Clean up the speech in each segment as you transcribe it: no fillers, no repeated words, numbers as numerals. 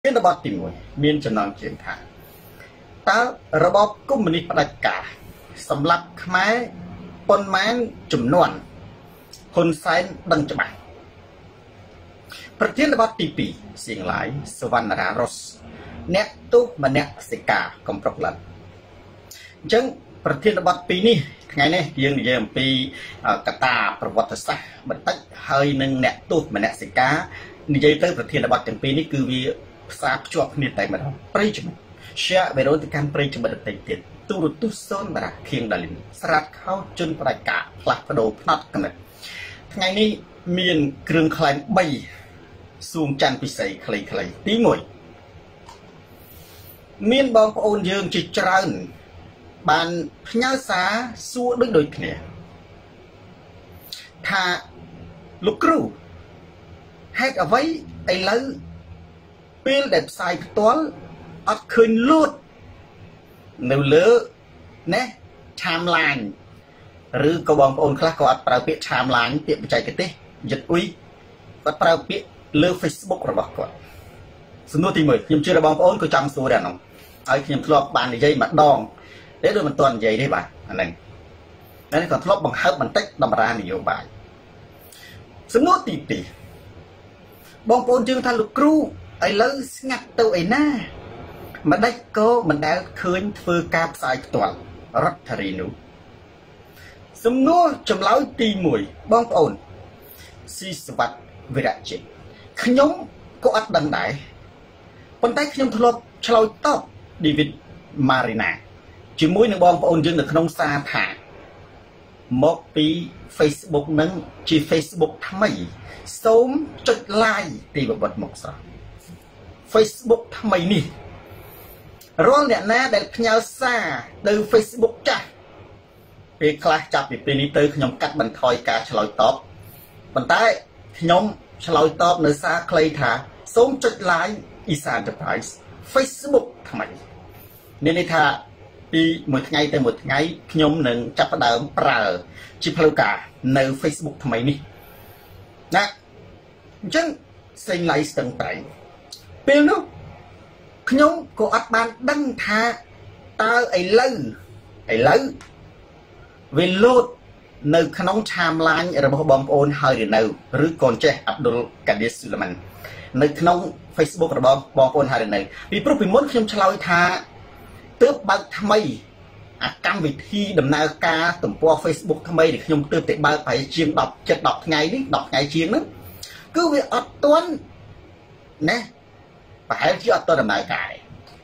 ระบอบตีมวยมีนจำนวนเชียงทางตาระบอบกุมนิปดักกาสำหรับขมายปนไม้จุ่มนวลคนไซน์ดังจะมาประเทศระบอบตีปีเสียงหลายสวรรณราโรสเนตุมันเนสิกากำปรกลันจังประเทศระบอบปีนี้ไงเนี่ยยังปีกตาประวัติศาสตร์มันตั้งเฮยหนึ่งเนตุมันเนสิกานี่ใจเตอร์ประเทศระบอบจังปีนี้คือวิสาบจวบนี่แต่มาแล้วปริจมันเชื่อเบโรติการปริจมันแต่เด็ดตูรุตุโซนมาเคียงดาลินสลัดเข้าจนประกาศพลัดประโดพนัดกันเลยไงนี่มีนเครื่องคลายใบสูงจันพิเศษคลายตีมวยมีนบองโอนยืงจิตรันบานพญาสาสู้ด้วยโดยเนี่ยถ้าลูกครูให้เอาไว้ไอ้เลือเปลี่ยนเด็ดใส่ตัวอัดคืนลูดเนื้อเลือเนี่ยชามลานหรือกบองโอนคลาก็อัดเปล่าเปียชามลานเปียใจกันเต้ยัดอุ้ยก็เปล่าเปียเลือเฟซบุ๊กระบอกก่อนสนุกที่มือยังเชื่อระบองโอนก็จำสูดแล้วน้องไอ้ยังทลบบานในใจมัดดองเดี๋ยวโดยมันตอนใหญ่ได้บ่าอันนั้นอันนี้ก็ทลบบังคับมันเต็กดำราในโยบายสนุกตีบองโอนจึงทันลูกครูไอ้เลืองัดตัวไอ้หน้ามาได้ก็มันได้คืนฟือกาบสายตัวรัฐรีนุสมนัวจำเล้าตีมวยบองโอนซีสวัสดิ์วิรัจิขยมก็อัดดังได้คนใต้ขยมทลบชลอยตอบดีวิดมารีนาจิมวยหนึ่งบองโอนจึงหนึ่งขนมซาถาหมกปีเฟซบุ๊กนั้นจีเฟซบุ๊กทำไมส้มจุดไลน์ตีบบทหมกซะเฟซบุ๊กทำไมนี่ร้อนเนี่ยนะแต่พญาซาดูเฟซบุ๊กจ้ะไปคลาจับปีนี้เตอขยมกัดบันทอยกาชลอยตอบบันใต้ขยมชลอยตอบเนื้อซาเคลถาส้มจุดไลน์อีสานเดอะไพรส์เฟซบุ๊กทำไมเนี่ยในท่าปีหมดไงแต่หมดไงขยมหนึ่งจับประเดิมเปล่าจิพลูกาในเฟซบุ๊กทำไมนี่นะจังเซ็งไลส์ตั้งแต่เปลี่ยนนู้ขยมก็อัดบานดังท่าตาไอ้เลือเวลโลดในขนมชามล้านระบบบอมโอนเฮอร์เนอหรือกอนเจอับดุลกาดิสุลมันในขนมเฟซบุ๊กระบบบอมโอนเฮอร์เนอปีปรุปีมดขยมชลอยท่าเติบบักทำไมกรรมวิธีดำเนินการตุ่มปอเฟซบุ๊กทำไมเด็กขยมเติบเตะบักไปเชียงดอกเจ็ดดอกไงนี่ดอกไงเชียงนั้นcứ việc ở tuần nè phải chỉ ở tuần làm đại cải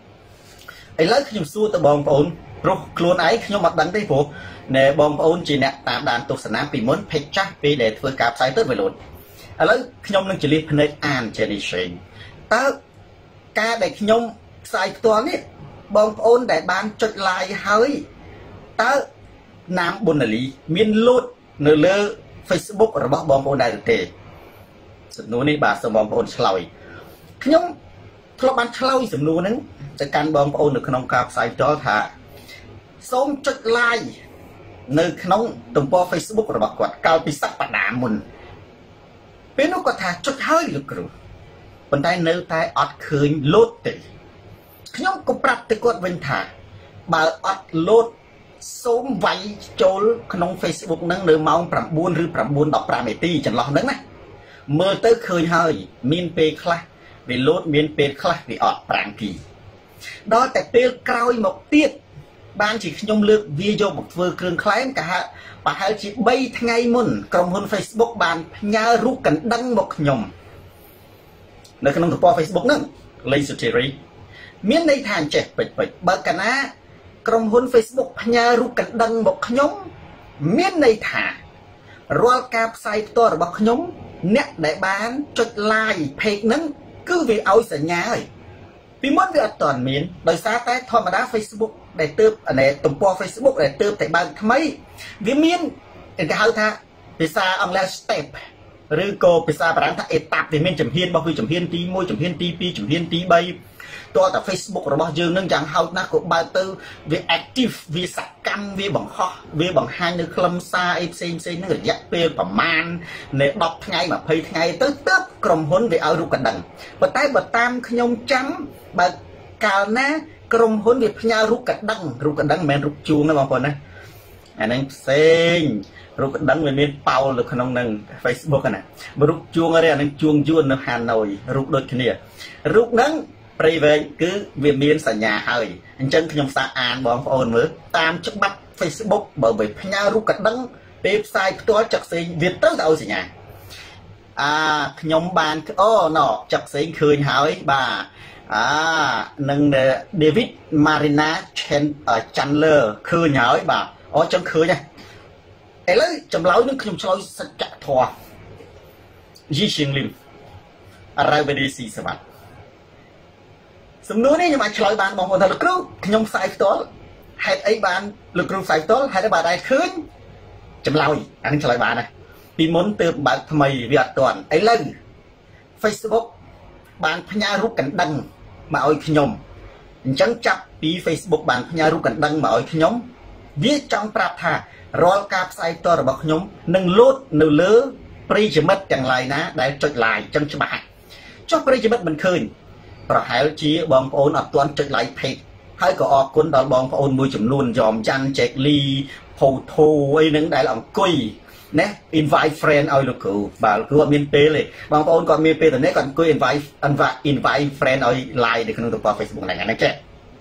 ấy lấy khi nhung xua từ bong ôn rồi luôn ấy khi nhung mặt đắng đây phụ nè bong ôn chỉ nè tạm đàn tục sản bị muốn phải chắc vì để vừa cạp sai tới về luôn ấy lấy khi nhung nâng chỉ liệt nơi an trên đi xuyên ta ca để khi nhung sai tuần ấy bong ôn để bán chốt lại hơi ta nam buồn là lý miên lút nửa lơ Facebook rồi bong bong ôn đại đượcสนุนี่บาสมองโอนฉลอยขยมทลบันฉลอยสนุนั้นจากการบองโอนในขนมกาบใส่จอถาส้มจุดไลน์ในขนมตุ่มปอเฟซบุ๊กระบกวดเกาปีสักปะดามุนเป็นนกกระถาจุดเฮ้ยลูกครูคนใต้เนื้อใต้อัดคืนโลดติขยมก็ปรับตะกวดเวนถาบาอัดโลดส้มไวโจลขนมเฟซบุ๊กนั้นเนื้อเมาปรับบุญหรือปรับบุญดอกปลาเมตีจันหลอกนั้นนะเมื่อเตอเคยเฮยมีนเปคลาวิโลดมีนเปคลาวิออดปรางกีดอแต่เปลกราวหมกเตี้ยบ้านจีขยมเลือกวิโยบกเฟอร์เครื่องคล้ายกะฮะป่าเฮจีใบทั้งไงมุนกรมหุ่นเฟซบุ๊กบ้านญารู้กันดังบกยมในขนมถูกปอเฟซบุ๊กนั่นเลยสุดเจริมีนในทางเจ็บปิดเบิกกันนะกรมหุ่นเฟซบุ๊กญารู้กันดังบกยมมีนในทางรัวกาบใส่ตัวบกยมเนี่ยได้บ้านจุดลายเพจนั้นคือวิเอาสัญญาเลยปีมดวิอัตตอนมีนโดยซาแต่ธรรมดาเฟซบุ๊กได้เติบอันไหนตุ่มปอเฟซบุ๊กได้เติบแต่บ้านทำไมวิมีนเอ็นกะเฮาท่าพิซาอังเลสเต็ปឬក៏ភាសាបារាំងថាអេតាប់វាមានជំហានរបស់វាជំហានទី1ជំហានទី2ជំហានទី3តើតា Facebook របស់យើងនឹងយ៉ាងហោចណាស់ក៏បើកទៅវា active វាសកម្មវាបង្ហោះវាបង្ហាញនៅខ្លឹមសារអីផ្សេងនឹងរយៈពេលប្រមាណនៃ10ថ្ងៃ20ថ្ងៃទៅទើបក្រុមហ៊ុនវាឲ្យរូបកណ្ដឹងប៉ុន្តែបើតាមខ្ញុំចាំបើកាលណាក្រុមហ៊ុនវាផ្ញើរូបកណ្ដឹងមិនមែនរូបជួងទេបងប្អូនណាអាហ្នឹងផ្សេងរូបកណ្ដឹងវាមានប៉ោលនៅក្នុងនឹង Facebook ណារូបជួងអីអាហ្នឹងជួងយួននៅហាណូយរូបដូចគ្នារូបហ្នឹងព្រៃវែងគឺវាមានសញ្ញាហើយអញ្ចឹងខ្ញុំសាកអានបងប្អូនមើលតាមច្បាប់ Facebook បើវាផ្ញើរូបកណ្ដឹងពេលផ្សាយផ្ទាល់ចាក់ផ្សេងវាត្រូវតែឲ្យសញ្ញាខ្ញុំបានចាក់ផ្សេងឃើញហើយបាទនឹង David Marina Chandler ឃើញហើយបាទចឹងឃើញឥឡូវចម្លើយនឹងខ្ញុំឆ្លើយសច្ចធម៌យីជាងលឹមរ៉ាវេឌីស៊ីសវ៉ាត់សំណួរនេះខ្ញុំអាចឆ្លើយបានបងប្អូនថាលោកគ្រូខ្ញុំផ្សាយផ្ទាល់ហេតុអីបានលោកគ្រូផ្សាយផ្ទាល់ហេតុអីបានដែរឃើញចម្លើយអានឹងឆ្លើយបានណាពីមុនទើបបើកថ្មីវាអត់ទាន់ឥឡូវ Facebook បានផ្ញើរូបកណ្ដឹងមកឲ្យខ្ញុំអញ្ចឹងចាប់ពី Facebook បានផ្ញើរូបកណ្ដឹងមកឲ្យខ្ញុំវាចង់ប្រាប់ថារាល់ការផ្សាយផ្ទាល់របស់ខ្ញុំនឹងលោតនៅលើប្រិយមិត្តទាំងឡាយណាដែលចុច like ចឹងច្បាស់ចុះប្រិយមិត្តមិនឃើញប្រហែលជាបងប្អូនអត់ទាន់ចុច like page ហើយក៏អរគុណដល់បងប្អូនមួយចំនួនយ៉មចាន់ចេកលីផូថូអីហ្នឹងដែលអង្គុយណា invite friend ឲ្យលោកគ្រូបាទលោកគ្រូអត់មានពេលទេបងប្អូនគាត់មានពេលតែនេះគាត់អង្គុយ invite friend ឲ្យ like នៅក្នុងទំព័រ Facebook ហ្នឹងចេះ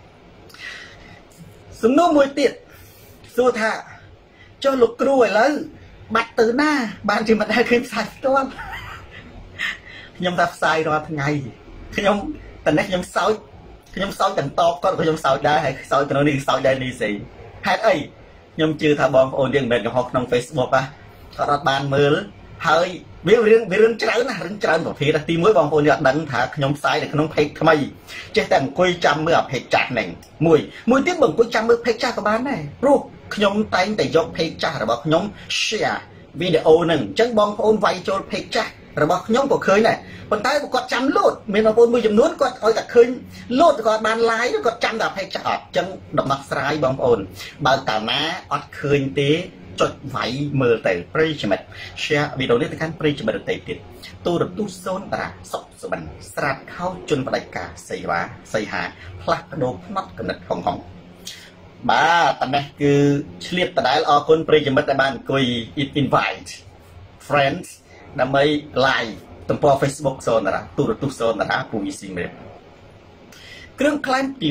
សំណួរមួយទៀតសួរថាចុះលោកគ្រូឥឡូវបាត់ទៅណាបានជាមិនដែលឃើញផ្សាយផ្ទាល់ខ្ញុំថាផ្សាយរាល់ថ្ងៃខ្ញុំតែនេះខ្ញុំសោចទាំងតបគាត់ក៏ខ្ញុំសោចដែរហើយសោចទៅនេះសោចដែរនេះស្អីហេតុអីខ្ញុំជឿថាបងប្អូនយើងមិនមែនកំហុសក្នុង Facebook គាត់អត់បានមើលហើយវារឿងច្រើនណាស់រឿងច្រើនប្រភេទទី1បងប្អូនយើងអត់ដឹងថាខ្ញុំផ្សាយនៅក្នុង page ថ្មីចេះតែអង្គុយចាំមើលអា page ចាស់ហ្នឹងមួយទៀតបើអង្គុយចាំមើល page ចាស់ក៏បានដែរព្រោះខ្ញុំតែងតែយក page ចាស់របស់ខ្ញុំ share វីដេអូហ្នឹងអញ្ចឹងបងប្អូនវាយចូល page ចាស់របស់ខ្ញុំក៏ឃើញដែរប៉ុន្តែគាត់ចាំលោតមានបងប្អូនមួយចំនួនគាត់ឲ្យតែឃើញលោតគាត់បាន live គាត់ចាំតែ page ចាស់អត់អញ្ចឹងដំណោះស្រាយបងប្អូនបើកាលណាអត់ឃើញទេចុចវាយមើលទៅប្រិយមិត្ត share វីដេអូនេះទៅកាន់ប្រិយមិត្តដទៃទៀតទូរទស្សន៍សូនតារាសុខសុបិនស្រាតខោជន់ផ្ដាច់ការសីហាផ្លាស់ប្ដូរផ្នត់កំណត់ហងបាទតែនេះគឺឆ្លៀតដដែលអរគុណប្រិយមិត្តដែលបានអង្គុយ invite friends ដើម្បី live ទំព័រ Facebook សូនតារាទូរទស្សន៍សូនតារាពូវីស៊ីមេគ្រឿងក្លែមទី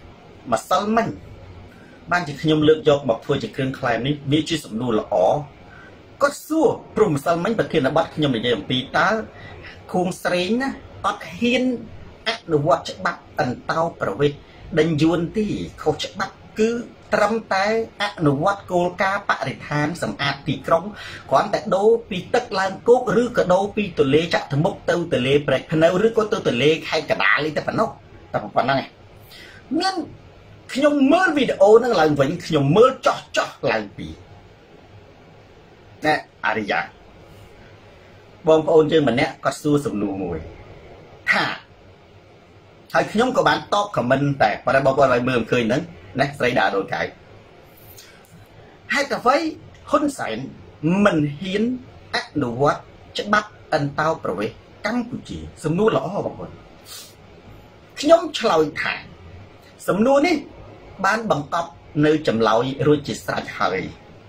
2ម្សិលមិញបានជាខ្ញុំលើកយកមកធ្វើជាគ្រឿងក្លែមនេះវាជាសំណួរល្អគាត់សួរព្រមម្សិលមិញប្រធានបទខ្ញុំនិយាយអំពីតើខួងស្រេងណាអត់ហ៊ានអនុវត្តច្បាប់អន្តោប្រវេសន៍ដេញយួនទីខុសច្បាប់គឺត្រឹមតែអនុវត្តគោលការណ៍បរិស្ថានសម្អាតទីក្រុងគ្រាន់តែដូរពីទឹកឡើងគោកឬក៏ដូរពីទន្លេចតុមុខទៅទន្លេព្រែកភ្នៅឬក៏ទៅទន្លេខេត្តកណ្ដាលទៅប៉ុណ្ណោះតែប៉ុណ្ណឹងឯងមានខ្ញុំមើលវីដេអូហ្នឹងឡើងវិញខ្ញុំមើលចោះឡើងពីណែអរិយាបងប្អូនយើងម្នាក់គាត់សួរសំណួរមួយថាហើយខ្ញុំក៏បានតបខមមិនតែប៉ុន្តែបងប្អូនឲ្យមើលឃើញហ្នឹងណាស្រីដាដូចកៅហេតុអ្វីហ៊ុនសែនមិនហ៊ានអនុវត្តច្បាប់អន្តោប្រវេសន៍កម្ពុជាសំណួរល្អបងប្អូនខ្ញុំឆ្លើយថាសំណួរនេះបានបង្កប់នៅចម្លើយរួចជាស្រេចហើយ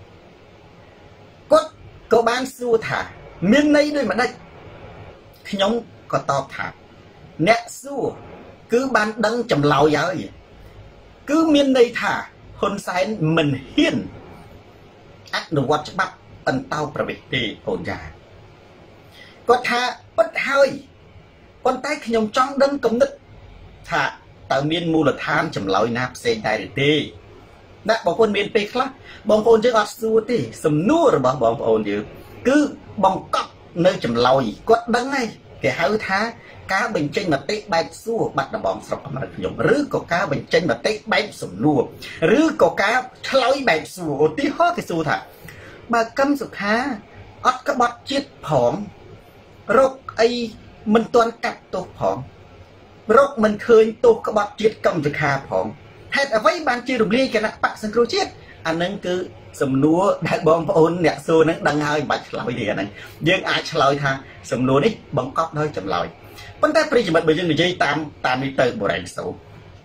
គាត់ក៏បានសួរថាមានន័យដូចម្ដេចខ្ញុំក៏តបថាអ្នកសួរគឺបានដឹងចម្លើយហើយគឺមានន័យថាហ៊ុនសែនមិនហ៊ានអនុវត្តច្បាប់អន្តោប្រវេសន៍ទេអូនចាគាត់ថាពិតហើយប៉ុន្តែខ្ញុំចង់ដឹងគំនិតថាតើមានមូលដ្ឋានចម្លើយណាផ្សេងដែរឬទេណាបងប្អូនមានពេលខ្លះបងប្អូនយើងអត់សួរទេសំណួររបស់បងប្អូនយើងគឺបង្កប់នៅចម្លើយគាត់ដឹងហើយគេហៅថាការបញ្ចេញមតិបែបសួរបាត់ដំបងស្រុកអាមេរិកខ្ញុំឬក៏ការបញ្ចេញមតិបែបសំណួរឬក៏ការឆ្លើយបែបសួរឧទាហរណ៍គេសួរថាបើកឹមសុខាអត់ក្បត់ជាតិផងរកអីមិនទាន់កាត់ទោសផងរកមិនឃើញទោសក្បត់ជាតិកម្មវិខាផងហេតុអ្វីបានជារំលាយគណៈបកសង្គ្រោះជាតិអានឹងគឺសំណួរដែលបងប្អូនអ្នកសួរនឹងដឹងហើយមិនបាច់ឆ្លើយទេអាហ្នឹងយើងអាចឆ្លើយថាសំណួរនេះបង្កប់ដោយចម្លើយប៉ុន្តែប្រិយមិត្តបើយើងនិយាយតាមនេះទៅបូរ៉េងសូ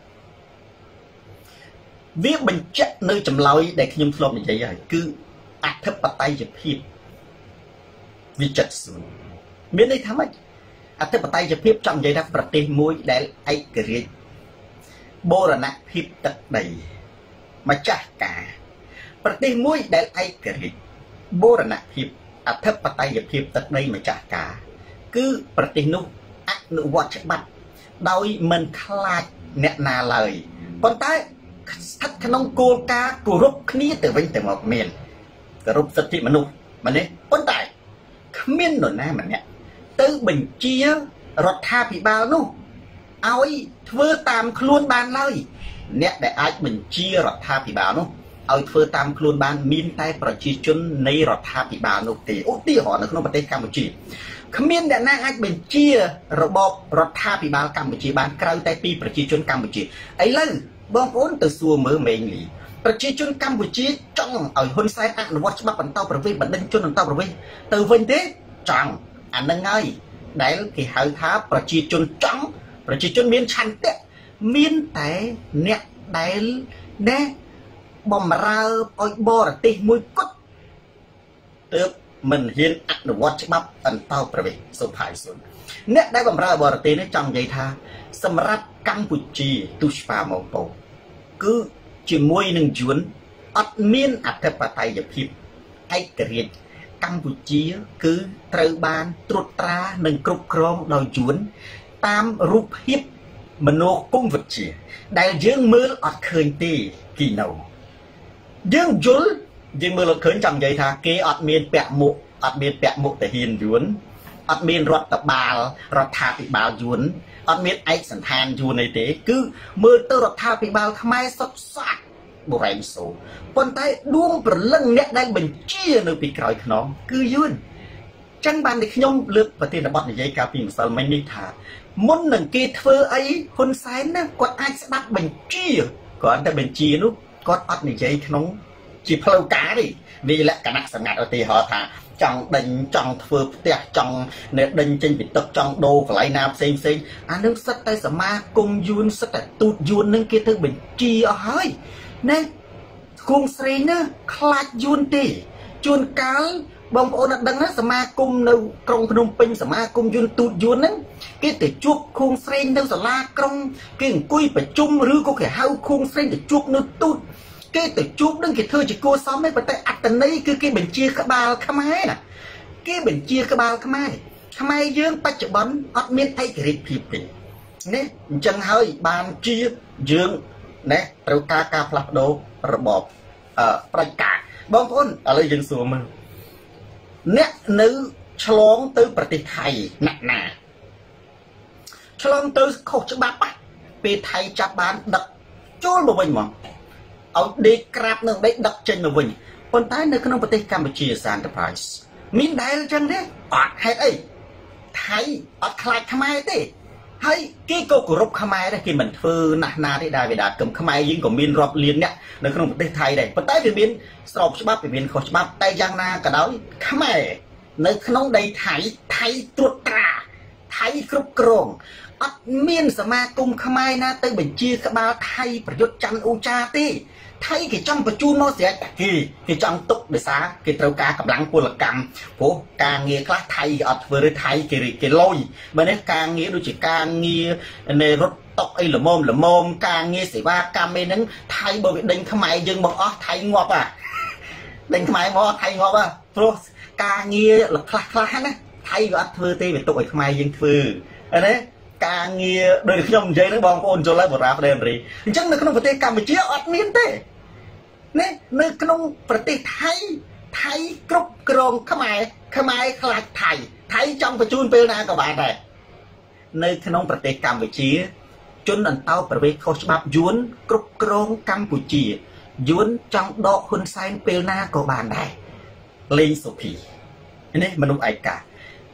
វាបញ្ជាក់នៅចម្លើយដែលខ្ញុំធ្លាប់និយាយហើយគឺអធិបតេយ្យភាពវិចិត្រសួនមានន័យថាម៉េចអធិបតេយ្យភាពចង់និយាយថាប្រទេសមួយដែលឯករាជ្យបូរណភាពទឹកដីម្ចាស់ការប្រទេសមួយដែលឯករាជ្យបូរណភាពអធិបតេយ្យភាពទឹកដីម្ចាស់ការគឺប្រទេសនោះអនុវត្តច្បាប់ដោយមិនខ្លាចអ្នកណាឡើយប៉ុន្តែស្ថិតក្នុងគោលការណ៍គោរពគ្នាទៅវិញទៅមកមានគោរពសិទ្ធិមនុស្សម្នេះប៉ុន្តែគ្មាននរណាម្នាក់ទៅបញ្ជារដ្ឋាភិបាលនោះឲ្យធ្វើតាមខ្លួនបានឡើយអ្នកដែលអាចបញ្ជារដ្ឋាភិបាលនោះឲ្យធ្វើតាមខ្លួនបានមានតែប្រជាជននៃរដ្ឋាភិបាលនោះទេឧទាហរណ៍នៅក្នុងប្រទេសកម្ពុជាគ្មានអ្នកណាអាចបញ្ជារបបរដ្ឋាភិបាលកម្ពុជាបានក្រៅតែពីប្រជាជនកម្ពុជាឥឡូវបងប្អូនទៅសួរមើលមេងលីប្រជាជនកម្ពុជាចង់ឲ្យហ៊ុនសែនអនុវត្តច្បាប់បន្តប្រវេសន៍បណ្ដឹងជនបន្តប្រវេសន៍ទៅវិញទេចង់អានឹងហើយដែលគេហៅថាប្រជាជនចង់ប្រជាជនមានឆន្ទៈមានតែអ្នកដែលណែបំរើឲ្យបរទេសមួយគត់ទើបមិនហ៊ានអនុវត្តច្បាប់អន្តោប្រវេសន៍សុផាយសុនអ្នកដែលបំរើបរទេសនេះចង់និយាយថាសម្រាប់កម្ពុជាទុស្វាមកពោគឺជាមួយនឹងយួនអត់មានអធិបតេយ្យភាពឯករាជ្យកម្ពុជាគឺត្រូវបានត្រួតត្រានិងគ្រប់គ្រងដោយយួនតាមរូបភាពមនោគមវិជ្ជាដែលយើងមើលអត់ឃើញទេគីណូយើងយល់យើងមើលអត់ឃើញចង់និយាយថាគេអត់មានពាក់មុខអត់មានពាក់មុខតាហ៊ានយួនអត់មានរដ្ឋបាលរដ្ឋាភិបាលយួនអត់មានឯកសណ្ឋានយួនអីទេគឺមើលទៅរដ្ឋាភិបាលខ្មែរសុទ្ធសាធបូរ៉េងសូប៉ុន្តែដួងប្រលឹងអ្នកដែលបញ្ជានៅពីក្រោយខ្នងគឺយួនចឹងបានតែខ្ញុំលើកប្រធានបទនិយាយកាលពីម្សិលមិញនេះថាមុននឹងគេធ្វើអីហ៊ុនសែនណាគាត់អាចស្ដាប់បញ្ជាគាត់តែបញ្ជានោះគាត់អត់និយាយក្នុងជាផ្លូវការទេវាលក្ខណៈសម្ងាត់ឧទាហរណ៍ថាចង់ដេញចង់ធ្វើផ្ទះចង់អ្នកដេញចេញពីទឹកចង់ដូរកន្លែងណាផ្សេងអានឹងសិតតែសមាគមយួនសិតតែទូតយួននឹងគេទៅបញ្ជាអស់ហើយណែគង់ស្រីណាខ្លាចយួនទេជួនកាលបងប្អូនអត់ដឹងណាសមាគមនៅក្រុងភ្នំពេញសមាគមយួនទូតយួនហ្នឹងគេទៅជួបខួងស្រេងនៅសាលាក្រុងគេអង្គុយប្រជុំឬក៏គេហៅខួងស្រេងទៅជួបនៅទូតគេទៅជួបនឹងគេធ្វើជាគួសមទេប៉ុន្តែអត្តន័យគឺគេបញ្ជាក្បាលខ្មែរណាគេបញ្ជាក្បាលខ្មែរយើងបច្ចុប្បន្នអត់មានឯករាជ្យភាពទេនេះអញ្ចឹងហើយបានជាយើងណែត្រូវការផ្លាស់ប្ដូររបបប្រជាការបងប្អូនឥឡូវយើងសួរមើលអ្នកនៅឆ្លងទៅប្រទេសថៃណាក់ណាឆ្លងទៅខុសច្បាប់ពេលថៃចាប់បានដឹកចូលមកវិញមកឲ្យដេកក្រាបនឹងដេកដឹកចេញមកវិញប៉ុន្តែនៅក្នុងប្រទេសកម្ពុជាសានតប្រៃសមានដែលអញ្ចឹងទេអត់ហេតុអីថៃអត់ខ្លាចខ្មែរទេហើយគេក៏គោរពខ្មែរដែរគេមិនធ្វើណាស់ណាទេដែលវាដាក់គំខ្មែរយើងក៏មានរាប់លានអ្នកនៅក្នុងប្រទេសថៃដែរប៉ុន្តែវាមានស្របច្បាប់វាមានខុសច្បាប់តែយ៉ាងណាក៏ដោយខ្មែរនៅក្នុងដីថៃត្រួតត្រាថៃគ្រប់គ្រងអត់មានសមាគមខ្មែរណាទៅបញ្ជាក្បាលថៃប្រយុទ្ធច័ន្ទអ៊ូចាទេថៃគេចង់បញ្ជូនមកស្រេចតែគេចង់ទុកដោយសារគេត្រូវការកម្លាំងពលកម្មព្រោះការងារខ្លះថៃអត់ធ្វើឬថៃគេលុយបើនេះការងារដូចជាការងារនៃរត់តុកអីល្មមការងារសេវាកម្មអីហ្នឹងថៃបើវាដេញខ្មែរយើងមកអស់ថៃងាប់ដេញខ្មែរមកថៃងាប់ព្រោះការងារខ្លះណាថៃវាអត់ធ្វើទេវាទុកឲ្យខ្មែរយើងធ្វើណាការងារដូចខ្ញុំនិយាយហ្នឹងបងប្អូនចូលហើយបរាប្រទេសអាមេរិកអញ្ចឹងនៅក្នុងប្រទេសកម្ពុជាអត់មានទេណានៅក្នុងប្រទេសថៃគ្រប់គ្រងខ្មែរខ្លាចថៃចង់បញ្ជូនពេលណាក៏បានដែរនៅក្នុងប្រទេសកម្ពុជាជនអន្តោប្រវេសន៍ខុសច្បាប់យួនគ្រប់គ្រងកម្ពុជាយួនចង់ដកហ៊ុនសែនពេលណាក៏បានដែរលេងសុភីនេះមនុស្សឯកា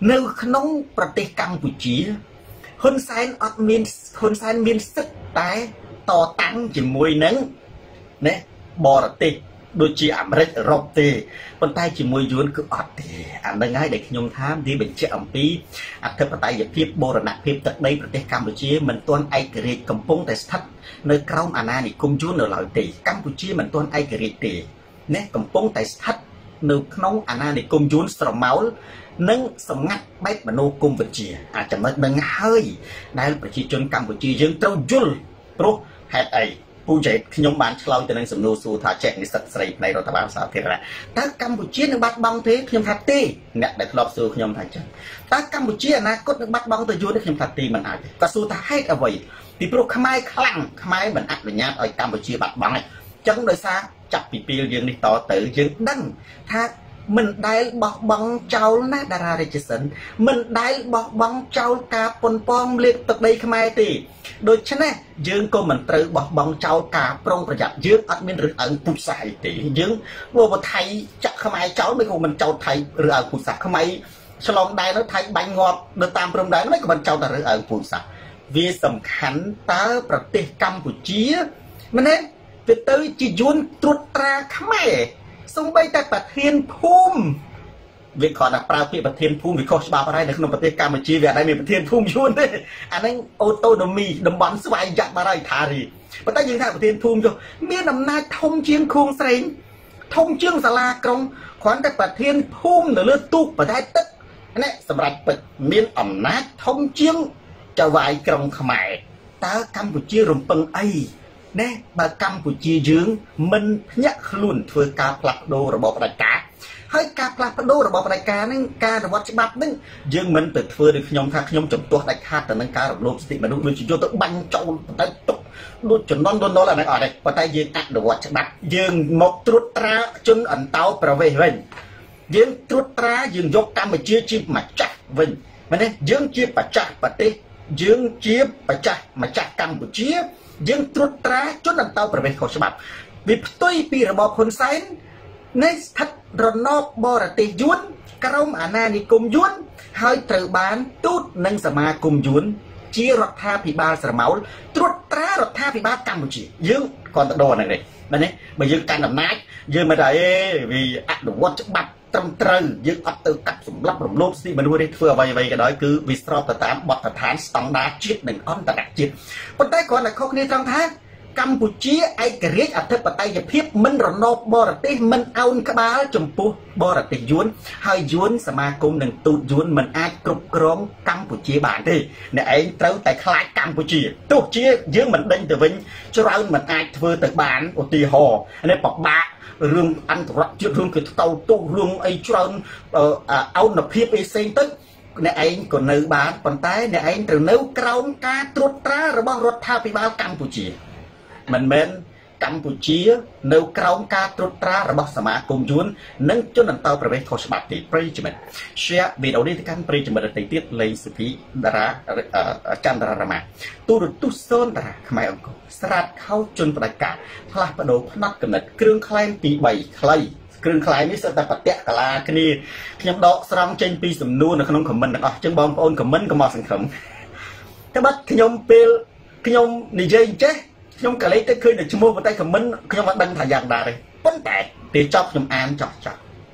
នៅក្នុងប្រទេសកម្ពុជាហ៊ុនសែនអត់មានហ៊ុនសែនមានសិទ្ធិតែតតាំងជាមួយនឹងណាបរទេសដូចជាអាមេរិកអឺរ៉ុបទេប៉ុន្តែជាមួយយួនគឺអត់ទេអានឹងហើយដែលខ្ញុំថាវាបញ្ជាក់អំពីអធិបតេយ្យភាពបូរណភាពទឹកដីប្រទេសកម្ពុជាមិនទាន់ឯករាជ្យកំពុងតែស្ថិតនៅក្រោមអាណានិគមយួននៅឡើយទេកម្ពុជាមិនទាន់ឯករាជ្យទេណាកំពុងតែស្ថិតនៅក្នុងអាណានិគមយួនស្រមោលនិងសម្ងាត់បែបមនោគមវិជ្ជាអាចចំណុចនឹងហើយដែលប្រជាជនកម្ពុជាយើងត្រូវយល់ព្រោះហេតុអីពូចែកខ្ញុំបានឆ្លើយទៅនឹងសំណួរសួរថាចែកនិស្សិតស្រីផ្នែករដ្ឋបាលសាធារណៈតើកម្ពុជានឹងបាត់បង់ទេខ្ញុំថាទេអ្នកដែលធ្លាប់សួរខ្ញុំថាចឹងតើកម្ពុជាអនាគតនឹងបាត់បង់ទៅយូរទេខ្ញុំថាទេមិនអាចទេក៏សួរថាហេតុអ្វីពីព្រោះខ្មែរខ្លាំងខ្មែរមិនអនុញ្ញាតឲ្យកម្ពុជាបាត់បង់ទេចឹងដោយសារចាប់ពីពេលយើងនេះតទៅយើងដឹងថាមិនដែលបោះបង់ចោលណាតារារាជសិនមិនដែលបោះបង់ចោលការប៉ុនប៉ងលេខទឹកដីខ្មែរទេដូច្នេះយើងក៏មិនត្រូវបោះបង់ចោលការប្រុងប្រយ័ត្នយើងអត់មានរឹសអើងពុះសាយទេយើងបើថៃចាក់ខ្មែរចោលមិនក៏មិនចោលថៃឬអើងពុះសាខ្មែរឆ្លងដែរនៅថៃបាញ់ងាប់នៅតាមព្រំដែនមិនក៏មិនចោលតែរឹសអើងពុះសាវាសំខាន់តើប្រទេសកម្ពុជាម្នាក់វាទៅជាយួនត្រួតត្រាខ្មែរសំបីតែប្រធានភូមិវាគ្រាន់តែប្រើពាក្យប្រធានភូមិវាខុសច្បាប់ហើយនៅក្នុងប្រទេសកម្ពុជាវាអត់ដែលមានប្រធានភូមិយួនទេអាហ្នឹងអូតូណូមីតំបន់ស្វ័យយ័តបាត់ហើយថារីប៉ុន្តែយើងថាប្រធានភូមិចុះមានអំណាចធំជាងខួងស្រេងធំជាងសាលាក្រុងគ្រាន់តែប្រធានភូមិនៅលើទូកបដែតទឹកនេះសម្រាប់ពិតមានអំណាចធំជាងចៅហ្វាយក្រុងខ្មែរតើកម្ពុជារំពឹងអីណែបើកម្ពុជាយើងមិនភ្ញាក់ខ្លួនធ្វើការផ្លាស់ប្ដូររបបផ្ដាច់ការហើយការផ្លាស់ប្ដូររបបផ្ដាច់ការហ្នឹងការរវត្តច្បាប់ហ្នឹងយើងមិនទៅធ្វើដូចខ្ញុំថាខ្ញុំជំទាស់ដាច់ខាតទៅនឹងការរំលោភសិទ្ធិមនុស្សដូចជាយកទៅបាញ់ចោលទៅទុកដូចចំនួនដុលអាហ្នឹងអត់ទេប៉ុន្តែយើងអនុវត្តច្បាប់យើងមកត្រួតត្រាជនអន្តោប្រវេសន៍វិញយើងត្រួតត្រាយើងយកកម្ពុជាជាម្ចាស់វិញមែនទេយើងជាម្ចាស់ប្រទេសយើងជាម្ចាស់កម្ពុជាយើងត្រួតត្រាជនអន្តោប្រវេសន៍ខុសច្បាប់វាផ្ទុយពីរបបហ៊ុនសែននៃស្ថិតរណបបរទេសយួនក្រមអាណានិគមយួនហើយត្រូវបានទូតនិងសមាគមយួនជារដ្ឋាភិបាលស្រមោលត្រួតត្រារដ្ឋាភិបាលកម្ពុជាយើងគាត់ទៅដល់ហ្នឹងទេមែនទេបើយើងកាន់អំណាចយើងមិនដែរវាអនុវត្តច្បាប់ត្រឹមត្រូវយើងអត់ទៅកាប់សម្លាប់រំលោភសិទ្ធិមនុស្សទេធ្វើអ្វីក៏ដោយគឺវាស្របទៅតាមបទដ្ឋានស្តង់ដារជាតិនិងអន្តរជាតិប៉ុន្តែគ្រាន់តែខុសគ្នាត្រង់ថាកម្ពុជាឯករាជ្យអធិបតេយ្យភាពមិនរណបបរទេសមិនអោនក្បាលចំពោះបរទេសយួនហើយយួនសមាគមនឹងទូតយួនមិនអាចគ្រប់គ្រងកម្ពុជាបានទេអ្នកឯងត្រូវតែខ្លាចកម្ពុជាទោះជាយើងមិនដេញទៅវិញច្រើនមិនអាចធ្វើទៅបានឧទាហរណ៍នេះបបាក់រឿងអន្តរជាតិរឿងគឺតោទោសរឿងអីច្រើនអោនភាពអីផ្សេងទៅអ្នកឯងក៏នៅបានប៉ុន្តែអ្នកឯងត្រូវនៅក្រោមការត្រួតត្រារបស់រដ្ឋាភិបាលកម្ពុជាមិនមែនកម្ពុជានៅក្រោមការត្រួតត្រារបស់សមាគមយួននិងជនអន្តោប្រវេសន៍ខុសច្បាប់ទេប្រិយមិត្ត share វីដេអូនេះទៅកាន់ប្រិយមិត្តដទៃទៀតលេងសុភីតារាចន្ទរារមាទូរទស្សន៍សូនតារាខ្មែរអង្គរស្រាតខោជនផ្ដាច់ការផ្លាស់ប្ដូរផ្នែកកំណត់គ្រឿងខ្លែងទី3ខ្លីគ្រឿងខ្លែងនេះសិតតែបតៈកាឡាគ្នាខ្ញុំដកស្រង់ចេញពីសំណួរនៅក្នុងខមមិនទាំងអស់ចឹងបងប្អូនខមមិនកុំមកសង្ឃឹមតែបាត់ខ្ញុំពេលខ្ញុំនិយាយចេះខ្ញុំក៏លេចទៅឃើញតែឈ្មោះប៉ុន្តែខមមិនខ្ញុំអត់ដឹងថាយ៉ាងណាទេប៉ុន្តែពេលចប់ខ្ញុំអានចប់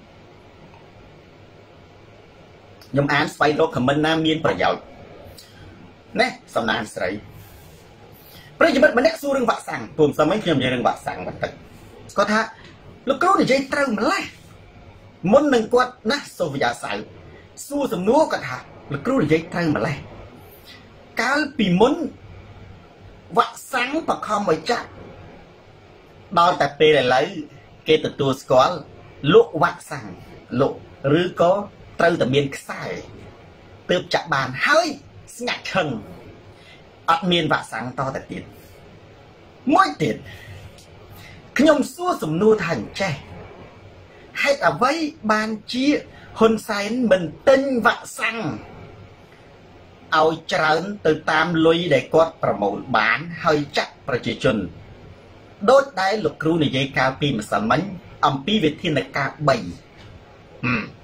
ខ្ញុំអានស្វែងរកខមមិនណាមានប្រយោជន៍ណែសំណានស្រីប្រិយមិត្តម្នាក់សួររឿងវាក់សាំងពុំសមខ្ញុំនិយាយរឿងវាក់សាំងបន្តិចគាត់ថាលោកគ្រូនិយាយត្រូវម្ល៉េះមុននឹងគាត់ណាសូវយ៉ាសៅសួរសំណួរគាត់ថាលោកគ្រូនិយាយត្រូវម្ល៉េះកាលពីមុនវាក់សាំងបខំឲ្យចាក់ដល់តែពេលឥឡូវគេទទួលស្គាល់លក់វាក់សាំងលក់ឬក៏ត្រូវតែមានខ្សែទើបចាក់បានហើយស្ងាត់ឈឹងអត់មានវាក់សាំងតទៅទៀតមួយទៀតខ្ញុំសួរសំណួរថាអញ្ចេះហេតុអ្វីបានជាហ៊ុនសែនមិនទិញវាក់សាំងឲ្យច្រើនទៅតាមលុយដែលគាត់ប្រមូលបានហើយចាក់ប្រជាជនដូចដែលលោកគ្រូនិយាយកាលពីម្សិលមិញអំពីវិធានការ3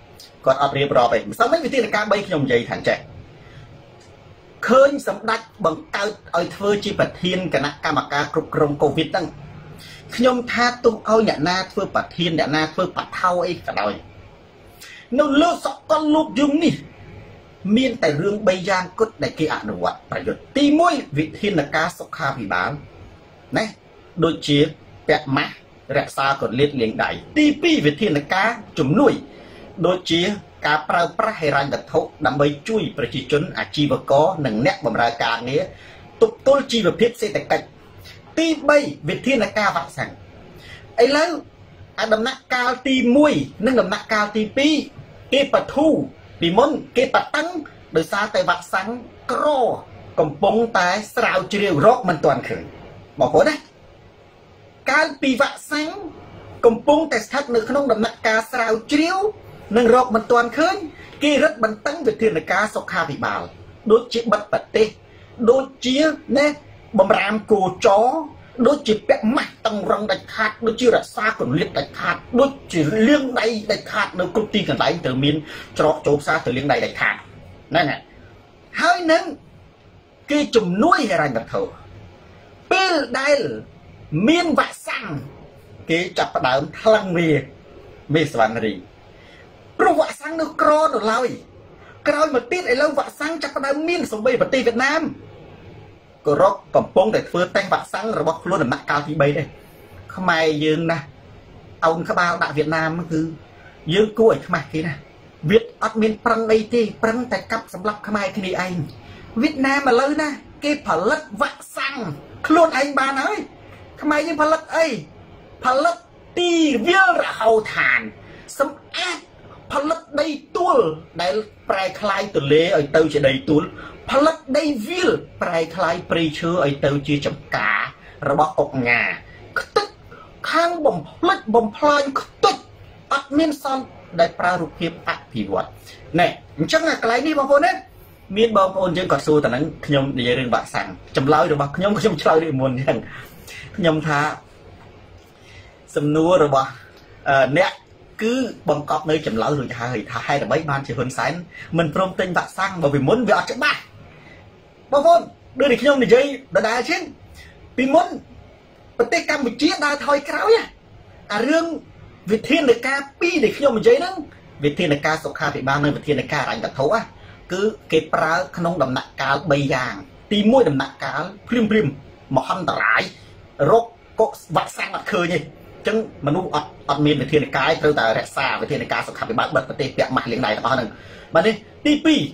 គាត់អត់រៀបរាប់ឯងមិនវិធានការ3ខ្ញុំនិយាយថាចេះឃើញសម្ដេចបង្កើតឲ្យធ្វើជាប្រធានគណៈកម្មការគ្រប់គ្រងកូវីដហ្នឹងខ្ញុំថាទុំឲ្យអ្នកណាធ្វើប្រធានអ្នកណាធ្វើបថោអីក៏ដោយនៅលើសកលលោកយំនេះមានតែរឿង3យ៉ាងគត់ដែលគេអនុវត្តប្រយុទ្ធទី1វិធានការសុខាភិបាលណាដូចជាពាក់ម៉ាស់រក្សាកុលាតលាងដៃទី2វិធានការជំនួយដូចជាការប្រើប្រាស់ហិរញ្ញវត្ថុដើម្បីជួយប្រជាជនអាជីវករនិងអ្នកបម្រើការងារទប់ទល់ជីវភាពសេដ្ឋកិច្ចទី3វិធានការវ៉ាក់សាំងឥឡូវអាដំណាក់កាលទី1និងដំណាក់កាលទី2គេបធូពីមុនគេបតឹងដោយសារតែវ៉ាក់សាំងក្រកំពុងតែស្រាវជ្រាវរកមិនទាន់ឃើញបងប្អូនណាកាលពីវ៉ាក់សាំងកំពុងតែស្ថិតនៅក្នុងដំណាក់កាលស្រាវជ្រាវនិងរកមិនទាន់ឃើញគេរឹតបន្តឹងវិធានការសុខាភិបាលដូចជាបិទប្រទេសដូចជាណែបំរាមគោចរដូចជាពាក់ម៉ាស់តឹងរឹងដាច់ខាតដូចជារក្សាគម្លាតដាច់ខាតដូចជាលាងដៃដាច់ខាតនៅគ្រប់ទីកន្លែងត្រូវមានច្រកចូលផ្សារទៅលាងដៃដាច់ខាតហ្នឹងហើយនឹងគេជំនួយហិរញ្ញវត្ថុពេលដែលមានវ៉ាក់សាំងគេចាប់ផ្ដើមថ្លឹងវាមេសវណ្ណរីព្រោះវ៉ាក់សាំងនៅក្រនៅឡើយក្រោយមកទៀតឥឡូវវ៉ាក់សាំងចាប់ផ្ដើមមានសម្បីប្រទេសវៀតណាមក៏រកកំពុងតែធ្វើតេស្តវ៉ាក់សាំងរបស់ខ្លួនដំណាក់កាលទី3ដែរខ្មែរយើងណាអោនក្បាលដាក់វៀតណាមគឺយើងគួរឲ្យខ្មាស់គេណាវៀតអត់មានប្រឹងអីទេប្រឹងតែកាប់សម្លាប់ខ្មែរគ្នាឯងវៀតណាមឥឡូវណាគេផលិតវ៉ាក់សាំងខ្លួនឯងបានហើយខ្មែរយើងផលិតអីផលិតទីវាលរហោឋានសម្អាតផលិតដីទួលដែលប្រែคล้ายទលេឲ្យទៅជាដីទួលផលិតដីវាលប្រែคล้ายព្រៃឈើឲ្យទៅជាចំការរបស់អុកញ៉ាខ្ទេចខាងបំផ្លិចបំផ្លាញខ្ទេចអត់មានសន្តិដែលប្រើរូបភាពអភិវឌ្ឍណែអញ្ចឹងអាកន្លែងនេះបងប្អូនណាមានបងប្អូនយើងក៏សួរតែនឹងខ្ញុំនិយាយរឿងវ៉ាក់សាំងចម្លើយរបស់ខ្ញុំឆ្លើយដូចមុនអញ្ចឹងខ្ញុំថាសំណួររបស់អ្នកគឺបង្កប់នៅចម្លើយរួចហើយថាហេតុអ្វីបានជាហ៊ុនសែនមិនព្រមទិញវ៉ាក់សាំងមកពីមុនវាអត់ច្បាស់បងប្អូនដូចនេះខ្ញុំនិយាយដដែលជាងពីមុនប្រទេសកម្ពុជាដើរថយក្រោយអារឿងវិធានការ2ដែលខ្ញុំនិយាយហ្នឹងវិធានការសុខាភិបាលនិងវិធានការហិរញ្ញវត្ថុគឺគេប្រើក្នុងដំណាក់កាល3យ៉ាងទី1ដំណាក់កាលភ្លាមមហន្តរាយរោគកុកវ៉ាក់សាំងអត់ឃើញទេចឹងមនុស្សអត់មានវិធានការត្រូវតែរក្សាវិធានការសុខាភិបាលបិទប្រទេសពាក់ម៉ាស់លាងដៃទាំងអស់ហ្នឹងបាទនេះទី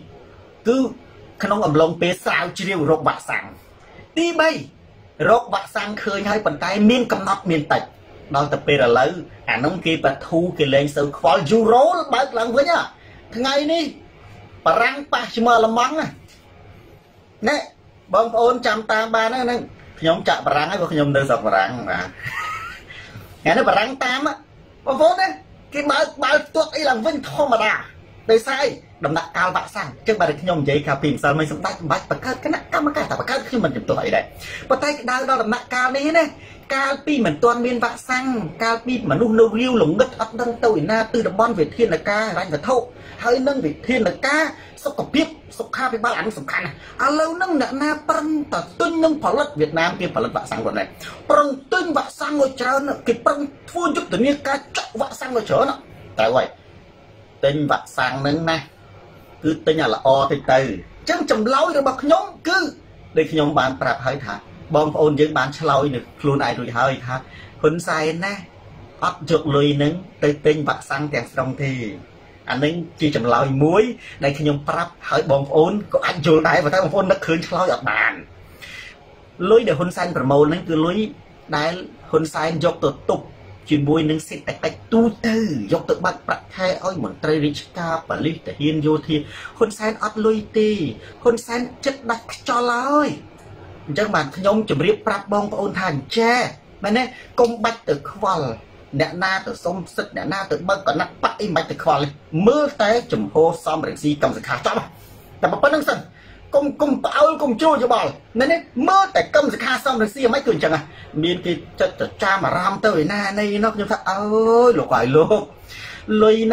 2គឺក្នុងអំឡុងពេលស្រាវជ្រាវរោគវ៉ាក់សាំងទី3រោគវ៉ាក់សាំងឃើញហើយប៉ុន្តែមានកំណត់មានតិចដល់ទៅពេលឥឡូវអានោះគេបធូគេលែងសូវខ្វល់យូរ៉ូបើកឡើងវិញថ្ងៃនេះបារាំងប៉ះជាមួយអាល្លឺម៉ង់ណែបងប្អូនចាំតាមបានហ្នឹងខ្ញុំចាក់បារាំងហើយព្រោះខ្ញុំនៅស្រុកបារាំងបាទថ្ងៃនេះបារាំងតាមបងប្អូនណាគេបើកផ្ទាត់អីឡើងវិញធម្មតាដោយសារដំណាក់កាលវ៉ាក់សាំងចឹងបាទខ្ញុំនិយាយកាលពីម្សិលមិញសម្ដេចសម្បាច់បង្កើតគណៈកម្មការតែបង្កើតខ្ញុំមិនជំទាស់អីដែរប៉ុន្តែក្តៅដល់ដំណាក់កាលនេះណាកាលពីមិនទាន់មានវ៉ាក់សាំងកាលពីមនុស្សនៅរាវល្ងឹតអត់ដឹងទៅឯណាទិតំបន់វិធានការហិរញ្ញវត្ថុហើយនឹងវិធានការសុខភាពសុខាភិបាលអានេះសំខាន់ណាឥឡូវហ្នឹងអ្នកណាប្រឹងតទិញនឹងផលិតវៀតណាមគេផលិតវ៉ាក់សាំងគាត់ដែរប្រឹងទិញវ៉ាក់សាំងឲ្យច្រើនគេប្រឹងធ្វើយុទ្ធនាការចាក់វ៉ាក់សាំងឲ្យច្រើនតែហើយទិញវ៉ាក់សាំងហ្នឹងណាគឺទិញឲ្យល្អតិចទៅអញ្ចឹងចម្លើយរបស់ខ្ញុំគឺដូចខ្ញុំបានប្រាប់ហើយថាបងប្អូនយើងបានឆ្លើយនៅខ្លួនឯងរួចហើយថាហ៊ុនសែនណាអត់យកលុយហ្នឹងទៅទិញវ៉ាក់សាំងទាំងស្រុងទេអានឹងជាចម្លើយមួយដែលខ្ញុំប្រាប់ឲ្យបងប្អូនក៏អាចយល់ដែរប៉ុន្តែបងប្អូននឹកឃើញឆ្លើយអត់បានលុយដែលហ៊ុនសែនប្រមូលហ្នឹងគឺលុយដែលហ៊ុនសែនយកទៅទប់ជាមួយនឹងសេដ្ឋកិច្ចទូទៅយកទៅបាត់ប្រាក់ខែឲ្យមន្ត្រីរាជការប៉ូលីសទាហានយោធាហ៊ុនសែនអត់លុយទេហ៊ុនសែនចិត្តដាច់ខ្យល់ហើយអញ្ចឹងបានខ្ញុំជម្រាបប្រាប់បងប្អូនថាអញ្ចេះមែនទេកុំបាច់ទៅខ្វល់អ្នកណាទៅសុំសិទ្ធអ្នកណាទៅបើកកណបអីមិនបាច់ទៅខ្វល់មើលតែចំហសំរងស៊ីកម្មសខាចប់តែប៉ុណ្្នឹងសិនកុំផ្អើលកុំជ្រួលយោបល់នេះមើលតែកម្មសខាសំរងស៊ីមិនគឺអញ្ចឹងមានគេចិត្តចាមអារម្មណ៍ទៅឯណានេះខ្ញុំថាអើយលោកហើយលោកលុយណា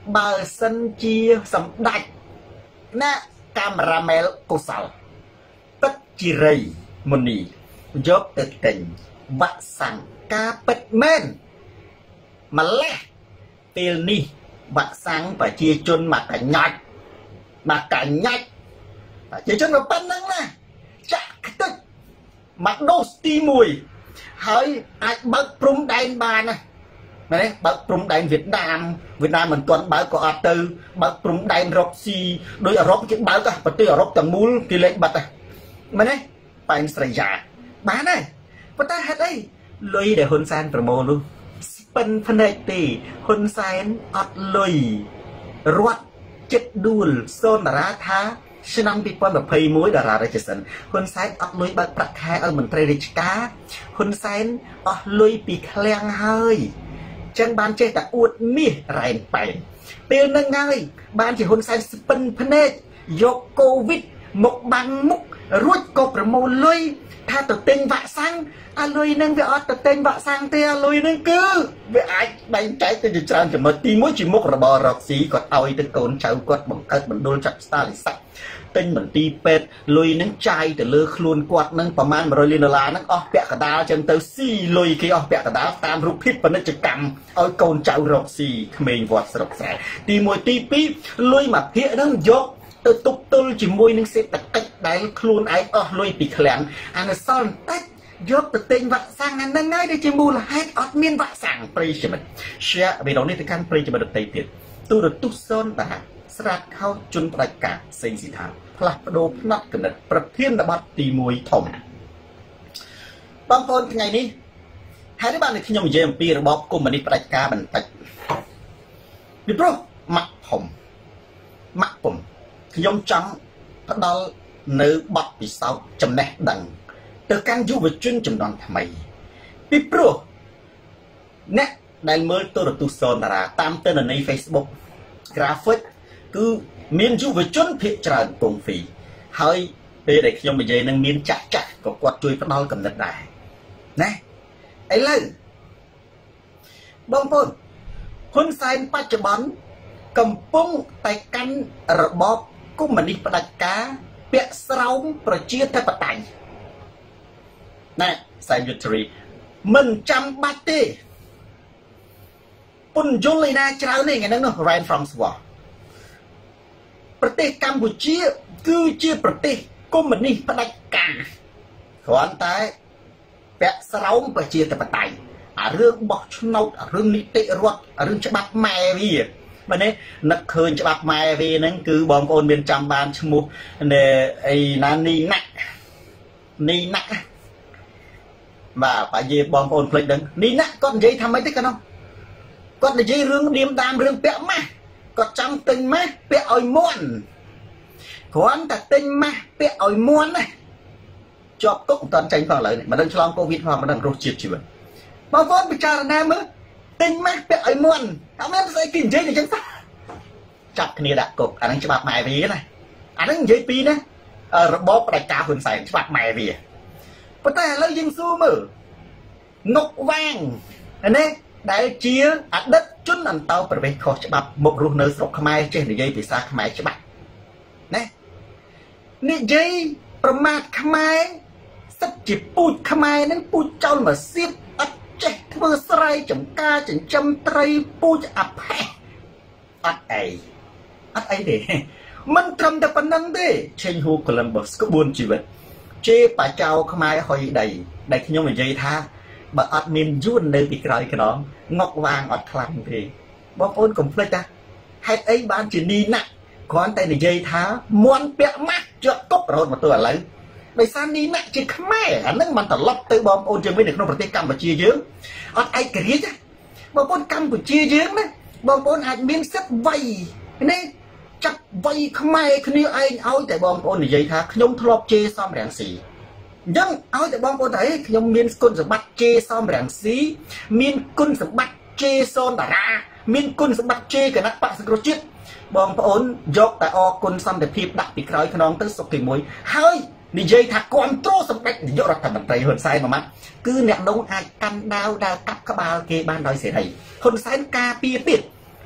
បើសិនជាសម្ដេចណាកាមេរ៉ាមែលកុសលទឹកជារីមុនីយកទៅទិញវ៉ាក់សាំងការពិតមែនម្លេះពេលនេះវ៉ាក់សាំងប្រជាជនមកកញ្ញាច់ប្រជាជនមកប៉ុណ្្នឹងណាចាក់ខ្ទេចមកដូសទី1ហើយអាចបើកព្រំដែនបានណាមែនទេបើកព្រំដែនវៀតណាមមិនទាន់បើកក៏អត់ទៅបើកព្រំដែនរុកស៊ីដោយអឺរ៉ុបគេបើកប្រទេសអឺរ៉ុបទាំងមូលគេលេខបាត់ហ្នឹងមែនទេប៉ែនស្រីយ៉ាបានហើយប៉ុន្តែហេតុអីលុយដែលហ៊ុនសែនប្រមូលនោះស្ពិនភ្នែកទេហ៊ុនសែនអត់លុយរត់ចិត្តដួលសូនតារាថាឆ្នាំ2021តារារាជសិនហ៊ុនសែនអត់លុយបើកប្រាក់ខែឲ្យមន្ត្រីរាជការហ៊ុនសែនអស់លុយពីឃ្លាំងហើយចឹងបានចេះតែអួតមាសរ៉ែនប៉ែនពេលហ្នឹងហើយបានជាហ៊ុនសែនស្ពិនភ្នែកយកកូវីដមកបាំងមុខរួចក៏ប្រមូលលុយថាទៅទិញវ៉ាក់សាំងអាលុយហ្នឹងវាអត់ទៅទិញវ៉ាក់សាំងទេអាលុយហ្នឹងគឺវាអាចបែងចែកទៅជាច្រើនចំណុចទី1ជាមុខរបររកស៊ីគាត់ឲ្យទៅកូនចៅគាត់បង្កើតមណ្ឌលចាត់ស្តារិស័កទិញមន្ទីរពេទ្យលុយហ្នឹងចាយទៅលើខ្លួនគាត់ហ្នឹងប្រមាណ$100 លានហ្នឹងអស់ពាក់កដាលចឹងទៅស៊ីលុយគេអស់ពាក់កដាលតាមរូបភាពពាណិជ្ជកម្មឲ្យកូនចៅរកស៊ីក្មេងវត្តស្រុកស្រែទី1ទី2លុយមួយភាគហ្នឹងយកទៅទប់ទល់ជាមួយនឹងសេដ្ឋកិច្ចដែលខ្លួនឯងអស់លុយពីឃ្លាំងអានសល់បន្តិចយកទៅទិញវ៉ាក់សាំងអាហ្នឹងហើយដែលជាមូលហេតុអត់មានវ៉ាក់សាំងប្រិយមិត្ត share វីដេអូនេះទៅកាន់ប្រិយមិត្តដទៃទៀតទូរទស្សន៍សូនតាស្រាតខោជន់ផ្ដាច់ការសេងស៊ីថាផ្លាស់ប្ដូរផ្នែកគណិតប្រធានបទទី1ធំបងប្អូនថ្ងៃនេះហើយបានខ្ញុំនិយាយអំពីរបបកុម្មុយនីសផ្ដាច់ការបន្តិចពីព្រោះម៉ាក់ធំម៉ាក់ពុំខ្ញុំចង់ផ្ដល់នៅបទពិសោធន៍ចំណេះដឹងទៅកាន់យុវជនចំនួនថ្មីពីព្រោះអ្នកដែលមើលទូរទស្សន៍សូនតារាតាមទិន្នន័យ Facebook graphic គឺមានយុវជនភាគច្រើនពងហ្វីហើយពេលដែលខ្ញុំនិយាយនឹងមានចាស់ក៏គាត់ជួយផ្ដល់កំណត់ដែរណាឥឡូវបងប្អូនហ៊ុនសែនបច្ចុប្បន្នកំពុងតែកាន់របបកុម្មុយនីសផ្ដាច់ការពាក់ស្រោមប្រជាធិបតេយ្យណែសែនយុទ្ធរីមិនចាំបាច់ទេពន្យល់ឯណាច្រើនទេថ្ងៃហ្នឹងនោះ Ryan from Swar ប្រទេសកម្ពុជាគឺជាប្រទេសកុម្មុយនីសផ្ដាច់ការគ្រាន់តែពាក់ស្រោមប្រជាធិបតេយ្យអារឿងបោះឆ្នោតអារឿងនីតិរដ្ឋអារឿងច្បាប់ម៉ែវាបាទនេះនឹកឃើញច្បាប់ម៉ែវាហ្នឹងគឺបងប្អូនមានចាំបានឈ្មោះអីណានីណាក់បាទបើនិយាយបងប្អូនភ្លេចដឹងនេះណាគាត់និយាយថាម៉េចទេកាលនោះគាត់និយាយរឿងឌៀមដាមរឿងពាក់ម៉ាស់គាត់ចង់ទិញម៉ាស់ពាក់ឲ្យមាន់គ្រាន់តែទិញម៉ាស់ពាក់ឲ្យមាន់ណាជាប់គុកមិនតាន់ចេញផងឥឡូវនេះមិនដឹងឆ្លងកូវីដផងមិនដឹងរសជាតិជីវិតបងប្អូនពិចារណាមើលទិញម៉ាស់ពាក់ឲ្យមាន់អត់មានស្អីគេនិយាយអញ្ចឹងសោះចាប់គ្នាដាក់គុកអាហ្នឹងច្បាប់ម៉ែវាណាអាហ្នឹងនិយាយពីណារបបផ្ដាច់ការហ៊ុនសែនច្បាប់ម៉ែវាប៉ុន្តែឥឡូវយើងសួរមើលងុកវាងណាដែលជាអតីតជនអន្តោប្រវេសន៍ខុសច្បាប់មករស់នៅស្រុកខ្មែរចេះនិយាយភាសាខ្មែរច្បាស់ណានិយាយប្រមាថខ្មែរសិតជាពូជខ្មែរនឹងពូជចោលមកសៀតអត់ចេះធ្វើស្រែចម្ការចិញ្ចឹមត្រីពូជអផេះអត់អីទេមិនត្រឹមតែប៉ុណ្្នឹងទេឆេងហ៊ូកូឡុំបូសក្បួនជីវិតជេបចៅខ្មែរហុយដីដែលខ្ញុំនិយាយថាបើអត់មានយួននៅពីក្រោយខ្នងងុកវាងអត់ខ្លាំងទេបងប្អូនកុំភ្លេចថាហេតុអីបានជានីណាក់គ្រាន់តែនិយាយថាមន់ពាក់ម៉ាស់ជាប់គុករហូតមកទល់ឥឡូវដោយសារនីណាក់ជាខ្មែរអានឹងមិនត្រឡប់ទៅបងប្អូនជើងវិញនៅក្នុងប្រទេសកម្ពុជាយើងអត់ឯករាជ្យបងប្អូនកម្ពុជាយើងណាបងប្អូនអាចមានសិទ្ធិវាយនេះចាក់វាយខ្មែរគ្នាឯងឲ្យតែបងប្អូននិយាយថាខ្ញុំធ្លាប់ជេរសំរងស៊ីអញ្ចឹងឲ្យតែបងប្អូនថាខ្ញុំមានគុណសម្បត្តិជេរសំរងស៊ីមានគុណសម្បត្តិជេរសូនតារាមានគុណសម្បត្តិជេរគណៈបក្សសង្គ្រោះជាតិបងប្អូនយកតែអគុណសន្តិភាពដាក់ពីក្រោយខ្នងទៅសុខទីមួយហើយនិយាយថាគ្រប់គ្រងសម្ដេចនាយករដ្ឋមន្ត្រីហ៊ុនសែនមួយម៉ាត់គឺអ្នកនងអាចកាន់ដាវដើរកាប់ក្បាលគេបានដោយសេរីហ៊ុនសែនការពារទៀត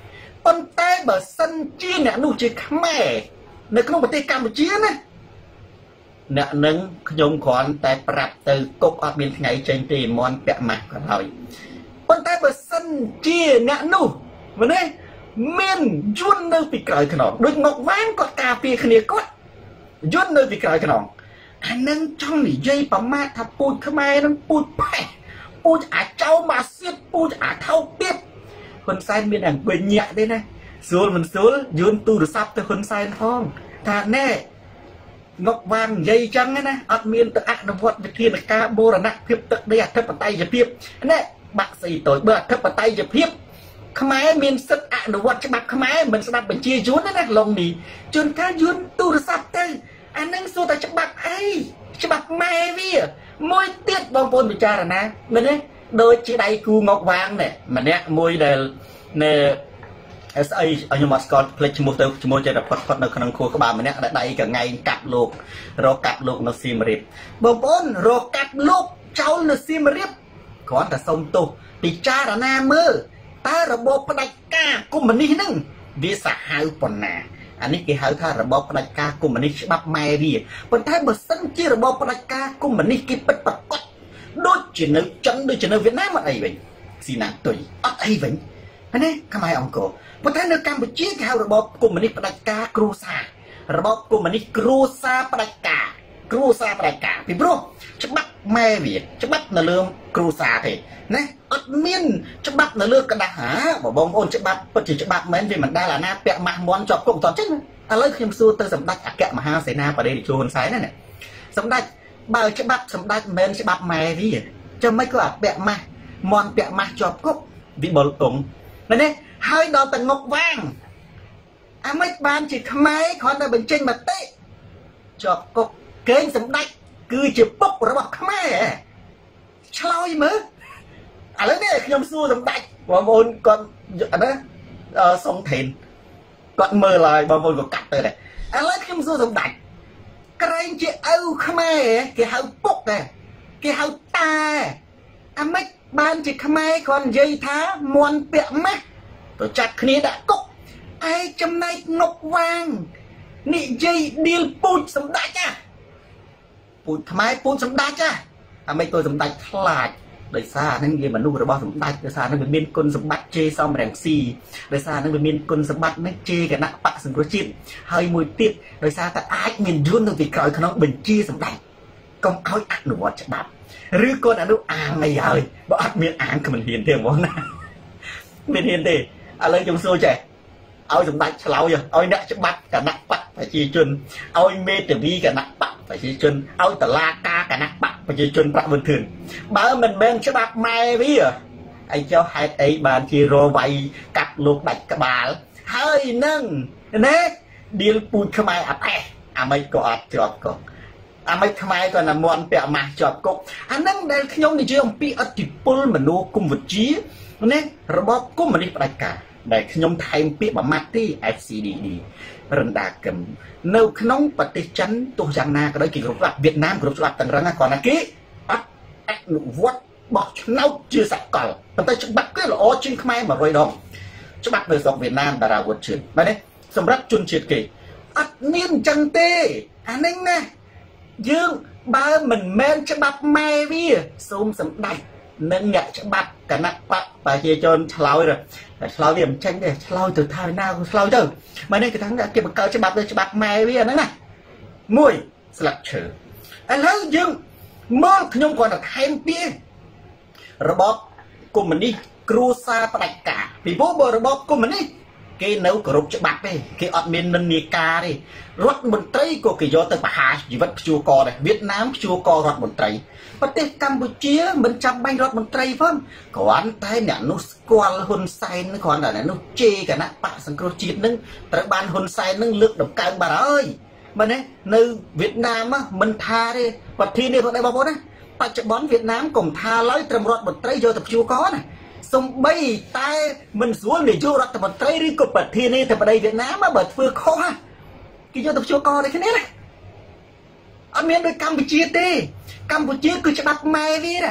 ប៉ុន្តែបើសិនជាអ្នកនោះជាខ្មែរនៅក្នុងប្រទេសកម្ពុជាណាអ្នកនឹងខ្ញុំគ្រាន់តែប្រាប់ទៅគុកអត់មានថ្ងៃចេញទេមន់ពាក់ម៉ាស់ក៏ហើយប៉ុន្តែបើសិនជាអ្នកនោះមែនទេមានយួននៅពីក្រោយខ្នងដូចងកវាងគាត់ការពារគ្នាគាត់យួននៅពីក្រោយខ្នងអានឹងចង់និយាយប្រមាថថាពូជខ្មែរនឹងពូជផេះពូជអាចោម៉ាសៀតពូជអាថោទៀតហ៊ុនសែនមានអង្គុយញាក់ទេណាស្រួលមិនស្រួលយួនទូរស័ព្ទទៅហ៊ុនសែនផងថាណែងកវាងនិយាយចឹងណាអត់មានទៅអនុវត្តវិធានការបូរណភាពទឹកដីអធិបតេយ្យភាពណែបាក់ស្អីតូចបើអធិបតេយ្យភាពខ្មែរមានសិទ្ធិអនុវត្តច្បាប់ខ្មែរមិនស្ដាប់បញ្ជាយួនណាឡងនេះជួនកាលយួនទូរស័ព្ទទៅអានឹងសួរតែច្បាប់អីច្បាប់ម៉ែវាមួយទៀតបងប្អូនពិចារណាមែនទេដូចជាដៃគូងកវាងនេះម្នាក់មួយដែលនៅស្អីខ្ញុំមកស្គាល់ផ្លេចឈ្មោះទៅឈ្មោះចេះតែផុតនៅក្នុងខួរក្បាលម្នាក់ដែលដៃកងៃកាប់លោករកកាប់លោកនៅសៀមរាបបងប្អូនរកកាប់លោកចោលនៅសៀមរាបគ្រាន់តែសុំទោសពិចារណាមើលតើរបបផ្ដាច់ការកុម្មុយនីសហ្នឹងវាសាហាវប៉ុណ្ណាអានេះគេហៅថារបបផ្ដាច់ការកុម្មុយនីសច្បាប់ម៉ែវាប៉ុន្តែបើសិនជារបបផ្ដាច់ការកុម្មុយនីសគេពិតប្រាកដដូចជានៅចិនដូចជានៅវៀតណាមអត់អីវិញស៊ីណាទុយអត់អីវិញណាខ្មែរអង្គរប៉ុន្តែនៅកម្ពុជាគេហៅរបបកុម្មុយនីសផ្ដាច់ការគ្រួសាររបបកុម្មុយនីសគ្រួសារផ្ដាច់ការគ្រួសារផ្ដាច់ការពីព្រោះច្បាប់ម៉ែវាច្បាប់នៅលើគ្រួសារទេណាអត់មានច្បាប់នៅលើกระดาษហាបងប្អូនច្បាប់ពិតជាច្បាប់មែនវាមិនដែលអាណាពាក់ម៉ាស់មន់ជាប់គុកតោះចឹងឥឡូវខ្ញុំសួរទៅសម្ដេចអគ្គមហាសេនាបតីជួនហ៊ុនសែនណាសម្ដេចបើច្បាប់សម្ដេចមិនមែនច្បាប់ម៉ែវាចាំមិនក៏អាពាក់ម៉ាស់មន់ពាក់ម៉ាស់ជាប់គុកវិបុលគង់មែនទេហើយដល់តែងកវាងអាមិនបានជាខ្មែរគ្រាន់តែបញ្ចេញមតិជាប់គុកកេងសម្ដេចគឺជាពុករបស់ខ្មែរឆ្លើយមើលឥឡូវនេះខ្ញុំសួរសម្ដេចបងប្អូនគាត់ណាសុងថេនគាត់មើលហើយបងប្អូនក៏កាត់ទៅដែរឥឡូវខ្ញុំសួរសម្ដេចក្រែងជាឪខ្មែរគេហៅពុកដែរគេហៅតាអាមិនបានជាខ្មែរគាត់និយាយថាមន់ពាក់ម៉ាស់ទៅចាត់គ្នាដាក់គុកឯចំណែកងប់វាងនិយាយឌីលពូជសម្ដេចណាពូជខ្មែរពូជសម្ដេចណាអាមិនទៅសម្ដេចខ្លាចដោយសារនឹងវាមនុស្សរបស់សម្ដេចដោយសារនឹងវាមានគុណសម្បត្តិជេសំរងស៊ីដោយសារនឹងវាមានគុណសម្បត្តិនេះជេគណៈបកសង្គ្រោះជាតិហើយមួយទៀតដោយសារតែអាចមានយួននៅពីក្រោយក្នុងបញ្ជាសម្ដេចកុំឲ្យអនុវត្តច្បាប់ឬក៏អនុអាងអីហើយបើអត់មានអាងក៏មិនហ៊ានទេហ្មងណាមិនហ៊ានទេឥឡូវខ្ញុំសួរចេះឲ្យសម្ដេចឆ្លោយឲ្យអ្នកច្បាប់គណៈបកប្រជាជនឲ្យមេធាវីគណៈបកប្រជាជនឲ្យតឡាការគណៈបកប្រជាជនប្រាក់វិនធឿនបើមិនមែនច្បាប់ម៉ែវាអីចុះហេតុអីបានជារវាយកាត់លោកដាច់ក្បាលហើយនឹងណាឌីលពូជខ្មែរអត់អេះអាមិនក៏អត់ជាប់គុកអាមិនខ្មែរក៏ណាមន់ពាក់ម៉ាស់ជាប់គុកអានឹងដែលខ្ញុំនិយាយអំពីអធិពលមនោគមវិជ្ជាណារបបកុម្មុយនីសផ្ដាច់ការដែលខ្ញុំថែមពាក្យមួយម៉ាត់ទី FCDD រំដាគឹមនៅក្នុងប្រទេសចិនទោះយ៉ាងណាក៏ដោយគេគ្រប់ច្បាប់វៀតណាមគ្រប់ច្បាប់ទាំងរឹងគ្រាន់តែគេអត់អនុវត្តបោះឆ្នោតជាសកលប៉ុន្តែច្បាប់គេល្អជាងខ្មែរ100ដងច្បាប់នៅស្រុកវៀតណាមតារាវុធជឿនមែនទេសម្រាប់ជនជាតិគេអត់មានអញ្ចឹងទេអានេះណាយើងបើមិនមែនច្បាប់ម៉ែវាសូមសម្ដេចនឹងអ្នកច្បាប់គណៈបកប្រជាជនឆ្លោយឆ្លោយវាមិនចេញទេឆ្លោយទៅថាណាក៏ឆ្លោយទៅមកនេះគេថាគេបង្កើតច្បាប់ទៅច្បាប់ម៉ែវាហ្នឹងណាមួយស្លឹកឈើឥឡូវយើងមកខ្ញុំគាត់ទៅថែមពីរបបកុម្មុយនីសគ្រួសារផ្ដាច់ការពីព្រោះបើរបបកុម្មុយនីសគេនៅគោរពច្បាប់ទេគេអត់មាននិន្នាការទេរដ្ឋមន្ត្រីក៏គេយកទៅបហាជីវិតព្យួរកដែរវៀតណាមព្យួរករដ្ឋមន្ត្រីប្រទេសកម្ពុជាមិនចាំបាច់រដ្ឋមន្ត្រីផងគ្រាន់តែអ្នកនោះស្គាល់ហ៊ុនសែនគ្រាន់តែអ្នកនោះជេរគណៈបកសង្គ្រោះជាតិនឹងត្រូវបានហ៊ុនសែននឹងលើកដំកើងបាត់ហើយមែនទេនៅវៀតណាមមិនថាទេប្រធាននេះផងដែរបងប្អូនណាបច្ចុប្បន្នវៀតណាមកុំថាឡើយត្រឹមរដ្ឋមន្ត្រីយកទៅព្យួរកណាសំបីតែមិនស្រួលនាយករដ្ឋមន្ត្រីឬក៏ប្រធានាធិបតីវៀតណាមបើធ្វើខុសគេយកទៅព្យួរកដូចគ្នាណាអត់មានដូចកម្ពុជាទេកម្ពុជាគឺច្បាប់ម៉ែវាណា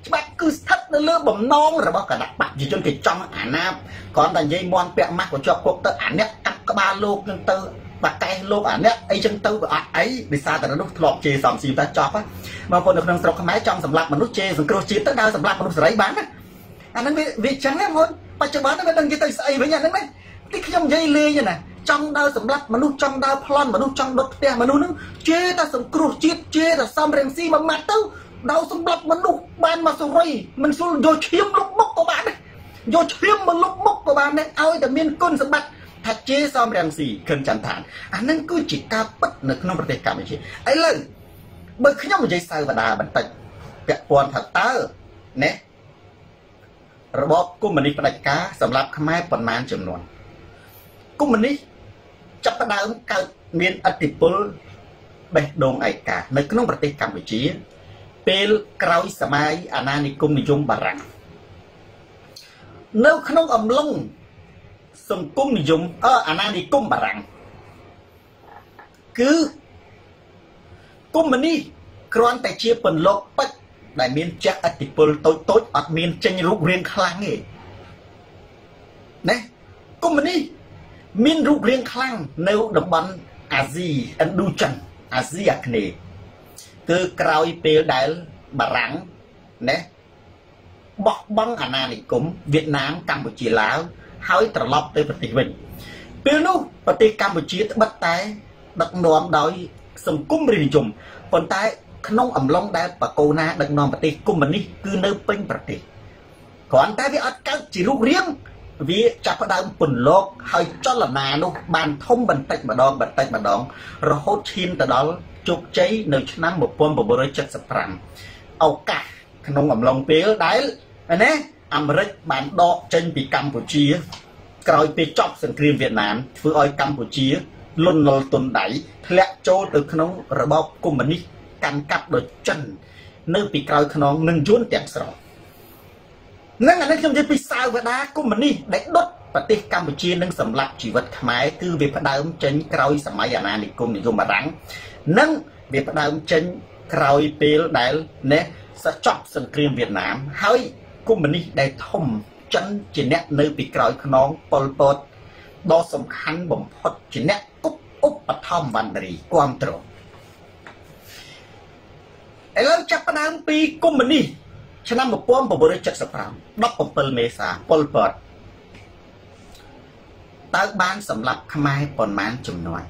ច្បាប់គឺស្ថិតនៅលើបំណងរបស់គណៈបកប្រជាជនគេចង់អាណាគ្រាន់តែនិយាយមន់ពាក់ម៉ាស់ក៏ជាប់គុកទៅអាអ្នកកាត់ក្បាលលោកនឹងទៅបាក់កែលោកអាអ្នកអីចឹងទៅក៏អត់អីដោយសារតែនោះធ្លាប់ជេរសំស៊ីតែចប់បងប្អូននៅក្នុងស្រុកខ្មែរចង់សម្លាប់មនុស្សជេរសង្គ្រោះជាតិទៅដើរសម្លាប់មនុស្សសេរីបានណាអាហ្នឹងវាចឹងណាបងបច្ចុប្បន្នវាដឹងគេទៅស្អីវិញអាហ្នឹងណាទីខ្ញុំនិយាយលេងណាចង់ដើរសម្លាប់មនុស្សចង់ដើរប្លន់មនុស្សចង់ដុតផ្ទះមនុស្សហ្នឹងជេរតែសង្គ្រោះជាតិជេរតែសំរងស៊ីមួយម៉ាត់ទៅដើរសម្លាប់មនុស្សបានមកសេរីមិនស្រួលយកឈាមលុបមុខក៏បានដែរយកឈាមមកលុបមុខក៏បានដែរឲ្យតែមានគុណសម្បត្តិថាជេរសំរងស៊ីខិនចន្ទឋានអាហ្នឹងគឺជាការពិតនៅក្នុងប្រទេសកម្ពុជាឥឡូវបើខ្ញុំនិយាយសាវតាបន្តិចពាក់ព័ន្ធថាតើណែរបបកុម្មុយនីសផ្ដាច់ការសម្រាប់ខ្មែរប៉ុន្មានចំនួនកុម្មុយនីសចាប់ផ្ដើមកើតមានឥទ្ធិពលបេះដូងឯកានៅក្នុងប្រទេសកម្ពុជាពេលក្រោយសម័យអាណានិគមនិយមបារាំងនៅក្នុងអំឡុងសង្គមនិយមអាណានិគមបារាំងគឺកុម្មុយនីសគ្រាន់តែជាពន្លកពេជ្រដែលមានចក្ខឥទ្ធិពលតូចតូចអត់មានចេញរូបរាងខ្លាំងទេណាកុម្មុយនីសមានរូបរាងខ្លាំងនៅតំបន់អាស៊ីឥណ្ឌូចិនអាស៊ីអាគ្នេយ៍គឺក្រោយពេលដែលបារាំងណាបោះបង់អាណានិគមវៀតណាមកម្ពុជាឡាវហើយត្រឡប់ទៅប្រទេសវិញពេលនោះប្រទេសកម្ពុជាត្បិតតែដឹកនាំដោយសង្គមរាជនិយមប៉ុន្តែក្នុងអំឡុងដែលបកូណាដឹកនាំប្រទេសកុម្មុយនីសគឺនៅពេញប្រទេសគ្រាន់តែវាអត់កើតជារូបរាងវាចាប់ផ្ដើមពន្លកហើយចលនានោះបានធំបន្តិចម្ដងរហូតឈានទៅដល់ជោគជ័យនៅឆ្នាំ1975ឱកាសក្នុងអំឡុងពេលដែលណាអាមេរិកបានដកចេញពីកម្ពុជាក្រោយពេលចប់សង្គ្រាមវៀតណាមធ្វើឲ្យកម្ពុជាលន់នល់ទុនដៃធ្លាក់ចូលទៅក្នុងរបបកុម្មុយនីសកាន់កាប់ដោយចិននៅពីក្រោយខ្នងនឹងយួនទាំងស្រុងនឹងអានេះខ្ញុំនិយាយពីសាវតាកុម្មុយនីសដែលដុតប្រទេសកម្ពុជានឹងសម្លាប់ជីវិតខ្មែរគឺវាផ្ដើមចេញក្រោយសម័យអាណានិគមនិយមបារាំងនិងវាផ្ដើមចេញក្រោយពេលដែលណែចប់សង្គ្រាមវៀតណាមហើយកុម្មុយនីសដែលធំចិនជាអ្នកនៅពីក្រោយខ្នងប៉ុលពតដ៏សំខាន់បំផុតជាអ្នកឧបត្ថម្ភវណ្ណរីគាំទ្រឥឡូវចាប់ផ្ដើមពីកុម្មុយនីសឆ្នាំ1975 17មេសាប៉ុលពតតើបានសម្លាប់ខ្មែរប៉ុន្មានចំនួន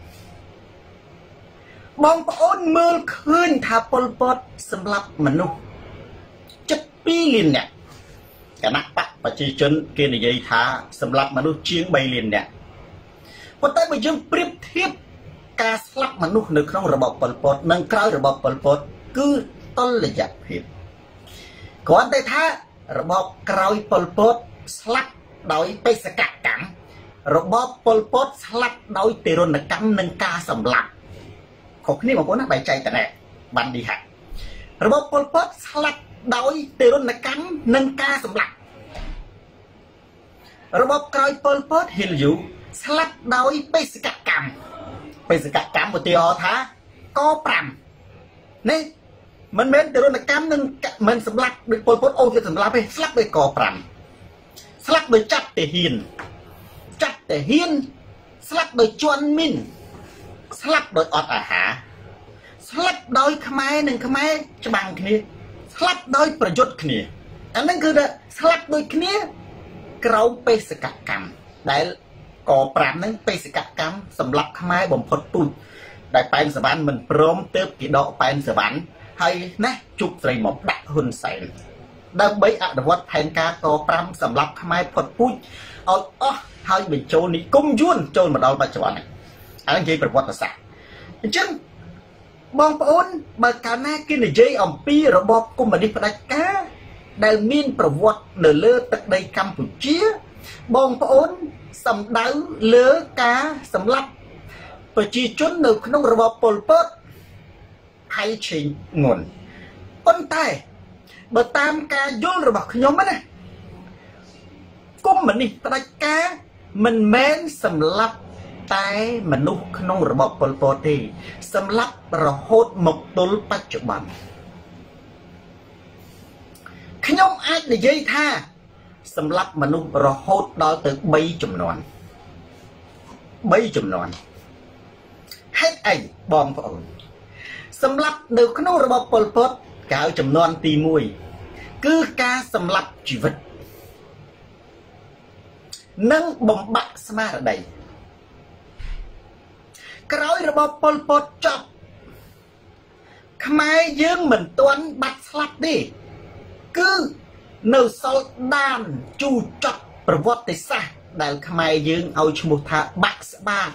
បងប្អូនមើលឃើញថាប៉ុលពតសម្លាប់មនុស្សជិត2លាននាក់គណៈបកប្រជាជនគេនិយាយថាសម្លាប់មនុស្សជាង3លាននាក់ប៉ុន្តែបើយើងប្រៀបធៀបការស្លាប់មនុស្សនៅក្នុងរបបប៉ុលពតនិងក្រោយរបបប៉ុលពតគឺតុល្យភាពគ្រាន់តែថារបបក្រោយប៉ុលពតស្លាប់ដោយបេសកកម្មរបបប៉ុលពតស្លាប់ដោយទារុណកម្មនិងការសម្លាប់ខុសគ្នាបងប្អូនណាបែចែកតណែបានឌីហារបបប៉ុលពតស្លាប់ដោយទារុណកម្មនិងការសម្លាប់របបក្រោយប៉ុលពតហ៊ីលយូស្លាប់ដោយបេសកកម្មឧទាហរណ៍ថាក5នេះមិនមែនទារុណកម្មនឹងមិនសម្លាប់ដោយប៉ុលពតអូនគេសម្លាប់ទេស្លាប់ដោយក5ស្លាប់ដោយចាត់ទាហានស្លាប់ដោយជន់មីនស្លាប់ដោយអត់អាហារស្លាប់ដោយខ្មែរនិងខ្មែរច្បាំងគ្នាស្លាប់ដោយប្រយុទ្ធគ្នាអាហ្នឹងគឺថាស្លាប់ដូចគ្នាក្រោមបេសកកម្មដែលក5ហ្នឹងបេសកកម្មសម្រាប់ខ្មែរបំផុតពូជដែលប៉ែនសវណ្ណមិនព្រមទៅគេដកប៉ែនសវណ្ណហើយណាជប់ស្រីមកដាក់ហ៊ុនសែនដើម្បីអនុវត្តផែនការក5សម្រាប់ខ្មែរផុតពូជឲ្យអស់ហើយបញ្ចូលនិគមយួនចូលមកដល់បច្ចុប្បន្ននេះអានេះនិយាយប្រវត្តិសាស្ត្រអញ្ចឹងបងប្អូនបើកាលណាគេនិយាយអំពីរបបកុម្មុយនីសផ្ដាច់ការដែលមានប្រវត្តិនៅលើទឹកដីកម្ពុជាបងប្អូនសំដៅលើការសម្លាប់ប្រជាជននៅក្នុងរបបប៉ុលពតហើយឈេងងុនប៉ុន្តែបើតាមការយល់របស់ខ្ញុំណាកុម្មុយនីសផ្ដាច់ការមិនមែនសម្លាប់តែមនុស្សក្នុងរបបប៉ុលពតទេសម្លាប់រហូតមកទល់បច្ចុប្បន្នខ្ញុំអាចនិយាយថាសម្រាប់មនុស្សរហូតដល់ទៅ3ចំនួនហេតុអីបងប្អូនសម្រាប់នៅក្នុងរបបប៉ុលពតគេហៅចំនួនទី1គឺការសម្លាប់ជីវិតនិងបំបាក់ស្មារតីក្រោយរបបប៉ុលពតចប់ខ្មែរយើងមិនទាន់បាត់ស្លាប់ទេគឺនៅសល់ដានជូរចត់ប្រវត្តិសាស្ត្រដែលខ្មែរយើងឲ្យឈ្មោះថាបាក់ស្បាត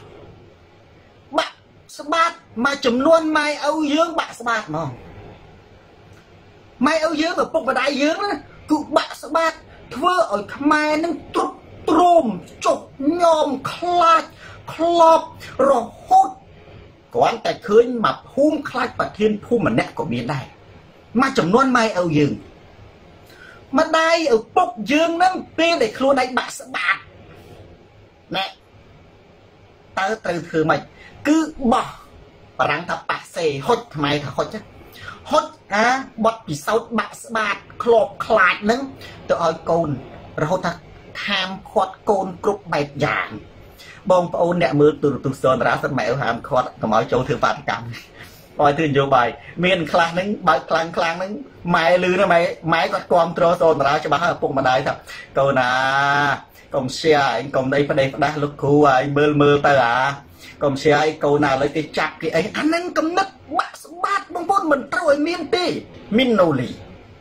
មួយចំនួនម៉ែឪយើងបាក់ស្បាតហ្មងម៉ែឪយើងឪពុកម្ដាយយើងណាគឺបាក់ស្បាតធ្វើឲ្យខ្មែរនឹងទ្រុឌទ្រោមចុះញោមខ្លាចក្របរហូតគ្រាន់តែឃើញមកភូមិខ្លាចប្រធានភូមិម្នាក់ក៏មានដែរមួយចំនួនម៉ែឪយើងម្ដាយឪពុកយើងនឹងពេលដែលខ្លួនឯងបាក់ស្បាតណែតើត្រូវធ្វើម៉េចគឺបោះបារាំងថាប៉ាសេហុចខ្មែរថាហុចហុចបត់ពិសោធន៍បាក់ស្បាតក្របខ្លាចនឹងទៅឲ្យកូនរហូតថាហាមឃាត់កូនគ្រប់បែបយ៉ាងបងប្អូនអ្នកមើលទូរទស្សន៍សនរាសិនម៉ែឪហាមឃាត់កុំឲ្យចូលធ្វើបាតកម្មឲ្យធ្វើនយោបាយមានខ្លះហ្នឹងបើកខ្លាំងហ្នឹងម៉ែលឺណាម៉ែគាត់គ្រប់គ្រងសនរាច្បាស់ហើយឪពុកម្ដាយថាកូនណាកុំស្យាឯងកុំដីផ្ដេសផ្ដាស់លោកគ្រូឲ្យមើលទៅកុំស្យាឲ្យកូនណាឥឡូវគេចាប់គេអីអាហ្នឹងកំណត់បាក់ស្បាតបងប្អូនមិនត្រូវឲ្យមានទេមានណូលី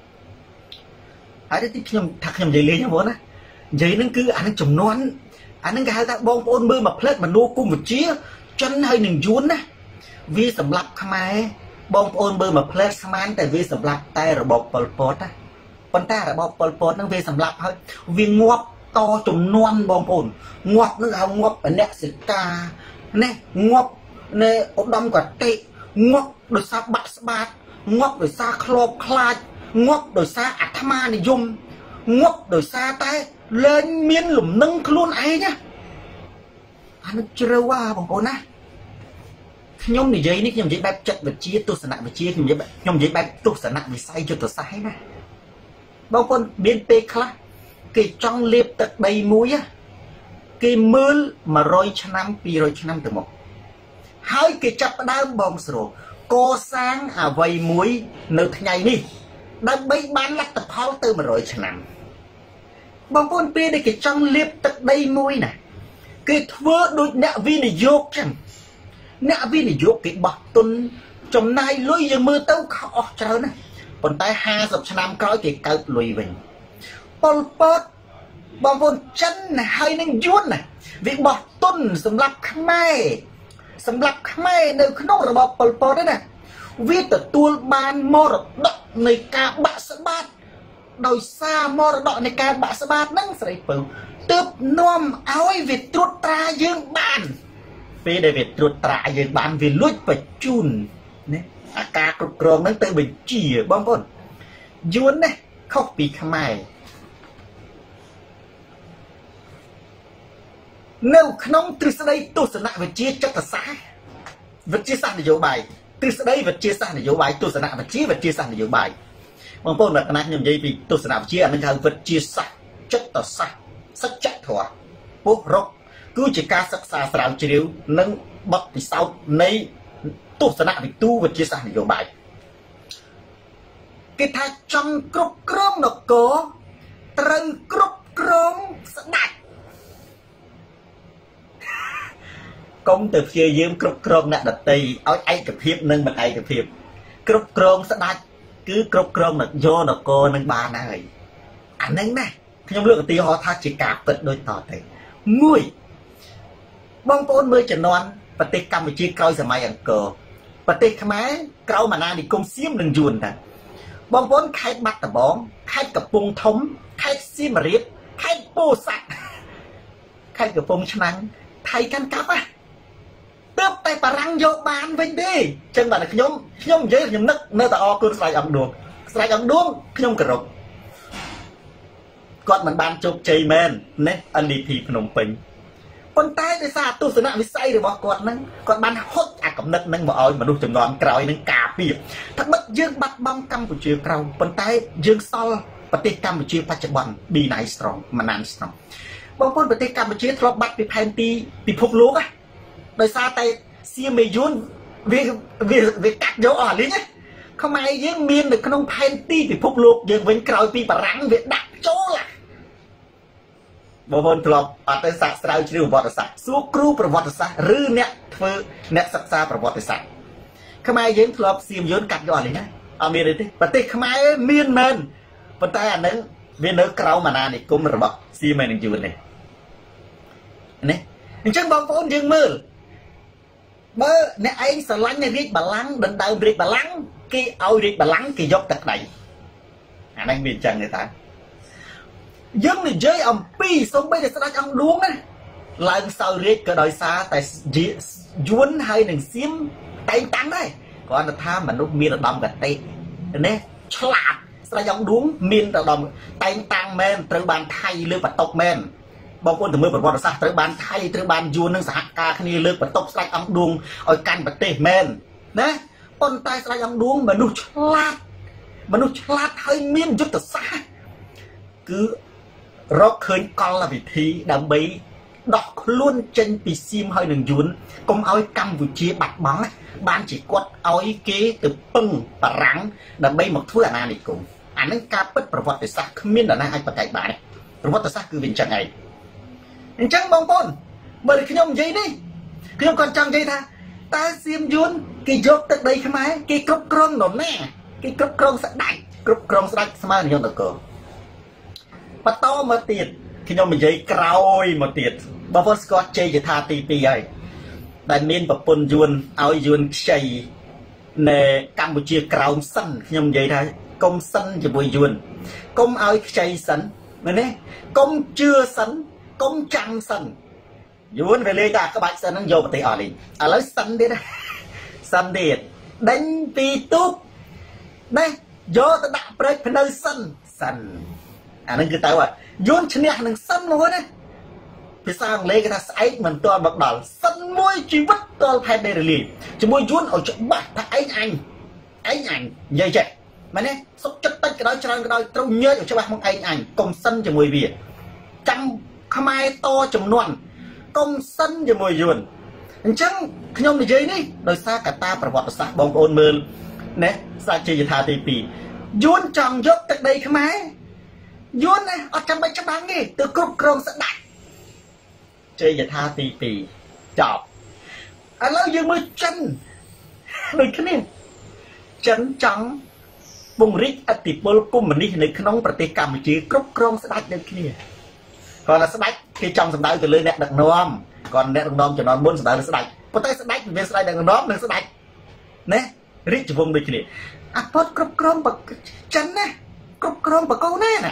ហើយទីខ្ញុំថាខ្ញុំនិយាយលេងហ្នឹងបងណានិយាយហ្នឹងគឺអាហ្នឹងចំនួនអាហ្នឹងគេហៅថាបងប្អូនមើលមកផ្លេតមនុស្សគុំវិជាចិនហើយនឹងយួនណាវាសម្រាប់ខ្មែរបងប្អូនមើលមកផ្លេតស្មានតែវាសម្រាប់តែរបបប៉ុលពតណាប៉ុន្តែរបបប៉ុលពតហ្នឹងវាសម្រាប់ហើយវាងាប់តចំនួនបងប្អូនងាប់នឹងហៅងាប់អនសិកានេះងាប់នៃឧត្តមកតិងាប់ដោយសារបាក់ស្បាតងាប់ដោយសារក្របខ្លាចងាប់ដោយសារអាត្មានិយមងាប់ដោយសារតែលែងមានលំនឹងខ្លួនឯងណាអានោះជ្រៅបងប្អូនណាខ្ញុំនិយាយនេះខ្ញុំនិយាយបែបចិត្តវិទ្យាទស្សនវិជ្ជាខ្ញុំនិយាយបែបទស្សនវិស័យយុទ្ធសាស្ត្រណាបងប្អូនមានពេលខ្លះគេចង់លេបទឹកដីមួយគេមើល100ឆ្នាំ200ឆ្នាំទៅមកហើយគេចាប់ផ្ដើមបងស្រួលកសាងអ្វីមួយនៅថ្ងៃនេះដើម្បីបានលទ្ធផលទៅ100ឆ្នាំបងប្អូនពេលដែលគេចង់លេបទឹកដីមួយណាគេធ្វើដូចអ្នកវិនិយោគចឹងអ្នកវិនិយោគគេបោះទុនចំណាយលុយយើងមើលទៅអស់ច្រើនណាប៉ុន្តែ50ឆ្នាំក្រោយគេកើបលុយវិញប៉ុលពតបងប្អូនចិនណាហើយនឹងយួនណាវាបោះទុនសម្រាប់ខ្មែរនៅក្នុងរបបប៉ុលពតណាវាទទួលបានមរតកនៃការបាក់ស្បាតដោយសារមរតកនៃការបាក់ស្បាតហ្នឹងស្រីពៅទើបនាំឲ្យវាត្រួតត្រាយើងបានពេលដែលវាត្រួតត្រាយើងបានវាលួចបញ្ជូនណាអាការគ្រប់គ្រងហ្នឹងទៅបញ្ជាបងប្អូនយួនណាខុសពីខ្មែរនៅក្នុងទ្រឹស្ដីទស្សនវិជ្ជាចិត្តសាស្ត្រវិទ្យាសាស្ត្រនយោបាយទ្រឹស្ដីវិទ្យាសាស្ត្រនយោបាយទស្សនវិជ្ជាវិទ្យាសាស្ត្រនយោបាយបងប្អូននៅក្នុងខ្ញុំនិយាយពីទស្សនវិជ្ជាអានឹងហៅវិទ្យាសាស្ត្រចិត្តសាស្ត្រសច្ចធម៌ពុះរកគឺជាការសិក្សាស្រាវជ្រាវនិងបទពិសោធន៍នៃទស្សនវិទូវិទ្យាសាស្ត្រនយោបាយគេថាចង់គ្រប់គ្រងនគរត្រូវគ្រប់គ្រងស្ដេចកុំទៅព្យាយាមគ្រប់គ្រងអ្នកដតីឲ្យឯកភាពនិងមិនឯកភាពគ្រប់គ្រងស្ដេចគឺគ្រប់គ្រងនគរនឹងបានហើយអាហ្នឹងណាខ្ញុំលើកឧទាហរណ៍ថាជាការពិតដូចតទៅមួយបងប្អូនមើលជំនាន់ប្រទេសកម្ពុជាក្រោយសម័យអង្គរប្រទេសខ្មែរក្រោមអាណានិគមសៀមនិងយួនតាបងប្អូនខេត្តបាត់ដំបងខេត្តកំពង់ធំខេត្តសៀមរាបខេត្តពោធិ៍សាត់ខេត្តកំពង់ឆ្នាំងថៃកាន់កាប់ទើបតែបារាំងយកបានវិញទេអញ្ចឹងបាទខ្ញុំនិយាយខ្ញុំនឹកនៅតែអរគុណស្ដេចអង្គឌួងខ្ញុំគោរពគាត់មិនបានជោគជ័យមែនណា NDP ភ្នំពេញប៉ុន្តែដោយសារទស្សនវិស័យរបស់គាត់ហ្នឹងគាត់បានហុចអាកំណត់ហ្នឹងមកឲ្យមនុស្សជំនាន់ក្រោយហ្នឹងការពារថាបិទយើងបាត់បង់កម្ពុជាក្រោមប៉ុន្តែយើងសល់ប្រទេសកម្ពុជាបច្ចុប្បន្ន B9 strong មិនណាន strong បងប្អូនប្រទេសកម្ពុជាធ្លាប់បាត់ពីផែនទីពិភពលោកណាដោយសារតែសៀមមេយួនវាកាត់យកអស់លីងណាខ្មែរយើងមាននៅក្នុងផែនទីពិភពលោកយើងវិញក្រោយពីបារាំងវាដាក់ចូលបងប្អូនធ្លាប់អត់ទៅសាកស្រាវជ្រាវប្រវត្តិសាស្ត្រសួរគ្រូប្រវត្តិសាស្ត្រឬអ្នកសិក្សាប្រវត្តិសាស្ត្រខ្មែរយើងធ្លាប់សៀមយួនកាត់យកអស់លីងណាអត់មានទេប្រទេសខ្មែរមានមែនប៉ុន្តែអានឹងវានៅក្រៅអាណានិគមរបស់សៀមហើយនឹងយួននេះណាអញ្ចឹងបងប្អូនយើងមើលបើអ្នកឯងស្រឡាញ់រាជបល្ល័ង្កដណ្ដើមរាជបល្ល័ង្កគេឲ្យរាជបល្ល័ង្កគេយកទឹកដៃអានេះវាអញ្ចឹងទេតាយើងនិយាយអំពីសូម្បីតែស្ដេចអង្គឌួងណាឡើងសោយរាជក៏ដោយសារតែយួនហើយនឹងសៀមតែងតាំងដែរគ្រាន់តែថាមនុស្សមានឧត្តមគតិណាឆ្លាតស្ដេចអង្គឌួងមានឧត្តមតែងតាំងមែនត្រូវបានថៃលើបន្តុកមែនបងប្អូនទៅមើលប្រវត្តិសាស្ត្រត្រូវបានថៃត្រូវបានយួននឹងសហការគ្នាលើកបន្ទប់ស្ដេចអង្គឌួងឲ្យកាន់ប្រទេសមែនណាប៉ុន្តែស្ដេចអង្គឌួងមនុស្សឆ្លាតហើយមានយុទ្ធសាស្ត្រគឺរកឃើញកលវិធីដើម្បីដោះខ្លួនចេញពីសៀមហើយនឹងយួនកុំឲ្យកម្ពុជាបាត់បង់បានជាគាត់ឲ្យគេទៅពឹងបារាំងដើម្បីមកធ្វើអាណានិគមអានឹងការពិតប្រវត្តិសាស្ត្រគ្មាននរណាអាចបកកាយបានប្រវត្តិសាស្ត្រគឺវាអញ្ចឹងឯងអញ្ចឹងបងប្អូនបើខ្ញុំនិយាយនេះខ្ញុំគាត់ចង់និយាយថាតើសៀមយួនគេយកទឹកដីខ្មែរគេគ្រប់គ្រងនរណាគេគ្រប់គ្រងស្ដេចស្មើនឹងយន្តកោបន្តមកទៀតខ្ញុំនិយាយក្រោយមកទៀតបងប្អូនស្គាល់ជ័យយថាទី2ហើយដែលមានប្រពន្ធយួនឲ្យយួនខ្ចីនៅកម្ពុជាក្រោមសិនខ្ញុំនិយាយថាកុំសិនជាមួយយួនកុំឲ្យខ្ចីសិនមែនទេកុំជឿសិនកុំចាំសិនយួនវាលេងតែក្បាច់សិនហ្នឹងយកប្រទេសអស់លេងឥឡូវសិនទៀតដេញពីទូកនេះយកទៅដាក់ព្រែកភ្នៅសិនអាហ្នឹងគឺទៅយួនឈ្នះនឹងសិនមកណាភាសាអង់គ្លេសគេថាស្អែកមិនទាន់មកដល់សិនមួយជីវិតតលផែនដីរលាយជាមួយយួនឲ្យច្បាស់ថាឯងអញនិយាយចេះមែនទេសុខចិត្តតិចក៏ដោយច្រើនក៏ដោយត្រូវញើសឲ្យច្បាស់មកឯងអញកុំសិនជាមួយវាចាំខ្មែរតចំនួនកុំសិនជាមួយយួនអញ្ចឹងខ្ញុំនិយាយនេះដោយសារកត្តាប្រវត្តិសាស្ត្របងប្អូនមើលណាសាជាយថាទី2យួនចង់យកទឹកដីខ្មែរយួនណាអត់ចាំបាច់ច្បាំងទេទៅគ្រប់គ្រងស្ដេចជ័យយថាទី2ចប់ឥឡូវយើងមើលចិនដូចគ្នាចិនចង់ពង្រីកឥទ្ធិពលកុម្មុយនីសនៅក្នុងប្រទេសកម្ពុជាគ្រប់គ្រងស្ដេចដូចគ្នាគាត់ថាស្ដេចគេចង់សម្ដៅទៅលើអ្នកដឹកនាំគាត់អ្នកដឹកនាំចំនួនមុនសម្ដៅលើស្ដេចប៉ុន្តែស្ដេចមានស្ដេចដឹកនាំនិងស្ដេចណារាជវង្សដូចគ្នាអាពតគ្រប់គ្រងចិនណាគ្រប់គ្រងបកូនណា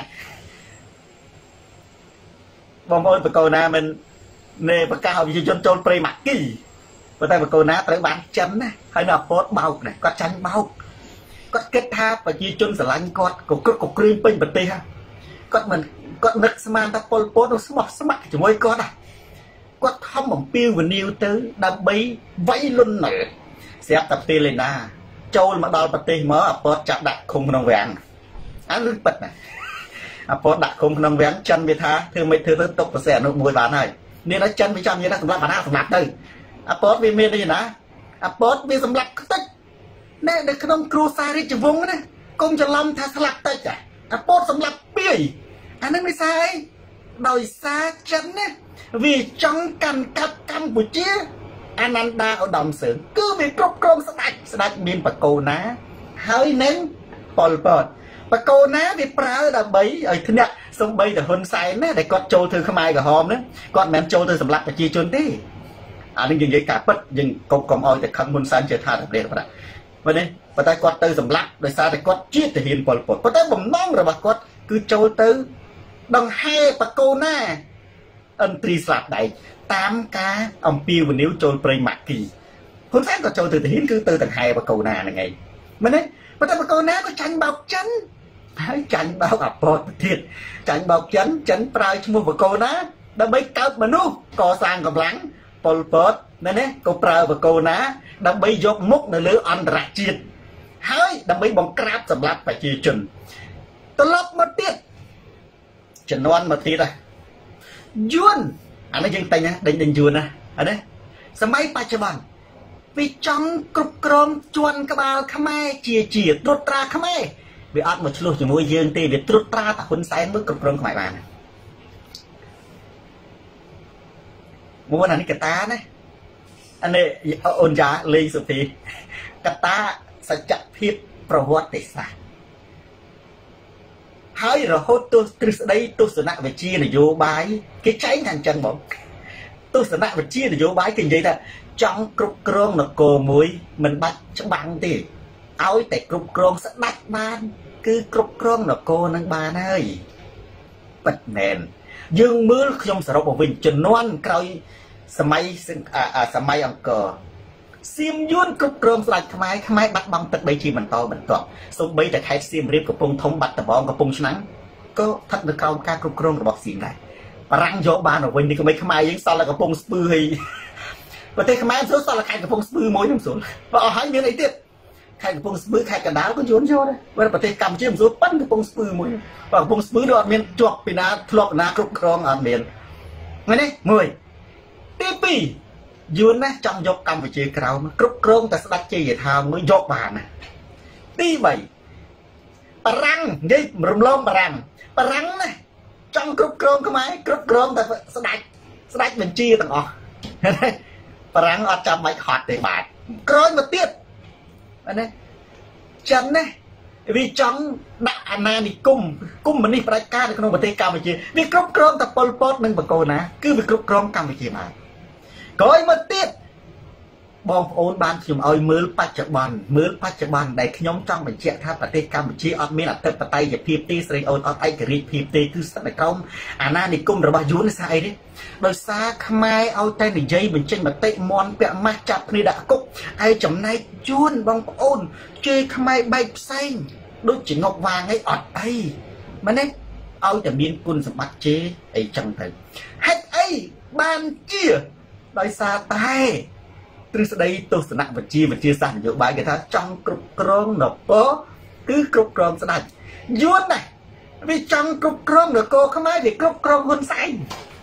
បងប្អូនបកូនណាមិននៃប្រកាសឲ្យប្រជាជនចូលព្រៃម៉ាគីប៉ុន្តែបកូនណាត្រូវបានចិនណាហើយនៅអាពតបោកណាគាត់ចាញ់បោកគាត់គិតថាប្រជាជនស្រឡាញ់គាត់ក៏គ្រប់ក៏គ្រឿងពេញប្រទេសគាត់នឹកស្មានថាប៉ុលពតនោះស្មោះស្ម័គ្រជាមួយគាត់គាត់ខំបំពេញវនាវទៅដើម្បីវាយលុនណែស្រាប់តែផ្ទះលេណាចូលមកដល់ប្រទេសមកអាពតចាប់ដាក់ឃុំក្នុងវាំងអាលឺប៉ិតណាអាពតដាក់ឃុំក្នុងវាំងចិនវាថាធ្វើមិនធ្វើទៅຕົកប្រសេអនុមួយបានហើយនេះដល់ចិនវាចង់និយាយថាសម្រាប់អាណាសម្រាប់ទៅអាពតវាមាននេះណាអាពតវាសម្រាប់ខ្ទេចណែនៅក្នុងគ្រួសាររាជវង្សណាកុំច្រឡំថាស្លាប់តិចអាពតសម្រាប់ពីអានឹងវាសារអីដោយសារចិនណាវាចង់កាន់កាប់កម្ពុជាអានន្តាឧត្តមសឿនគឺវាគ្រប់គ្រងស្ដេចមានបកូនណាហើយនឹងប៉ុលពតបកូនណាវាប្រើដើម្បីឲ្យធ្នាក់សំបីតែហ៊ុនសែនណាដែលគាត់ចូលធ្វើខ្មែរក្រហមហ្នឹងគាត់មិនមែនចូលទៅសម្លាប់ប្រជាជនទេអានេះយើងនិយាយការពិតយើងកុំឲ្យតែខឹងហ៊ុនសែនជាថាតែប្រេតប្រមែនទេប៉ុន្តែគាត់ទៅសម្លាប់ដោយសារតែគាត់ជាទាហានប៉ុលពតប៉ុន្តែបំណងរបស់គាត់គឺចូលទៅដង្ហែបកូនណាអន្ត្រីស្លាប់ដៃតាមការអំពាវនាវចូលព្រៃម៉ាគីហ៊ុនសែនក៏ចូលទៅទាហានគឺទៅដង្ហែបកូនណាហ្នឹងឯងមែនទេប៉ុន្តែបកូនណាក៏ចាញ់បោកចិនហើយចាញ់បោកអាពតទៀតចាញ់បោកចិនប្រើឈ្មោះបកូនណាដើម្បីកើបមនុស្សកសាងកម្លាំងប៉ុលពតមែនទេក៏ប្រើបកូនណាដើម្បីយកមុខនៅលើអន្តរជាតិហើយដើម្បីបង្ក្រាបសម្លាប់ប្រជាជនត្រឡប់មកទៀតជំនាន់មកទៀតហើយយួនអានេះយើងតែងណាដេញយួនណាអានេះសម័យបច្ចុប្បន្នវាចង់គ្រប់គ្រងជន់ក្បាលខ្មែរជាត្រួតត្រាខ្មែរវាអត់មកឆ្លោះជាមួយយើងទេវាត្រួតត្រាតាហ៊ុនសែនមើលគ្រប់គ្រងខ្មែរបានមួយអានេះកតាណាអានេះអូនយ៉ាលេងសុភីកតាសច្ចភាពប្រវត្តិសាស្ត្រហើយរហូតទស្សទ្រឹស្ដីទស្សនវិជ្ជានយោបាយគេចែងថាអញ្ចឹងបងទស្សនវិជ្ជានយោបាយគេនិយាយថាចង់គ្រប់គ្រងនគរមួយមិនបាច់ច្បាំងទេឲ្យតែគ្រប់គ្រងស្ដេចបានគឺគ្រប់គ្រងនគរនឹងបានហើយពិតមែនយើងមើលខ្ញុំសរុបមកវិញជំនាន់ក្រោយសម័យអង្គរសៀមយួនគ្រប់គ្រងស្ដេចខ្មែរបាត់បង់ទឹកដីជាបន្តបន្ទាប់សូម្បីតែខេត្តសៀមរាបកំពង់ធំបាត់ដំបងកំពង់ឆ្នាំងក៏ស្ថិតនៅក្រោមការគ្រប់គ្រងរបស់សៀមដែរបារាំងយកបានមកវិញនេះក្មេងខ្មែរយើងសល់តែកំពង់ស្ពឺហើយប្រទេសខ្មែរសួរសល់តែខេត្តកំពង់ស្ពឺមួយខ្ញុំស្រួលបើអស់ហើយមានអីទៀតខេត្តកំពង់ស្ពឺខេត្តកណ្ដាលក៏យួនយកដែរបើប្រទេសកម្ពុជាមិនស្រួលប៉ិនកំពង់ស្ពឺមួយបើកំពង់ស្ពឺនោះអត់មានជាប់ពីណាធ្លាប់ណាគ្រប់គ្រងអត់មានហ្នឹងនេះមួយទី2យួនណាចង់យកកម្ពុជាក្រោមគ្រប់គ្រងតែស្ដេចជ័យយថាមួយយកបានណាទី3បារាំងនិយាយរំលងបារាំងណាចង់គ្រប់គ្រងខ្មែរគ្រប់គ្រងតែស្ដេចបញ្ជាទាំងអស់បារាំងអត់ចាំបាច់ហត់ទេបាទក្រោយមកទៀតណាចិនណាវាចង់ដាក់អាណានិគមគុំនេះប្រជាការនៅក្នុងប្រទេសកម្ពុជាវាគ្រប់គ្រងតែប៉ុលពតនិងបកគោណាគឺវាគ្រប់គ្រងកម្ពុជាបានក្រោយមកទៀតបងប្អូនបានខ្ញុំឲ្យមើលបច្ចុប្បន្នដែលខ្ញុំចង់បញ្ជាក់ថាប្រទេសកម្ពុជាអត់មានអធិបតេយ្យភាពទេស្រីអូនអត់ឯករាជ្យភាពទេគឺស្ថិតនៅក្រោមអាណានិគមរបស់យួនស្អីទេដោយសារខ្មែរឲ្យតែនិយាយបញ្ចេញមតិមន់ពាក់ម៉ាស់ចាប់គ្នាដាក់គុកហើយចំណែកយួនបងប្អូនជេរខ្មែរបែកផ្សេងដូចជាងប់វាងអីអត់អីមែនទេឲ្យតែមានគុណសម្បត្តិជេរអីចឹងទៅហេតុអីបានជាដោយសារតែទ្រឹស្ដីទស្សនវិជ្ជាសាស្ត្រនយោបាយគេថាចង់គ្រប់គ្រងនគរគឺគ្រប់គ្រងស្ដេចយួនណាវាចង់គ្រប់គ្រងនគរខ្មែរវាគ្រប់គ្រងហ៊ុនសែន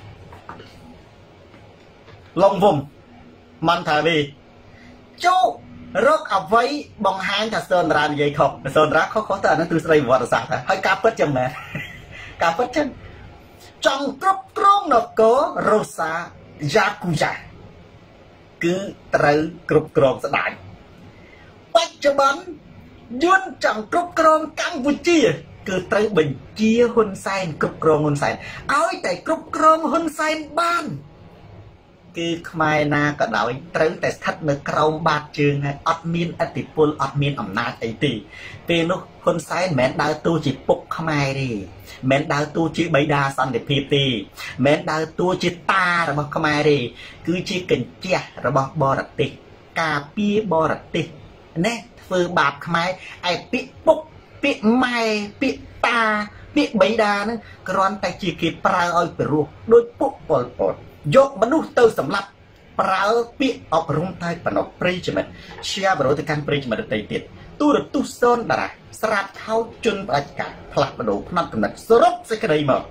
ឡងវំមិនថាវាចូលរកអ្វីបង្ហាញថាសនរានិយាយខុសសនរាខុសតែអានឹងទ្រឹស្ដីប្រវត្តិសាស្ត្រហើយការពិតចឹងមែនការពិតចឹងចង់គ្រប់គ្រងនគររ៉ូសាយ៉ាគូយ៉ាគឺត្រូវគ្រប់គ្រងស្ដេចបច្ចុប្បន្នយួនចង់គ្រប់គ្រងកម្ពុជាគឺត្រូវបញ្ជាហ៊ុនសែនគ្រប់គ្រងហ៊ុនសែនឲ្យតែគ្រប់គ្រងហ៊ុនសែនបានគឺខ្មែរណាក៏ដោយត្រូវតែស្ថិតនៅក្រោមបាតជើងហើយអត់មានឥទ្ធិពលអត់មានអំណាចអីទេពេលនោះហ៊ុនសែនមិនមែនដើរតួជាពុកខ្មែរទេមិនមែនដើរតួជាបិតាសន្តិភាពទេមិនមែនដើរតួជាតារបស់ខ្មែរទេគឺជាកញ្ចក់របស់បរទេសការពារបរទេសណាធ្វើបាបខ្មែរឯពាក្យពុកពាក្យម៉ែពាក្យតាពាក្យបិតាហ្នឹងគ្រាន់តែជាគេប្រើឲ្យពិរោះដោយពុកប៉ុលពតយកមនុស្សទៅសម្លាប់ប្រើពាក្យអប់រំតែប៉ុណ្ណោះប្រិយមិត្តជាបរិទៅកាន់ប្រិយមិត្តដទៃទៀតទូរទស្សន៍សូនតារាស្រាប់ថោជន់ផ្ដាច់ការផ្លាស់ប្ដូរផ្នត់កំណត់សរុបសេចក្តីមក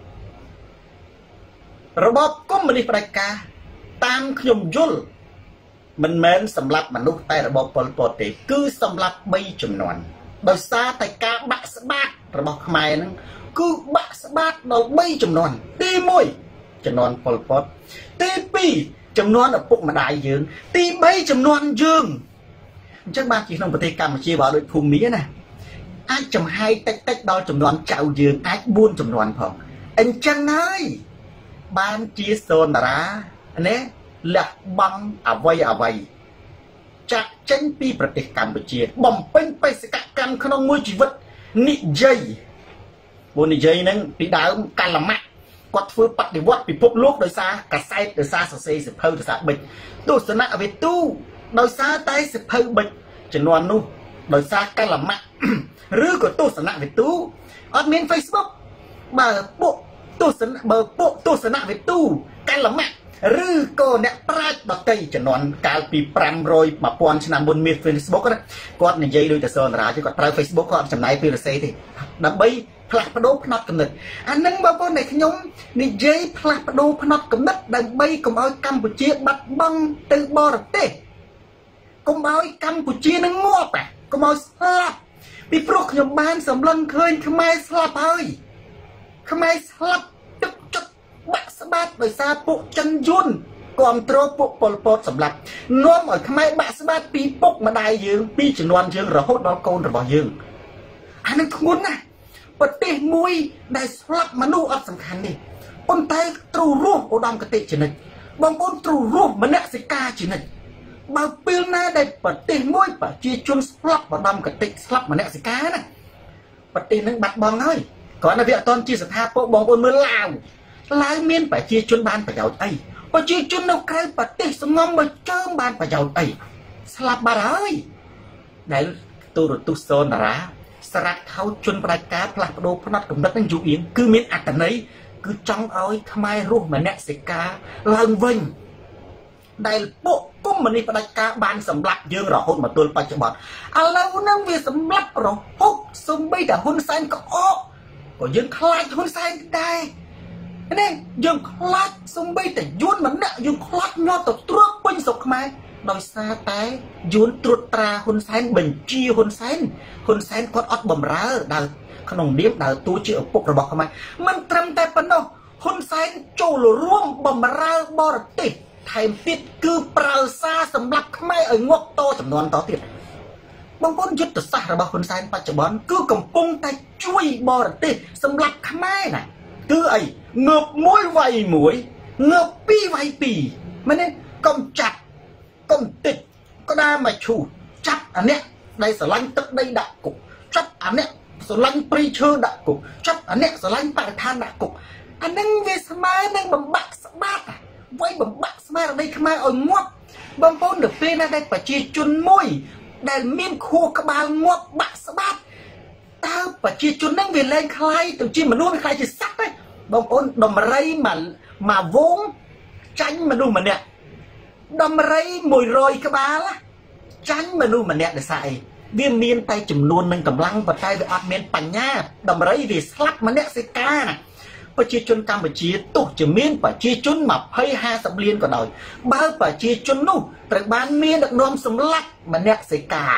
របបកុម្មុយនីសផ្ដាច់ការតាមខ្ញុំយល់មិនមែនសម្លាប់មនុស្សតែរបបប៉ុលពតទេគឺសម្លាប់3ចំនួនដោយសារតែការបាក់ស្បាតរបស់ខ្មែរហ្នឹងគឺបាក់ស្បាតដល់3ចំនួនទី1ចំនួនប៉ុលពតទី2ចំនួនឪពុកម្ដាយយើងទី3ចំនួនយើងអញ្ចឹងបានជាក្នុងប្រទេសកម្ពុជាបើដូចភូមិណាអាចចំហាយតិចដល់ចំនួនចៅយើងអាច4ចំនួនផងអញ្ចឹងហើយបានជាសូនតារាណាលះបង់អវ័យចាក់ចេញពីប្រទេសកម្ពុជាបំពេញបេសកកម្មក្នុងមួយជីវិតនិយាយហ្នឹងពីដើមកាលម៉ាក់គាត់ធ្វើបដិវត្តពិភពលោកដោយសារកាសែតដោយសារសរសេរសិភៅដោយសារបិចទស្សនវិទូដោយសារតែសិភៅបិចជំនាន់នោះដោយសារកាលម៉ាក់ឬក៏ទស្សនវិទូអត់មាន Facebook បើពួកទស្សនវិទូកាលម៉ាក់ឬក៏អ្នកប្រាជ្ញដតីជំនាន់កាលពី500 ឆ្នាំមុនមាន Facebook គាត់និយាយដូចតែសនរាជគាត់ប្រើ Facebook គាត់ចំណាយពេលរសេទេដើម្បីផ្លាស់ប្ដូរផ្នត់គំនិតអានឹងបងប្អូនដែលខ្ញុំនិយាយផ្លាស់ប្ដូរផ្នត់គំនិតដើម្បីកុំឲ្យកម្ពុជាបាត់បង់ទៅបរទេសកុំឲ្យកម្ពុជានឹងងាប់កុំឲ្យស្លាប់ពីព្រោះខ្ញុំបានសម្លឹងឃើញខ្មែរស្លាប់ហើយខ្មែរស្លាប់ទឹកចិត្តបាក់ស្បាតដោយសារពួកចិនយួនគ្រប់គ្រងពួកប៉ុលពតសម្លាប់នាំឲ្យខ្មែរបាក់ស្បាតពីពុកម្ដាយយើងពីជំនាន់យើងរហូតដល់កូនរបស់យើងអានឹងធ្ងន់ណាស់ប្រទេសមួយដែលស្លាប់មនុស្សអត់សំខាន់ទេប៉ុន្តែទ្រូរស់ឧត្តមគតិជានិច្ចបងប្អូនទ្រូរស់មនសិការជានិច្ចបើពេលណាដែលប្រទេសមួយប្រជាជនស្លាប់ឧត្តមគតិស្លាប់មនសិការណាប្រទេសនឹងបាត់បង់ហើយគ្រាន់តែវាអត់ទាន់ជាស្ថាពរបងប្អូនមើលឡាវមានប្រជាជនបានប្រយោជន៍អីប្រជាជននៅក្រៅប្រទេសស្ងំមកជើងបានប្រយោជន៍អីស្លាប់បាត់ហើយដែលទូរទស្សន៍សូនារាស្រាក់ខោជន់ផ្ដាច់ការផ្លាស់ប្ដូរផ្នត់គំនិតនឹងយូរអៀងគឺមានអត្តន័យគឺចង់ឲ្យខ្មែររស់មនសិការឡើងវិញដែលពួកគុំមនីផ្ដាច់ការបានសម្លាប់យើងរហូតមកទល់បច្ចុប្បន្នឥឡូវហ្នឹងវាសម្លាប់រហូតសំបីតែហ៊ុនសែនក៏ក៏យើងខ្លាចហ៊ុនសែនដែរនេះយើងខ្លាចសំបីតែយួនម្នាក់យើងខ្លាចញាត់ទៅត្រួតពេញស្រុកខ្មែរដោយសារតែយួនត្រួតត្រាហ៊ុនសែនបញ្ជាហ៊ុនសែនគាត់អត់បំរើដល់ក្នុងនាមដើរតួជាឪពុករបស់ខ្មែរមិនត្រឹមតែប៉ុណ្ណោះហ៊ុនសែនចូលរួមបំរើបរទេសថែមទៀតគឺប្រើសារសម្រាប់ខ្មែរឲ្យងាប់តចំនួនតទៀតបងប្អូនយុទ្ធសាស្ត្ររបស់ហ៊ុនសែនបច្ចុប្បន្នគឺកំពុងតែជួយបរទេសសម្រាប់ខ្មែរណាគឺអីងើបមួយវាយមួយងើបពីរវាយពីរមែនទេកុំចាប់កុំតិចក្តារមកឈូសចាប់អានេះដែលស្រឡាញ់ទឹកដីដាក់គុកចាប់អានេះស្រឡាញ់ព្រៃឈើដាក់គុកចាប់អានេះស្រឡាញ់បរិស្ថានដាក់គុកអានឹងវាស្មើនឹងបំបាក់ស្បាតវាយបំបាក់ស្មារតីខ្មែរឲ្យងាប់បងប្អូននៅពេលណាដែលប្រជាជនមួយដែលមានខួរក្បាលងាប់បាក់ស្បាតតើប្រជាជននឹងវាលែងខ្លាយទៅជាមនុស្សខ្លាយជាសត្វទេបងប្អូនដំរីមកវងចាញ់មនុស្សម្នាក់ដំរី100ក្បាលចាញ់មនុស្សម្នាក់ដោយសារអីវាមានតែចំនួននឹងកម្លាំងប៉ុន្តែវាអត់មានបញ្ញាដំរីវាស្លាប់មនសិការណាប្រជាជនកម្ពុជាទោះជាមានប្រជាជន20-50លានក៏ដោយបើប្រជាជននោះត្រូវបានមានដឹកនាំសម្លាប់មនសិការ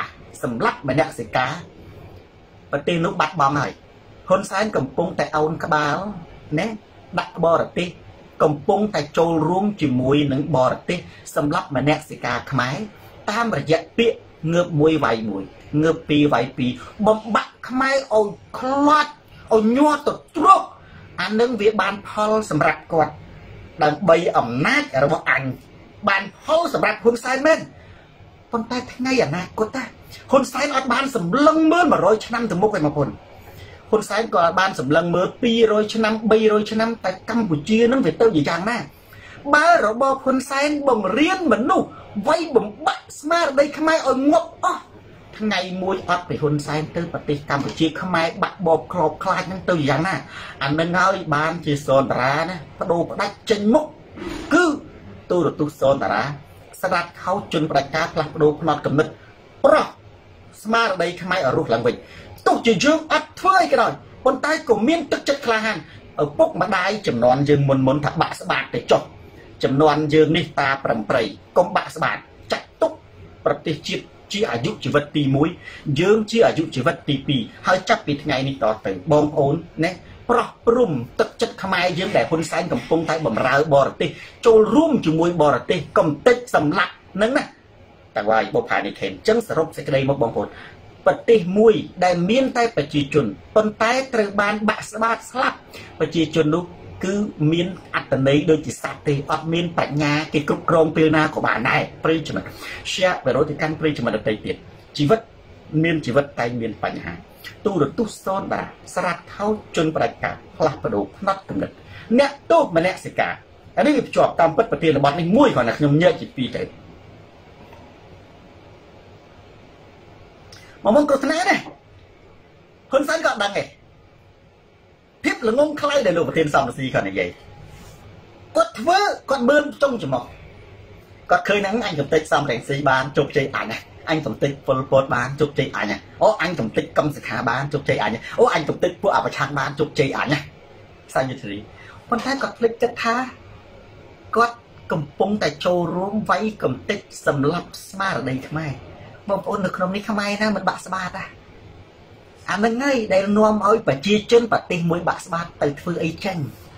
ប្រទេសនោះបាត់បង់ហើយហ៊ុនសែនកំពុងតែអូនក្បាលណាដាក់បរទេសកំពុងតែចូលរួមជាមួយនឹងបរទេសសម្រាប់មនសិការខ្មែរតាមរយៈពាក្យងើបមួយវាយមួយងើបពីរវាយពីរបំបាក់ខ្មែរឲ្យខ្លាចឲ្យញាត់ទៅទ្រោះអានឹងវាបានផលសម្រាប់គាត់ដើម្បីអំណាចរបស់អញបានផលសម្រាប់ហ៊ុនសែនមែនប៉ុន្តែថ្ងៃអនាគតហ៊ុនសែនអត់បានសម្លឹងមើល100ឆ្នាំទៅមុខឯងបងប្អូនហ៊ុនសែនក៏បានសម្លឹងមើល200ឆ្នាំ300ឆ្នាំតែកម្ពុជានឹងវាទៅយ៉ាងណាបើរបបហ៊ុនសែនបង្រៀនមនុស្សវាយបំបាក់ស្មារតីខ្មែរឲ្យងាប់អស់ថ្ងៃមួយអត់ពីហ៊ុនសែនទៅប្រទេសកម្ពុជាខ្មែរបាក់បបក្របខ្លាចនឹងទៅយ៉ាងណាអានឹងហើយបានជាសនតារាណាបដូរផ្ដាច់ចេញមុខគឺទូរទស្សន៍សនតារាស្ដាប់ខោជន់ផ្ដាច់ការផ្លាស់ប្ដូរផ្នត់គំនិតប្រោះស្មារតីខ្មែរឲ្យរស់ឡើងវិញទោះជាយើងអត់ធ្វើអីក៏ដោយប៉ុន្តែក៏មានទឹកចិត្តក្លាហានឪពុកម្ដាយចំនួនយើងមុនថាបាក់ស្បាតទៅចុះចំនួនយើងនេះតាប្រំប្រៃកុំបាក់ស្បាតចាក់ទុកប្រទេសជាតិជាអាយុជីវិតទី1យើងជាអាយុជីវិតទី2ហើយចាប់ពីថ្ងៃនេះតទៅបងប្អូនណាប្រោះព្រំទឹកចិត្តខ្មែរយើងដែលហ៊ុនសែនកំពុងតែបំរើបរទេសចូលរួមជាមួយបរទេសកំតិចសម្លាប់ហ្នឹងណាតែវាយបុផានេះខេនអញ្ចឹងសរុបសេចក្តីមកបងប្អូនប្រទេសមួយដែលមានតែប្រជាជនប៉ុន្តែត្រូវបានបាក់ស្បាតស្លាប់ប្រជាជននោះគឺមានអត្តន័យដូចជាសត្វទេអត់មានបញ្ញាគេគ្រប់គ្រងពេលណាក៏បានដែរប្រិយមិត្តជាបរិយាកាសប្រិយមិត្តដទៃទៀតជីវិតមានជីវិតតែមានបញ្ហាទូរទស្សន៍សនតាស្រាត់ខោជន់ប្រកាផ្លាស់ប្ដូរផ្នត់គំនិតអ្នកទោសមនសិការអានេះវាភ្ជាប់តាមពិតប្រធានបទនេះមួយគ្រាន់តែខ្ញុំញែកជាពីរទៅមកមុនគ្រោះថ្នាក់ណាហ៊ុនសែនក៏ដឹងដែរភាពល្ងងខ្លៅដែលលោកប្រធានសំរងស៊ីគាត់និយាយគាត់ធ្វើគាត់មើលចុងច្រមុះគាត់ឃើញហ្នឹងអញកំតិចសំរងស៊ីបានជោគជ័យអញណាអញកំតិចពលពតបានជោគជ័យអញណាអូអញកំតិចកំសិក្ខាបានជោគជ័យអញអូអញកំតិចពួកអបឆានបានជោគជ័យអញណាសាយុទ្ធរីប៉ុន្តែគាត់ភ្លេចគិតថាគាត់កំពុងតែចូលរួមវាយកំតិចសម្លាប់ស្មារតីខ្មែរបងប្អូននៅក្នុងនេះខ្មែរណាមិនបាក់ស្បាតណាអានឹងហើយដែលនាំឲ្យប្រជាជនប្រទេសមួយបាក់ស្បាតទៅធ្វើអីចឹង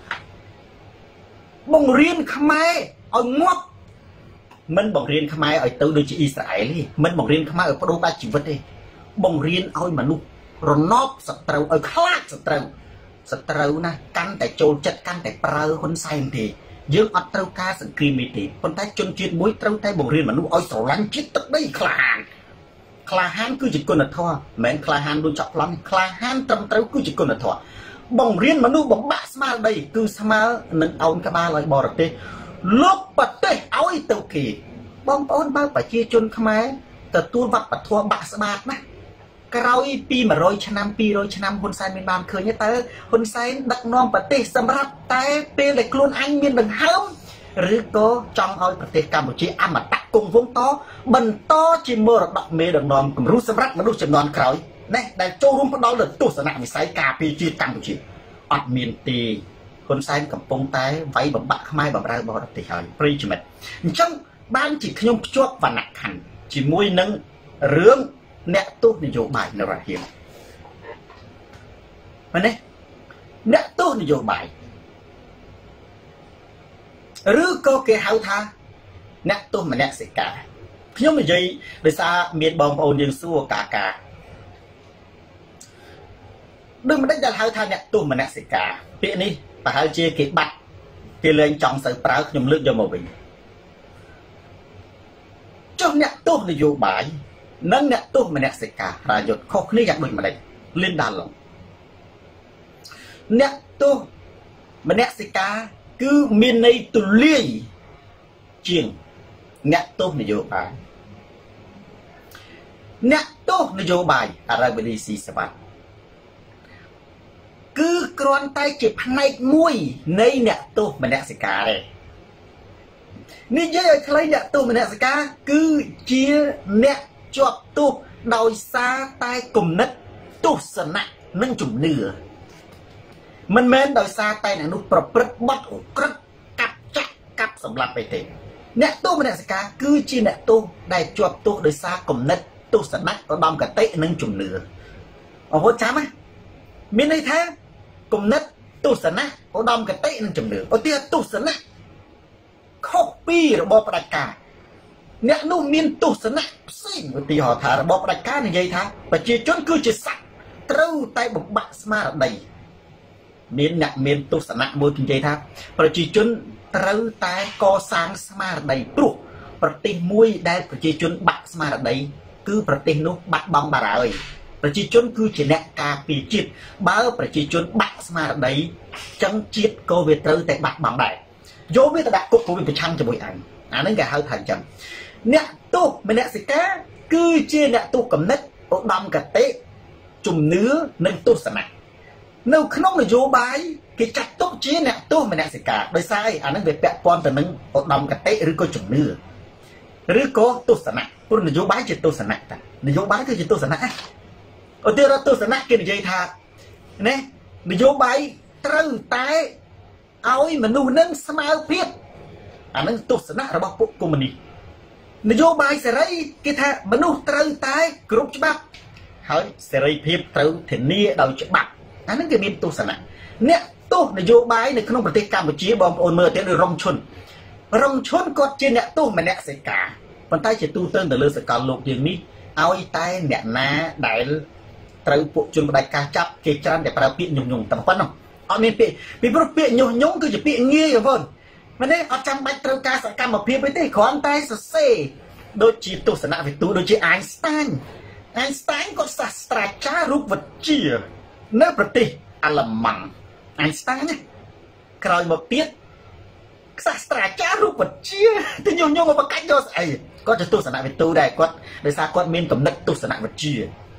បង្រៀនខ្មែរឲ្យងាប់មិនបង្រៀនខ្មែរឲ្យទៅដូចជាអ៊ីស្រាអែលទេមិនបង្រៀនខ្មែរឲ្យបដូរបាច់ជីវិតទេបង្រៀនឲ្យមនុស្សរណបសត្រូវឲ្យខ្លាចសត្រូវណាកាន់តែចូលចិត្តកាន់តែប្រើហ៊ុនសែនទេយើងអត់ត្រូវការសង្គ្រាមទេប៉ុន្តែជនជាតិមួយត្រូវតែបង្រៀនមនុស្សឲ្យស្រឡាញ់ជាតិទឹកដីក្លាហានគឺជាគុណធម៌មិនមែនក្លាហានដូចចាប់ប្លន់ក្លាហានត្រឹមត្រូវគឺជាគុណធម៌បង្រៀនមនុស្សបំបាក់ស្មារតីគឺស្មើនឹងអោនក្បាលឲ្យបរទេសលោកប្រទេសឲ្យទៅគេបងប្អូនបើប្រជាជនខ្មែរទទួលវប្បធម៌បាក់ស្បាតណាក្រោយពី100ឆ្នាំ200ឆ្នាំហ៊ុនសែនមានបានឃើញទេហ៊ុនសែនដឹកនាំប្រទេសសម្រាប់តែពេលដែលខ្លួនអញមានដង្ហើមឬក៏ចង់ឲ្យប្រទេសកម្ពុជាអមតៈគង់វង្សតបន្តជាមរតកមេដឹកនាំគំរូសម្រាប់មនុស្សជំនាន់ក្រោយណាដែលចូលរួមផ្ដល់នូវទស្សនវិស័យការពារជាតិកម្ពុជាអត់មានទេហ៊ុនសែនកំពុងតែវាយបំបាក់ខ្មែរបម្រើបរទេសហើយប្រិយមិត្តអញ្ចឹងបានជាខ្ញុំភ្ជាប់វណ្ណៈខណ្ឌជាមួយនឹងរឿងអ្នកទស្សនយោបាយនៅរាជធានីមែនទេអ្នកទស្សនយោបាយឬក៏គេហៅថាអ្នកទស្សនមនសិការខ្ញុំនិយាយដោយសារមានបងប្អូនយើងសួរកាដូចមិនដេចដែលហៅថាអ្នកទស្សនមនសិការពាក្យនេះប្រហែលជាគេបាត់គេលែងចង់សូវប្រើខ្ញុំលើកយកមកវិញចុះអ្នកទស្សនយោបាយនិងអ្នកទស្សនមនសិការរាយុទ្ធខុសគ្នាយ៉ាងដូចម្ដេចលីនដាល់ឡងអ្នកទស្សនមនសិការគឺមានន័យទូលាយជាងអ្នកទស្សនយោបាយអ្នកទស្សនយោបាយអរវឌីស៊ីសវ័តគឺគ្រាន់តែជាផ្នែកមួយនៃអ្នកទស្សនមនសិការទេនិយាយឲ្យខ្លីអ្នកទស្សនមនសិការគឺជាអ្នកជាប់ទោសដោយសារតែគំនិតទស្សនៈនិងជំនឿមិនមែនដោយសារតែអ្នកនោះប្រព្រឹត្តបទឧក្រិដ្ឋកាប់ចាក់កាប់សម្លាប់អីទេអ្នកទោសមនសិការគឺជាអ្នកទោសដែលជាប់ទោសដោយសារគំនិតទស្សនៈឧត្តមគតិនិងជំនឿអរគុណចាំណាមានន័យថាគំនិតទស្សនៈឧត្តមគតិនិងជំនឿឧទាហរណ៍ទស្សនៈខុសពីរបបផ្ដាច់ការអ្នកនោះមានទស្សនៈផ្សេងឧទាហរណ៍ថារបបផ្ដាច់ការនិយាយថាប្រជាជនគឺជាសត្វត្រូវតែបំបាក់ស្មារតីមានអ្នកមានទស្សនៈមួយនិយាយថាប្រជាជនត្រូវតែកសាងស្មារតីព្រោះប្រទេសមួយដែលប្រជាជនបាក់ស្មារតីគឺប្រទេសនោះបាត់បង់បារហើយប្រជាជនគឺជាអ្នកការពារជាតិបើប្រជាជនបាក់ស្មារតីចឹងជាតិក៏វាត្រូវតែបាត់បង់ដែរយកវាទៅដាក់គុកព្រោះវាប្រឆាំងជាមួយអញអាហ្នឹងគេហៅថាអញ្ចឹងអ្នកទោសមនសិការគឺជាអ្នកទោសគំនិតឧត្តមគតិជំនឿនិងទស្សនៈនៅក្នុងនយោបាយគេចាត់ទុកជាអ្នកទោសមនសិការដោយសារអាហ្នឹងវាពាក់ព័ន្ធទៅនឹងឧត្តមគតិឬក៏ជំនឿឬក៏ទស្សនៈព្រោះនយោបាយជាទស្សនៈតានយោបាយគឺជាទស្សនៈឧទាហរណ៍ទស្សនៈគេនិយាយថាណានយោបាយត្រូវតែឲ្យមនុស្សនឹងស្មើភាពអាហ្នឹងទស្សនៈរបស់ពួកកុម្មុយនីសនយោបាយសេរីគេថាមនុស្សត្រូវតែគ្រប់ច្បាប់ហើយសេរីភាពត្រូវធានាដោយច្បាប់អាហ្នឹងគេមានទស្សនៈអ្នកទស្សនយោបាយនៅក្នុងប្រទេសកម្ពុជាបងប្អូនមើលទៅរងឈុនគាត់ជាអ្នកទស្សនមនសិការប៉ុន្តែជាទូទៅទៅលើសកលលោកយើងនេះឲ្យតែអ្នកណាដែលត្រូវពួកជនផ្ដាច់ការចាប់គេច្រើនតែប្រើពាក្យញុះញង់តែប៉ុណ្ណោះអត់មានពាក្យពីព្រោះពាក្យញុះញង់គឺជាពាក្យងាយបងមែនទេអត់ចាំបាច់ត្រូវការសកម្មភាពទេគ្រាន់តែសរសេរដូចជាទស្សនវិទូដូចជាអៃនស្តាញគាត់សាស្ត្រាចារ្យរូបវិទ្យានៅប្រទេសអាល្លឺម៉ង់អៃនស្តាញក្រោយមកទៀតសាស្ត្រាចារ្យរូបវិទ្យាទៅញុះញង់មកបកាច់យកស្អីគាត់ជាទស្សនវិទូដែរគាត់ដោយសារគាត់មានគំនិតទស្សនវិទ្យា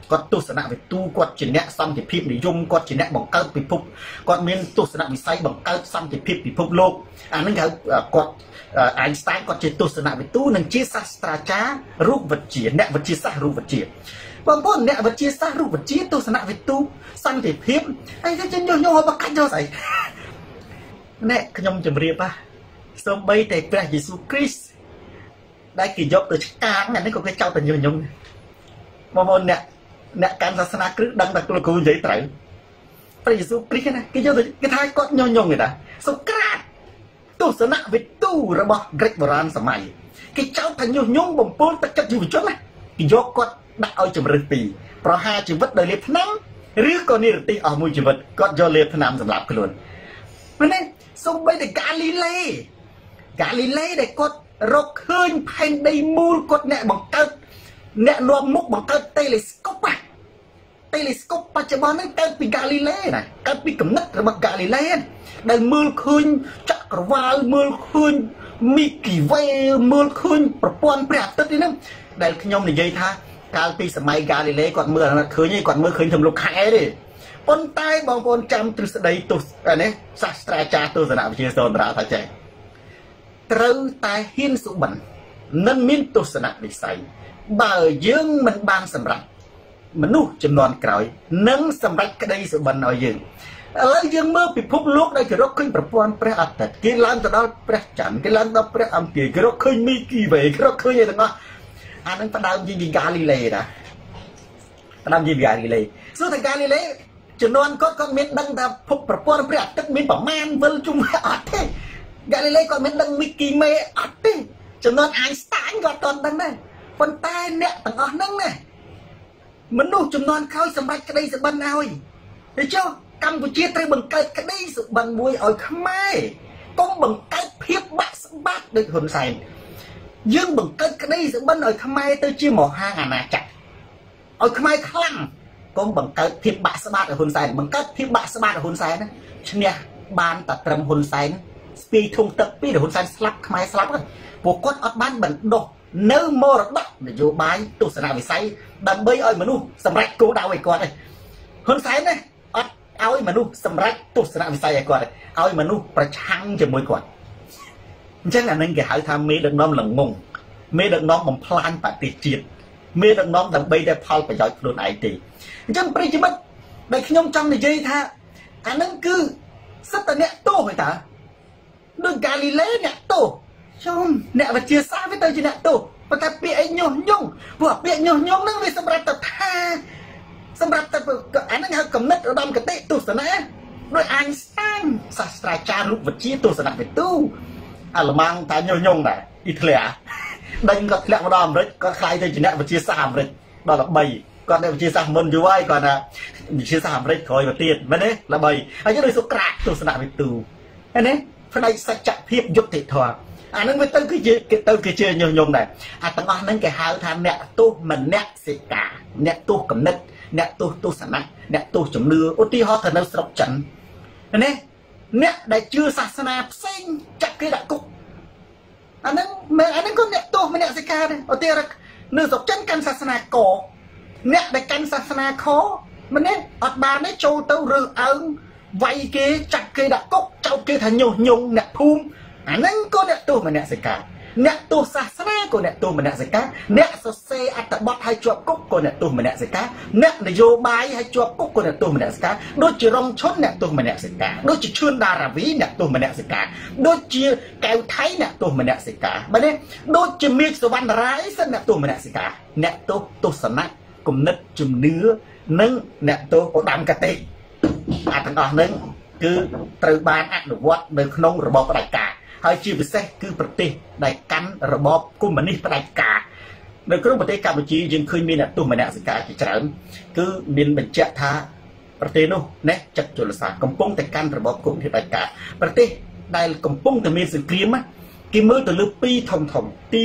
គាត់ទស្សនវិទូគាត់ជាអ្នកសន្តិភាពនិយមគាត់ជាអ្នកបង្កើតពិភពគាត់មានទស្សនវិស័យបង្កើតសន្តិភាពពិភពលោកអានឹងហៅគាត់អៃនស្តាញគាត់ជាទស្សនវិទូនិងជាសាស្ត្រាចារ្យរូបវិទ្យាអ្នកវិទ្យាសាស្ត្ររូបវិទ្យាបងប្អូនអ្នកវិទ្យាសាស្ត្ររូបវិទ្យាទស្សនវិទូសន្តិភាពអីទៅចេញយកបកាច់យកស្អីអ្នកខ្ញុំជម្រាបសូម្បីតែព្រះយេស៊ូវគ្រីស្ទដែលគេយកទៅឆ្កាងអានេះក៏គេចោទតែញញឹមបងប្អូនអ្នកកាន់សាសនាគ្រឹះដឹងតែគ្រូនិយាយត្រូវព្រះយេស៊ូវគ្រីស្ទណាគេយកទៅគេថាគាត់ញញឹមគេថាសូក្រាតទស្សនវិទូរបស់ក្រិកបុរាណសម័យគេចោទថាញញឹមបំពុលទឹកចិត្តយុវជនណាគេយកគាត់ដាក់ឲ្យជំរឿនពីរប្រហារជីវិតដោយលេបថ្នាំឬក៏និរទេសអស់មួយជីវិតគាត់យកលេបថ្នាំសម្រាប់ខ្លួនមែនទេសូម្បីតែហ្គាលីឡេដែលគាត់រកឃើញផែនដីមូលគាត់អ្នកបង្កើតអ្នកនាំមុខបង្កើតតេលេស្កូបបច្ចុប្បន្នហ្នឹងកើតពីហ្គាលីឡេណាកើតពីគំនិតរបស់ហ្គាលីឡេដែលមើលឃើញចក្រវាឡមើលឃើញមីគីវេមើលឃើញប្រព័ន្ធព្រះអាទិត្យនេះដែលខ្ញុំនិយាយថាកាលពីសម័យហ្គាលីឡេគាត់មើលអត់ឃើញទេគាត់មើលឃើញធំលោកខែទេប៉ុន្តែបងប្អូនចាំទ្រឹស្ដីទស្សនេះសាស្ត្រាចារ្យទស្សនវិជ្ជាសន្តាថាចេះត្រូវតែហ៊ានសុបិននិងមានទស្សនវិស័យបើយើងមិនបានសម្រេចមនុស្សចំនួនក្រោយនឹងសម្រេចក្តីសុបិនឲ្យយើងឥឡូវយើងមើលពិភពលោកដែលគេរកឃើញប្រព័ន្ធព្រះអាទិត្យគេឡើងទៅដល់ព្រះច័ន្ទគេឡើងដល់ព្រះអង្គារគេរកឃើញមីគីវេគេរកឃើញអីទាំងអស់អានឹងផ្ដើមជាហ្គាលីឡេណាផ្ដើមជាហ្គាលីឡេសួរថាហ្គាលីឡេចំនួនគាត់មានដឹងថាភពប្រព័ន្ធព្រះអាទិត្យមានប្រមាណវិលជុំអត់ទេហ្គាលីឡេគាត់មានដឹងមីគីមេអត់ទេចំនួនអៃនស្តាញគាត់អត់ដឹងដែរប៉ុន្តែអ្នកទាំងអស់ហ្នឹងណាមនុស្សចំនួនក្រោយសម្រេចក្តីសុបិនឲ្យទេចុះកម្ពុជាត្រូវបង្កើតក្តីសុបិនមួយឲ្យខ្មែរកុំបង្កើតភាពបាក់ស្បាត់ដូចហ៊ុនសែនយើងបង្កើតក្តីសុបិនឲ្យខ្មែរទៅជាមហាអាណាចក្រឲ្យខ្មែរខ្លាំងកុំបង្កើតភាពបាក់ស្បាត់ឲ្យហ៊ុនសែនបង្កើតភាពបាក់ស្បាត់ឲ្យហ៊ុនសែនណាឈ្នះបានតែត្រឹមហ៊ុនសែនស្ពីធុងទឹកពីហ៊ុនសែនស្លាប់ខ្មែរស្លាប់ហ្នឹងពួកគាត់អត់បានបណ្ដុះនៅមរតកនយោបាយទស្សនវិស័យដើម្បីឲ្យមនុស្សសម្រេចគោលដៅឲ្យគាត់ទេហ៊ុនសែនណាអត់ឲ្យមនុស្សសម្រេចទស្សនវិស័យឲ្យគាត់ទេឲ្យមនុស្សប្រឆាំងជាមួយគាត់អញ្ចឹងអានឹងគេហៅថាមេដឹកនាំល្ងងមេដឹកនាំបំផ្លាញប្រទេសជាតិមេដឹកនាំដើម្បីតែផលប្រយោជន៍ខ្លួនឯងទេអញ្ចឹងប្រិយមិត្តដែលខ្ញុំចង់និយាយថាអានឹងគឺសិតតែអ្នកទោសទេតាដូចហ្គាលីឡេអ្នកទោសខ្ញុំអ្នកវិទ្យាសាស្ត្រវាទៅជាអ្នកទោសប៉ុន្តែពាក្យអីញុះញង់ព្រោះពាក្យញុះញង់ហ្នឹងវាសម្រាប់តែថាសម្រាប់តែអាហ្នឹងហៅកំណត់ឧត្តមគតិទស្សនាដោយអៃនស្តាញសាស្ត្រាចារ្យរូបវិទ្យាទស្សនវិទូអាល្លឺម៉ង់តែញុះញង់ដែរអ៊ីតាលីដេញគាត់ធ្លាក់មកដល់អាមេរិកគាត់ខ្លាយទៅជាអ្នកវិទ្យាសាស្ត្រអាមេរិកដល់ល្បីគាត់អ្នកវិទ្យាសាស្ត្រមុនយូរហើយគាត់ថាវិទ្យាសាស្ត្រអាមេរិកក្រោយមកទៀតមែនទេល្បីហើយដូចសូក្រាតទស្សនវិទូឃើញទេផ្នែកសច្ចភាពយុត្តិធម៌អានឹងវាទៅគឺជាញុះញង់ដែរអាទាំងអស់ហ្នឹងគេហៅថាអ្នកទោសមនសិការអ្នកទោសគំនិតអ្នកទោសទស្សនៈអ្នកទោសជំនឿឧទាហរណ៍ទៅនៅស្រុកចិនណាអ្នកដែលជឿសាសនាផ្សេងចាក់គេដាក់គុកអាហ្នឹងក៏អ្នកទោសមនសិការដែរឧទាហរណ៍នៅស្រុកចិនកាន់សាសនាកអ្នកដែលកាន់សាសនាខម្នាក់អត់បានទេចូលទៅរើសអើងវាយគេចាក់គេដាក់គុកចោទគេថាញុះញង់អ្នកភូមិអាហ្នឹងក៏អ្នកទោសមនសិការអ្នកទោសសាសនាក៏អ្នកទោសមនសិការអ្នកសរសេរអត្ថបទឲ្យជាប់គុកក៏អ្នកទោសមនសិការអ្នកនយោបាយឲ្យជាប់គុកក៏អ្នកទោសមនសិការដូចជារងឈុនអ្នកទោសមនសិការដូចជាឈឿនដារាវីអ្នកទោសមនសិការដូចជាកៅថៃអ្នកទោសមនសិការបាទទេដូចជាមាសសវណ្ណរាយសិនអ្នកទោសមនសិការអ្នកទោសទស្សនៈគំនិតជំនឿនិងអ្នកទោសឧត្តមកតិអាទាំងអស់ហ្នឹងគឺត្រូវបានអនុវត្តនៅក្នុងរបបផ្ដាច់ការហើយជាពិសេសគឺប្រទេសដែលកាន់របបកុម្មុយនីសផ្ដាច់ការនៅក្នុងប្រទេសកម្ពុជាយើងឃើញមានអ្នកទោសមនសិការជាច្រើនគឺមានបញ្ជាក់ថាប្រទេសនោះណេះចិត្តជលសាស្ត្រកំពុងតែកាន់របបកុម្មុយនីសផ្ដាច់ការប្រទេសដែលកំពុងតែមានសង្គ្រាមគេមើលទៅលើពីរធំទី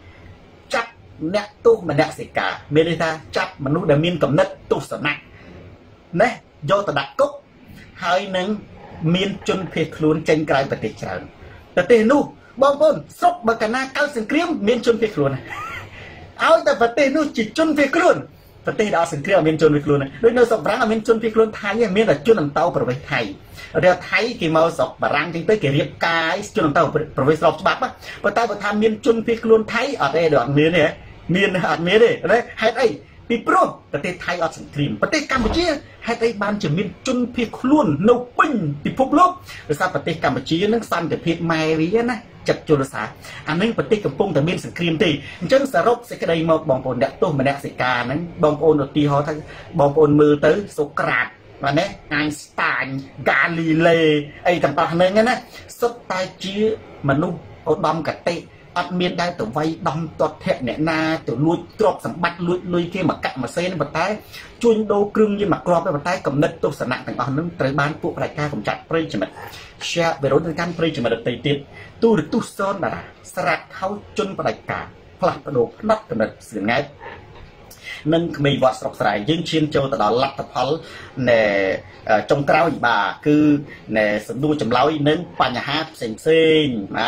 1ចាប់អ្នកទោសមនសិការមានន័យថាចាប់មនុស្សដែលមានគំនិតទស្សនៈណេះយកទៅដាក់គុកហើយនឹងមានជនភៀសខ្លួនចេញក្រៅប្រទេសច្រើនប្រទេសនោះបងប្អូនស្រុកបើកាលណាកើតសង្គ្រាមមានជនភៀសខ្លួនឲ្យតែប្រទេសនោះជាជនភៀសខ្លួនប្រទេសដែលអត់សង្គ្រាមអត់មានជនភៀសខ្លួនដូចនៅស្រុកបារាំងអត់មានជនភៀសខ្លួនថៃទេមានតែជនអន្តោប្រវេសន៍ថៃរាល់ថៃគេមកស្រុកបារាំងចឹងទៅគេរៀបការជនអន្តោប្រវេសន៍ស្របច្បាប់ប៉ុន្តែបើថាមានជនភៀសខ្លួនថៃអត់ទេអត់មានទេមានអត់មានទេហេតុអីពីព្រោះប្រទេសថៃអត់សង្គ្រាមប្រទេសកម្ពុជាហេតុអីបានជាមានជនភៀសខ្លួននៅពេញពិភពលោកដោយសារប្រទេសកម្ពុជានឹងសន្តិភាពម៉ែវាណាចិត្តជលសាអានឹងប្រទេសកំពុងតែមានសង្គ្រាមទេអញ្ចឹងសរុបសេចក្តីមកបងប្អូនអ្នកទោសមនសិការហ្នឹងបងប្អូនឧទាហរណ៍ថាបងប្អូនមើលទៅសូក្រាតបាទណាអាញស្តាញហ្គាលីលេអីទាំងអស់ហ្នឹងណាសុទ្ធតែជាមនុស្សឧត្តមកតេអត់មានដែលទៅវាយដំទាត់ធាក់អ្នកណាទៅលួចទ្រព្យសម្បត្តិលួចលុយគេមកកាក់មកសេប៉ុន្តែជួញដូរគ្រឿងយន្តមកគ្រាប់ប៉ុន្តែកំណត់ទស្សនៈទាំងអស់ហ្នឹងត្រូវបានពួកប្រជាការកម្ចាត់ប្រិយមិត្តជាវិរុទ្ធទៅកាន់ប្រិយមិត្តដទៃទៀតទូរទស្សន៍សនតារាស្រាក់ខោជន់ប្រជាការផ្លាស់ប្ដូរផ្នែកកំណត់ស្ងែតនឹងក្មេងវត្តស្រុកស្រែយើងឈានចូលទៅដល់លទ្ធផលនៃចុងក្រោយបាទគឺនៃសំណួរចម្លើយនឹងបញ្ហាផ្សេង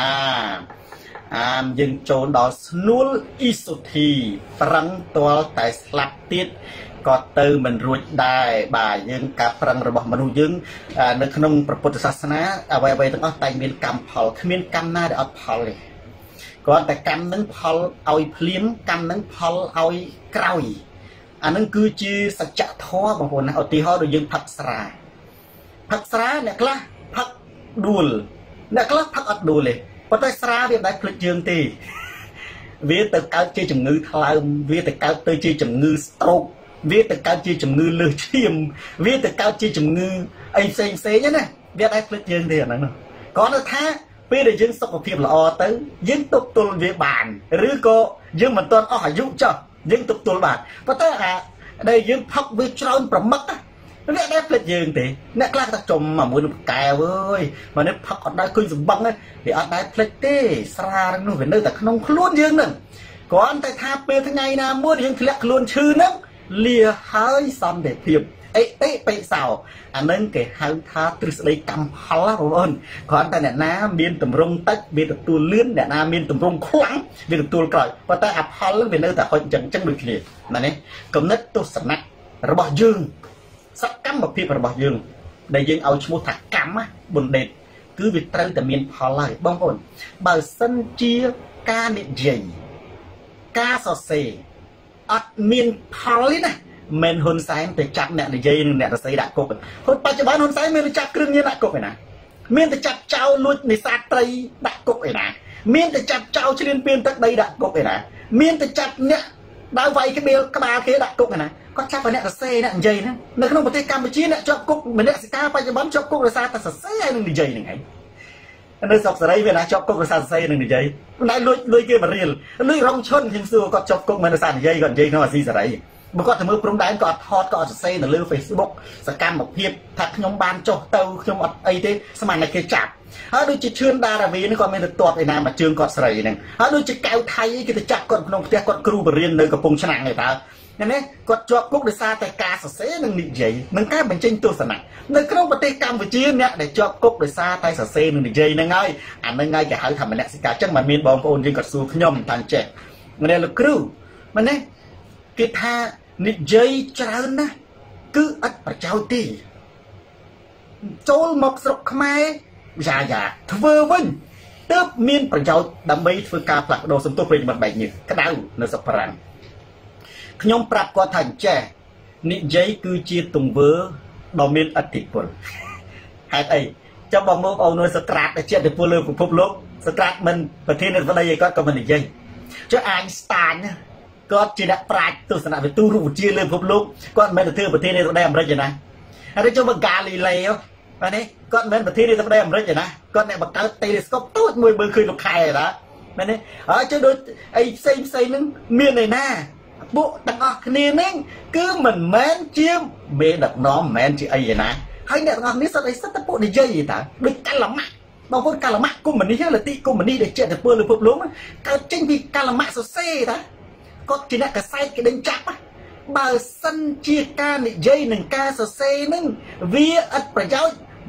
យើងចូលដល់ស្នួលអ៊ីសូធីប្រឹងទាល់តែស្លាប់ទៀតក៏ទៅមិនរួចដែរបាទយើងការប្រឹងរបស់មនុស្សយើងនៅក្នុងព្រះពុទ្ធសាសនាអ្វីៗទាំងអស់តែមានកម្មផលគ្មានកម្មណាដែលអត់ផលទេគ្រាន់តែកម្មនឹងផលឲ្យភ្លាមកម្មនឹងផលឲ្យក្រោយអានឹងគឺជាសច្ចធម៌បងប្អូនណាឧទាហរណ៍ដូចយើងផឹកស្រាអ្នកខ្លះផឹកដួលអ្នកខ្លះផឹកអត់ដួលទេប៉ុន្តែស្រាវាមិនដែលភ្លេចយើងទេវាទៅកើតជាជំងឺថ្លើមវាទៅកើតទៅជាជំងឺស្ត្រូកវាទៅកើតជាជំងឺលើសឈាមវាទៅកើតជាជំងឺអីផ្សេងណាវាអត់ដែលភ្លេចយើងទេអាហ្នឹងគ្រាន់តែថាពេលដែលយើងសុខភាពល្អទៅយើងទប់ទល់វាបានឬក៏យើងមិនទាន់អស់អាយុចុះយើងទប់ទល់បានប៉ុន្តែដែលយើងផឹកវាច្រើនប្រមឹកវាអត់ដែលភ្លេចយើងទេអ្នកខ្លះថាចំមួយនឹងកែវអើយមកនេះផឹកអត់ដែលឃើញសម្បឹងវាអត់ដែលភ្លេចទេស្រានោះវានៅតែក្នុងខ្លួនយើងហ្នឹងគ្រាន់តែថាពេលថ្ងៃណាមួយយើងធ្លាក់ខ្លួនឈឺហ្នឹងលាហើយសន្តិភាពអេតិបិសោអានឹងគេហៅថាទ្រឹស្ដីកម្មផលបងប្អូនគ្រាន់តែអ្នកណាមានតម្រង់តិចវាទទួលលឿនអ្នកណាមានតម្រង់ខ្លាំងវាទទួលក្រោយប៉ុន្តែអផលវានៅតែហុចអញ្ចឹងដូចគ្នាណានេះគំនិតទស្សនៈរបស់យើងសកម្មភាពរបស់យើងដែលយើងឲ្យឈ្មោះថាកម្មបណ្ឌិតគឺវាត្រូវតែមានផលហើយបងប្អូនបើសិនជាការនិយាយការសរសេរអត់មានផលទេណាមិនហ៊ុនសែនទៅចាប់អ្នកនិយាយនិងអ្នកសរសេរដាក់គុកហ៊ុនបច្ចុប្បន្នហ៊ុនសែនមានទៅចាប់គ្រឿងញៀនដាក់គុកឯណាមានទៅចាប់ចោលលួចនេសាទត្រីដាក់គុកឯណាមានទៅចាប់ចោលឈ្លានពានទឹកដីដាក់គុកឯណាមានទៅចាប់អ្នកដើរវាយក្បាលគេដាក់គុកឯណាគាត់ចាប់តែអ្នកសរសេរអ្នកនិយាយហ្នឹងនៅក្នុងប្រទេសកម្ពុជាអ្នកជាប់គុកម្នាក់សិកាបច្ចុប្បន្នជាប់គុកដោយសារតែសរសេរហើយនឹងនិយាយហ្នឹងឯងនៅស្រុកសេរីវាណាជាប់គុកដោយសារសរសេរនឹងនិយាយតែលួចគេបរៀលលួចរងឈុនខ្ញុំសួរគាត់ជាប់គុកមិនដោយសារនិយាយគាត់និយាយក្នុងអាស៊ីសេរីបើគាត់ទៅមើលព្រំដែនគាត់អត់ថតគាត់អត់សរសេរនៅលើ Facebook សកម្មភាពថាខ្ញុំបានចុះទៅខ្ញុំអត់អីទេស្មានតែគេចាប់ហើយដូចជាឈឿនដារាវីនេះគាត់មានទៅទាត់ឯណាមកជើងគាត់ស្រីហ្នឹងហើយដូចជាកៅថៃគេទៅចាប់គាត់ក្នុងផ្ទះគាត់គ្រូបរៀននៅកំពង់ឆ្នាំងឯតើនេះគាត់ជាប់គុកដោយសារតែការសរសេរនិងនិយាយនឹងការបញ្ចេញទស្សនៈនៅក្នុងប្រទេសកម្ពុជាអ្នកដែលជាប់គុកដោយសារតែសរសេរនិងនិយាយហ្នឹងហើយអាហ្នឹងហើយគេហៅថាមនសិការចឹងមិនមានបងប្អូនយើងគាត់សួរខ្ញុំថាចេះម្នាក់លោកគ្រូមែនទេគេថានិយាយច្រើនណាស់គឺឥតប្រយោជន៍ទេចូលមកស្រុកខ្មែរយ៉ាធ្វើវិញទើបមានប្រយោជន៍ដើម្បីធ្វើការផ្លាស់ប្ដូរសន្ទុះប្រិយមិត្តបែកនេះក្តៅនៅស្រុកបារាំងខ្ញុំប្រាប់គាត់ថាចេះនិយាយគឺជាទង្វើដ៏មានឥទ្ធិពលហេតុអីចាំបងប្អូននៅសក្រាតដែលជាឥទ្ធិពលលើពិភពលោកសក្រាតមិនប្រធាននៃស្ដីឲ្យគាត់ក៏មិននិយាយចុះអាញស្តាញគាត់ជាអ្នកប្រាជ្ញទស្សនវិទូរូបវិទ្យាលើពិភពលោកគាត់មិនមែនទៅធ្វើប្រធាននៃស្ដីអាមេរិកទេណាហើយចុះមកហ្គាលីលេបាទនេះគាត់មិនមែនប្រធាននៃស្ដីអាមេរិកទេណាគាត់អ្នកបង្កើត telescope តូចមួយមើលឃើញលោកខែទេណាមែនទេហើយចុះដូចអីផ្សេងហ្នឹងមានឯណាពួកទាំងអស់គ្នាហ្នឹងគឺមិនមែនជាមេដឹកនាំមិនមែនជាអីឯណាហើយអ្នកទាំងអស់គ្នាសិតអីសិតតែពួកនិយាយតើដូចកាលម៉ាក់បងប្អូនកាលម៉ាក់កុម្មុយនីសលទ្ធិកុម្មុយនីសដែលជាទៅពលលើពិភពលោកកើតចេញពីកាលម៉ាក់សរសេរតើគាត់ជាអ្នកកសែតគេដេញចាប់បើសិនជាការនិយាយនិងការសរសេរហ្នឹងវាឥតប្រយោជន៍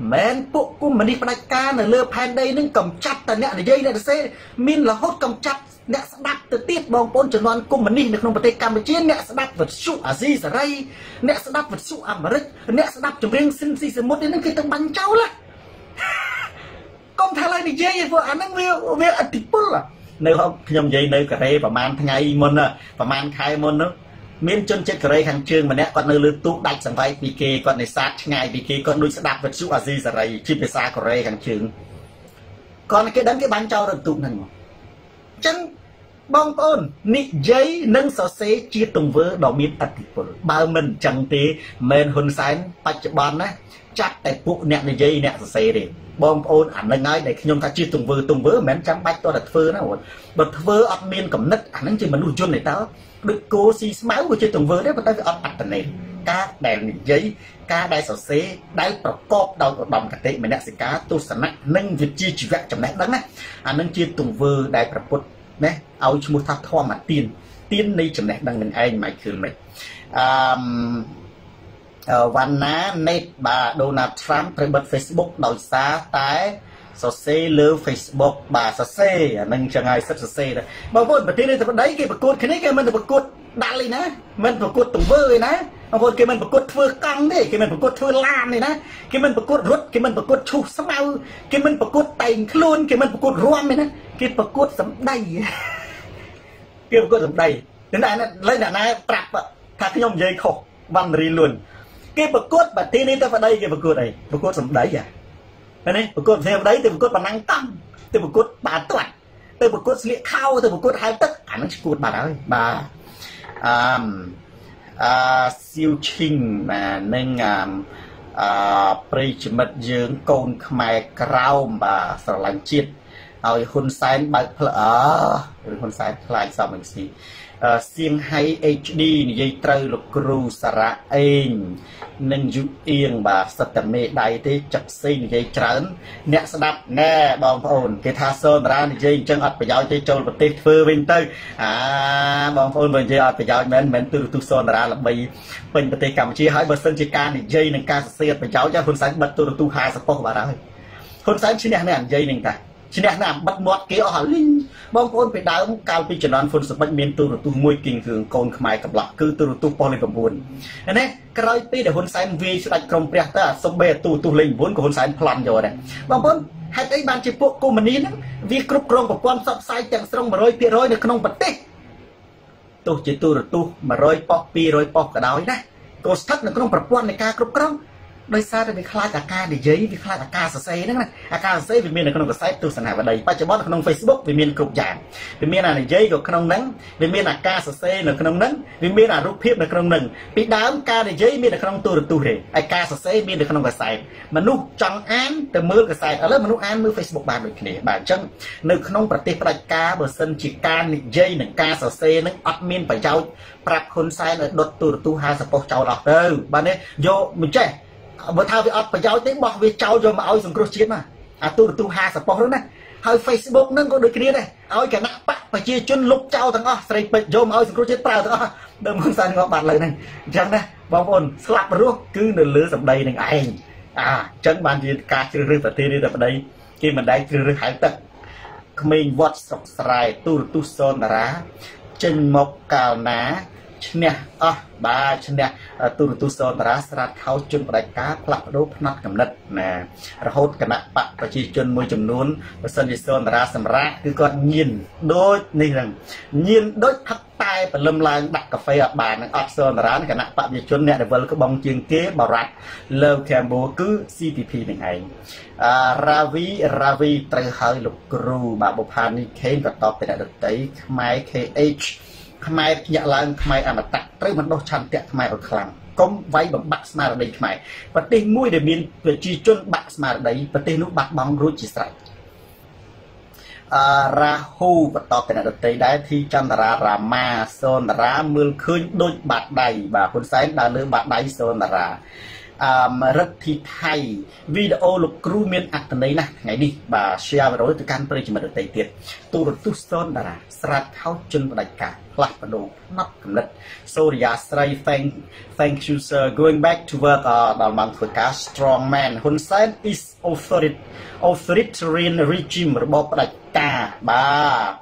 แม่นปุ๊กกุมมันนี่ประการเลือแผ่นใดนึงกำจัดแต่เนี่ยในยัยเนี่ยเซ่มินละหดกำจัดเนี่ยสดับตัวติดบองปนจนวันกุมมันนี่ในขนมปฏิกรรมไปเจียนเนี่ยสดับวัดสุอาซีสไรเนี่ยสดับวัดสุอมฤตเนี่ยสดับจมเรียงสินสีสมุทรนี่นั่นคือต้องบันเจ้าละกองทลายในยัยพวกอันนั้นเวอติปุลละในเขาขยมยัยในกระไรประมาณไงมันน่ะประมาณใครมันเนาะmiền chân chết cái hàng trường mà nè còn nơi lưới tụ đặt sẵn vai bị kê còn này sát ngày bị kê còn đuôi sẽ đặt vật số gì giờ này chỉ phải xa cái hàng trường còn cái đắng cái bán trao được tụ này chân bong tôn nị giấy nâng sọ xế chia tùng vỡ đỏ miên ắt bao mình chẳng tí men hôn sáng bạch bàn á chắc tại phụ nè này giấy nè sọ xế đi bong ôn ảnh là ngay để khi nhung ta chia tùng vỡ men chẳng bạch to đặt phơ nó bật phơ ọt miên cầm nứt ảnh chỉ mà nuôi chôn này tao được cô xì máu của chơi tùng vỡ đấy mà ta phải ọt ắt này cá đèn giấy cá đai sọ xế đaiประกอบđầu của đồng cả tệ mà nè sẽ cá tu sẵn nè nâng việc chia chỉ vẹn trong nét đắng á nâng chia tùng vỡ đaiประกอบnèเอาชมุทักทอมาตีนในจำแนกดังหนึ่งไอ้หมายคือไหมวันนั้นเน็ตบาโดนัลด์ทรัมป์ไปเปิดเฟซบุ๊กโดยสาแต่สเซ่เลือเฟซบุ๊กบาสเซ่นั่งจะไงสักสเซ่เลยบางคนประเทศนี้แต่ได้กี่ประกวดแค่นี้แกมันประกวดดังเลยนะมันประกวดตุ่มเบอร์เลยนะบางคนแกมันประกวดเฟื่อกังดิแกมันประกวดเฟื่อลามเลยนะแกมันประกวดรถแกมันประกวดชูสมาแกมันประกวดไต่ขลุ่นแกมันประกวดรวมเลยนะแกประกวดสำได้แกประกวดสำได้ถึงได้นะเลยนะนะปรับอะถ้าขยมเยยขกวันรีลุนแกประกวดแบบที่นี่แต่ประเดี๋ยวแกประกวดอะไรประกวดสำได้อะนี่ประกวดเท่าไรแต่ประกวดปนังตั้งแต่ประกวดบาตรวจแต่ประกวดเสียข้าวแต่ประกวดไฮตึกอันนั้นประกวดบาเลยบาซิวชิงมาหนึ่งปริจมัดยืงโกนขมายกราวมาสลังจิตเอาคนไซน์ใบเพลหรือคนไซน์พลายสามหนึ่งสี่เสียงไฮเอชดีนี่ยัยเตอร์ลูกครูสระเองหนึ่งยุเอียงบาสตเมได้ที่จับซีนี่ยัยเจริญเนี่ยสดับแน่บองพระองค์เกทาโซนร้านนี่ยัยจังอัดไปยาวที่โจลปฏิเฟอร์วินเตอร์บองพระองค์เป็นยัยอัดไปยาวเหมือนตุโซนร้านละบีเป็นปฏิกรรมชี้ให้บทสัญญาการนี่ยัยหนึ่งการเสียไปยาวจะคนไซน์บัตตุหาสปอร์ตบาร์คนไซน์ชี้เนี่ยยัยหนึ่งแต่ชนะน้ำบัดหมดเกี่ยวหาลิงบางคนไปดาวการพิจารณาฝนสมัยเมียนตัวมวยกิ่งถึงโกนขมายกับหลักคือตัวปอลิกบุญอันนี้กระไรปีเดี๋ยวคนไซน์วีสไลกรมเปรียตาสมเบตัวลิงบุญกับคนไซน์พลันอยู่เนี่ยบางคนให้ไอ้บางจีพวกกูมันนี้นั้นวีกรุบกรองกับความซับไซจังสรง100%ในขนมปฏิตัวจีตัวมา100%ก็ได้นะก็สทักในขนมประปวนในการกรุบกรองโดยซาจะมีคลาดอาการเดี๋ยววิคลาดอาการเซ่นั่นนะอาการเซ่วิมีในขนมกระไซตัวสนาบันไดปัจจุบันในขนมเฟซบุ๊กวิมีกลุ่มอย่างวิมีอะไรเยอะกับขนมนั้นวิมีอาการเซ่ในขนมนั้นวิมีรูปเพียบในขนมหนึ่งปีดาวการเยอะมีในขนมตัวเลยอาการเซ่มีในขนมกระไซมนุษย์จังอันแต่มือกระไซแล้วมนุษย์อันมือเฟซบุ๊กบางแบบนี้บางจังในขนมปฏิปกาเบอร์เซนจิการเยอะในการเซ่นั้นอัดมีนไปเจ้าปรับคนไซในดตัวหาสปอร์ตเจ้าหลักเด้อบ้านนี้โยมันเจ้เมื่อท้าไปอัดไปเจ้าเต้บอกไปเจ้าโยมาเอาสังเคราะห์ชีวิตมาตัวหาสปอร์ตแล้วนะให้เฟซบุ๊กนั่นก็โดยกี้เลยเอาแค่นักปะไปเชี่ยจนลุกเจ้าทั้งใส่ไปโยมาเอาสังเคราะห์ชีวิตเปล่าทั้งเดิมคนสั่นงอบัตรเลยนั่นจังนะบางคนสลับรู้คือเดินเลือสับใดหนึ่งเองจังบางทีการชื่อเรื่องแต่ทีนี้แต่ประเดี๋ยวที่มันได้ชื่อเรื่องหายตึกขมิ้นวัดสกสายตัวโซนระจึงมกกาวนาเนี่ยบาชเนี่ยตัวโซนราสรัดเขาจนประกาศพลัดรูปนัดกำนัดนะระหดคณะปะประชีจนมวยจำนวนประสันโซนราสำรักคือก่อนยินโดยนี่หนึ่งยินโดยทักตายเป็นลมลางดักกาแฟบานอัดโซนราคณะปะประชีจนเนี่ยเดี๋ยวก็บองเจียงเก๋บารัดเลวแคมโบคือ CPP หนึ่งไงราวีเตยหายลูกครูบาบุพานิเคนก็ตอบเป็นอันดับที่ไมค์KHขมายยาลางขมายอมตะเรื่องมันโดนชันเตะขมายอดคลังก้มไว้แบบบักสมาร์ดขมายปฏิมุ้ยเดมินเพื่อจีจนบักสมาร์ดปฏินุบักบังรู้จิตใส่ราหูก็ตอบเป็นอันดับได้ที่จันทรามาโซนราเมืองคืนโดยบัดใดบาคนไซน์ดาเลือบาดใดโซนรา rất thì thay video lục cru miền ạc tần đấy nè ngày đi bà share vào đó từ can tôi chỉ mà được tẩy tiền tôi được tu sơn đã srat tháo chân vào đại cả lạc vào đồ nắp cầm đất so yeah say thank you sir going back to work đào bằng phật cá strong man Hun Sen is authoritarian regime របស់ផ្ដាច់ការបាទ